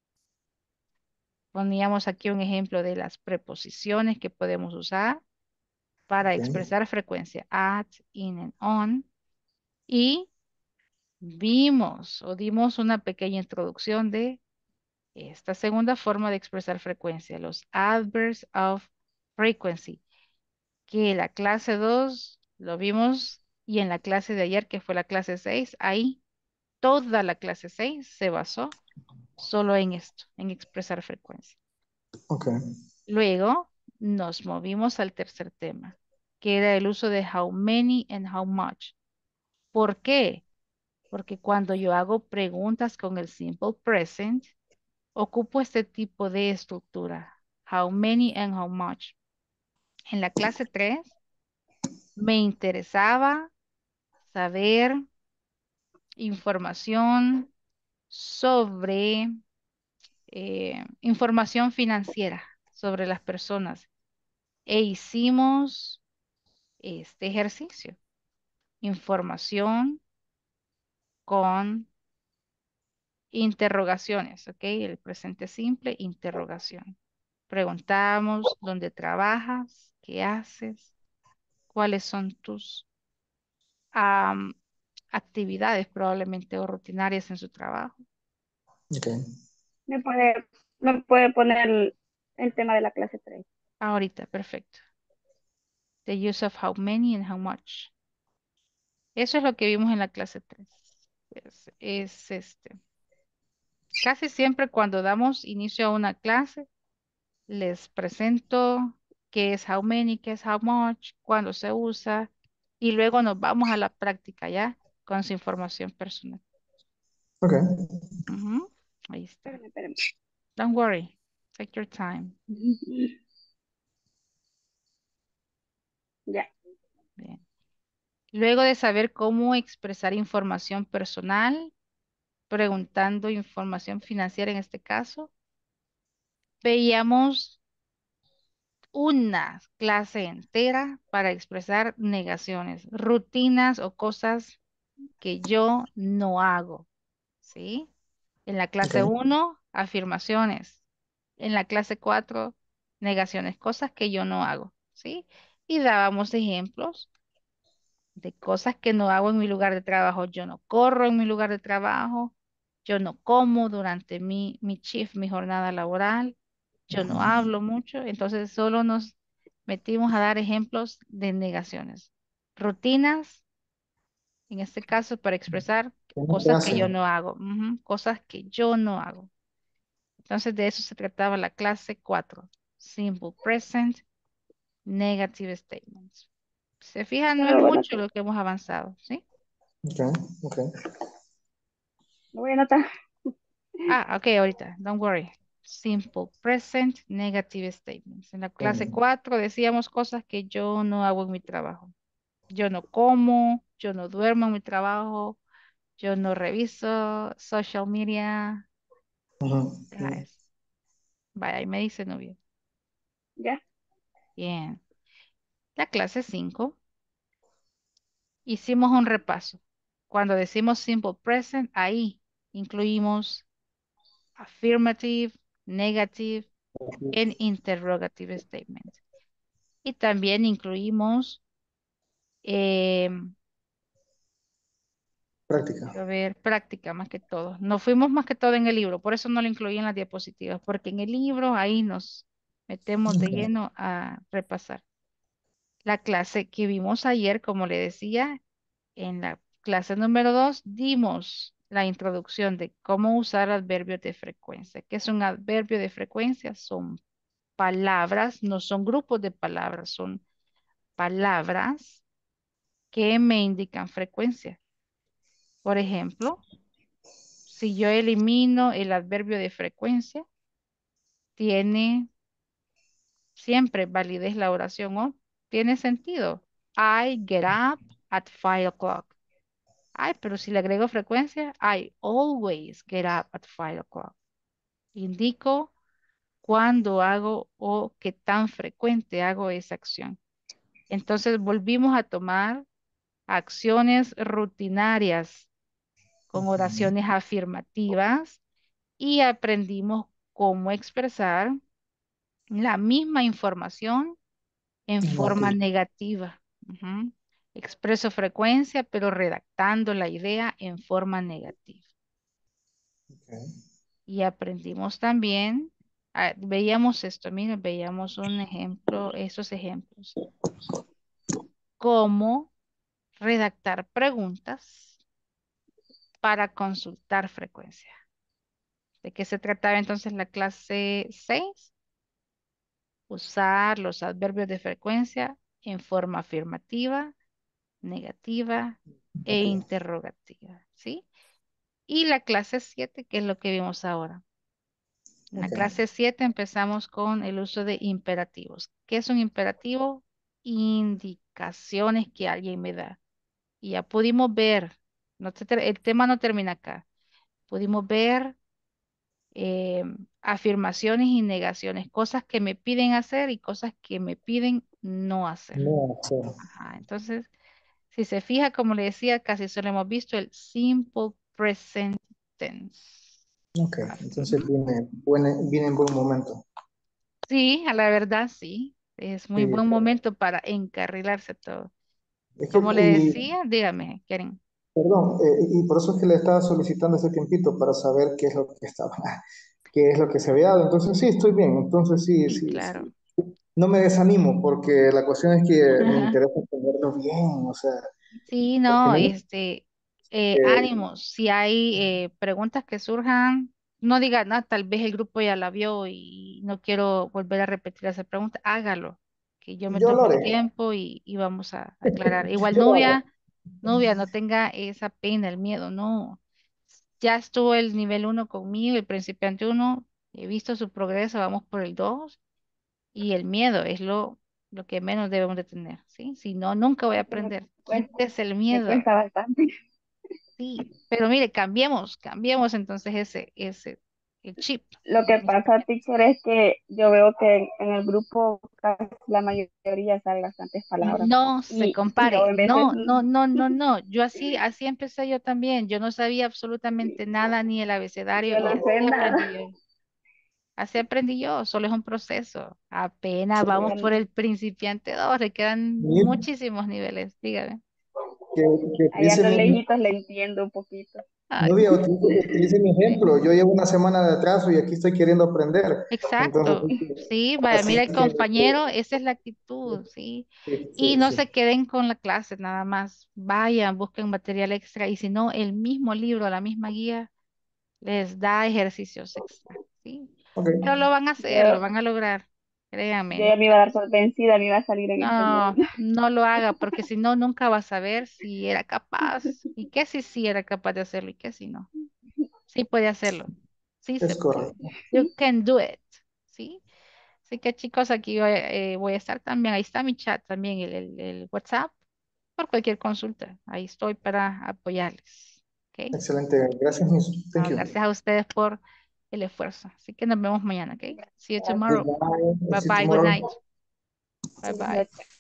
Poníamos aquí un ejemplo de las preposiciones que podemos usar para Ok, expresar frecuencia, at, in, and on. Y vimos o dimos una pequeña introducción de esta segunda forma de expresar frecuencia, los adverbs of frequency, que la clase dos lo vimos y en la clase de ayer, que fue la clase seis, ahí toda la clase seis se basó solo en esto, en expresar frecuencia. ok, Luego nos movimos al tercer tema, que era el uso de how many and how much. ¿Por qué? Porque cuando yo hago preguntas con el simple present, ocupo este tipo de estructura. How many and how much. En la clase tres me interesaba saber información sobre eh, información financiera sobre las personas e hicimos este ejercicio. Información con interrogaciones, ¿ok? El presente simple, interrogación. Preguntamos dónde trabajas, qué haces, cuáles son tus am, actividades probablemente o rutinarias en su trabajo. Okay. Me puede, me puede poner el, el tema de la clase tres. Ahorita, perfecto. The use of how many and how much. Eso es lo que vimos en la clase tres. Es, es este. Casi siempre cuando damos inicio a una clase, les presento qué es how many, qué es how much, cuándo se usa, y luego nos vamos a la práctica ya con su información personal. Okay. Ujú, ahí está. Espérame, espérame. Don't worry. Take your time. Ya. Bien. Luego de saber cómo expresar información personal, preguntando información financiera en este caso, veíamos una clase entera para expresar negaciones, rutinas o cosas que yo no hago, ¿sí? En la clase Okay. uno, afirmaciones. En la clase cuatro, negaciones, cosas que yo no hago, ¿sí? Y dábamos ejemplos de cosas que no hago en mi lugar de trabajo. Yo no corro en mi lugar de trabajo, yo no como durante mi, mi shift, mi jornada laboral, yo no hablo mucho, entonces solo nos metimos a dar ejemplos de negaciones. Rutinas, en este caso, para expresar ¿Qué no se cosas que yo hace? no hago, ujú, cosas que yo no hago. Entonces de eso se trataba la clase cuatro. Simple present, negative statements. Se fijan, no Solo es lo voy a mucho anotar. lo que hemos avanzado, ¿sí? Okay. Okay. Lo voy a anotar. Ah, ok, ahorita, don't worry. Simple present, negative statements. En la clase cuatro decíamos cosas que yo no hago en mi trabajo. Yo no como, yo no duermo en mi trabajo, yo no reviso social media. Ujú. Deja eso. Vaya, ahí me dice no bien. Ya. Bien. La clase cinco hicimos un repaso. Cuando decimos simple present, ahí incluimos affirmative, negative, and interrogative statements. Y también incluimos, eh, Práctica. quiero ver, práctica más que todo. Nos fuimos más que todo en el libro, por eso no lo incluí en las diapositivas, porque en el libro ahí nos metemos de Okay. lleno a repasar. La clase que vimos ayer, como le decía, en la clase número dos dimos la introducción de cómo usar adverbios de frecuencia. ¿Qué es un adverbio de frecuencia? Son palabras, no son grupos de palabras, son palabras que me indican frecuencia. Por ejemplo, si yo elimino el adverbio de frecuencia, tiene siempre validez la oración o tiene sentido. I get up at five o'clock. Ay, pero si le agrego frecuencia, I always get up at five o'clock. Indico cuándo hago o qué tan frecuente hago esa acción. Entonces volvimos a tomar acciones rutinarias con oraciones afirmativas y aprendimos cómo expresar la misma información en forma Negativa. negativa. Ujú. Expreso frecuencia, pero redactando la idea en forma negativa. Okay. Y aprendimos también, ah, veíamos esto, miren, veíamos un ejemplo, esos ejemplos, cómo redactar preguntas para consultar frecuencia. ¿De qué se trataba entonces la clase seis? Usar los adverbios de frecuencia en forma afirmativa, negativa e Okay. interrogativa, ¿sí? Y la clase siete, que es lo que vimos ahora. En la Okay. clase siete empezamos con el uso de imperativos. ¿Qué es un imperativo? Indicaciones que alguien me da. Y ya pudimos ver, no se ter- el tema no termina acá. Pudimos ver eh, afirmaciones y negaciones, cosas que me piden hacer y cosas que me piden no hacer. No, sí. Ajá, entonces, si se fija, como le decía, casi solo hemos visto el simple present tense. Ok, Ah, entonces ujú. viene, buena- viene en buen momento. Sí, a la verdad sí. Es muy Sí, buen momento para encarrilarse todo. es que, Como le y, decía, dígame, Karen. perdón, eh, y por eso es que le estaba solicitando ese tiempito para saber qué es lo que estaba, qué es lo que se había dado. Entonces sí, estoy bien. Entonces sí, Sí, sí, claro. sí. No me desanimo porque la cuestión es que me interesa entenderlo bien, o sea, Sí, porque no, no, este, eh, eh, ánimos, si hay eh, preguntas que surjan, no diga nada, tal vez el grupo ya la vio y no quiero volver a repetir esa pregunta, hágalo, que yo me yo lo tomo el haré, tiempo y, y vamos a aclarar. Igual, yo lo haré. novia, novia, no tenga esa pena, el miedo, no. Ya estuvo el nivel uno conmigo, el principiante uno, he visto su progreso, vamos por el dos y el miedo es lo, lo que menos debemos de tener, ¿sí? Si no, nunca voy a Porque me aprender. cuesta, Quítese el me miedo. cuesta bastante. Sí, pero mire, cambiemos, cambiemos entonces ese, ese, el chip. Lo que pasa, teacher, es que yo veo que en el grupo casi la mayoría sabe bastantes palabras. No se Y, y yo compare, en veces, no, no, no, no, no. Yo así, así empecé yo también. Yo no sabía absolutamente nada, ni el abecedario, yo no y sé así nada. aprendí yo. Así aprendí yo, solo es un proceso. Apenas vamos Yo- por el principiante dos, le quedan Mire, muchísimos niveles, dígame. que, que ahí utilice ando mi, lejitos, le entiendo un poquito. Ay, novia, utilice, utilice mi sí. ejemplo. Yo llevo una semana de atraso y aquí estoy queriendo aprender. Entonces, Exacto, sí, vaya, así mira el que, compañero, esa es la actitud, sí. sí, Y sí, no sí. se queden con la clase nada más, vayan, busquen material extra y si no, el mismo libro, la misma guía les da ejercicios extra, sí. Ok. Pero lo van a hacer, lo Yo, van a lograr, yo créanme. ya me iba a dar por vencida, me iba a salir en este No, módulo. no lo haga porque si no, nunca vas a saber si era capaz y qué si sí era capaz de hacerlo y qué si no. Sí puede hacerlo, sí se Es puede. correcto. You can do it, ¿sí? Así que chicos, aquí voy, eh, voy a estar también. Ahí está mi chat también, el, el- el WhatsApp, por cualquier consulta. Ahí estoy para apoyarles. ¿Ok? Excelente. Gracias, Miss. Thank No, you. gracias a ustedes por el esfuerzo. Así que nos vemos mañana. ¿Ok? See you tomorrow. Goodbye. Bye See you bye. Good tomorrow. night. Bye bye. Gracias.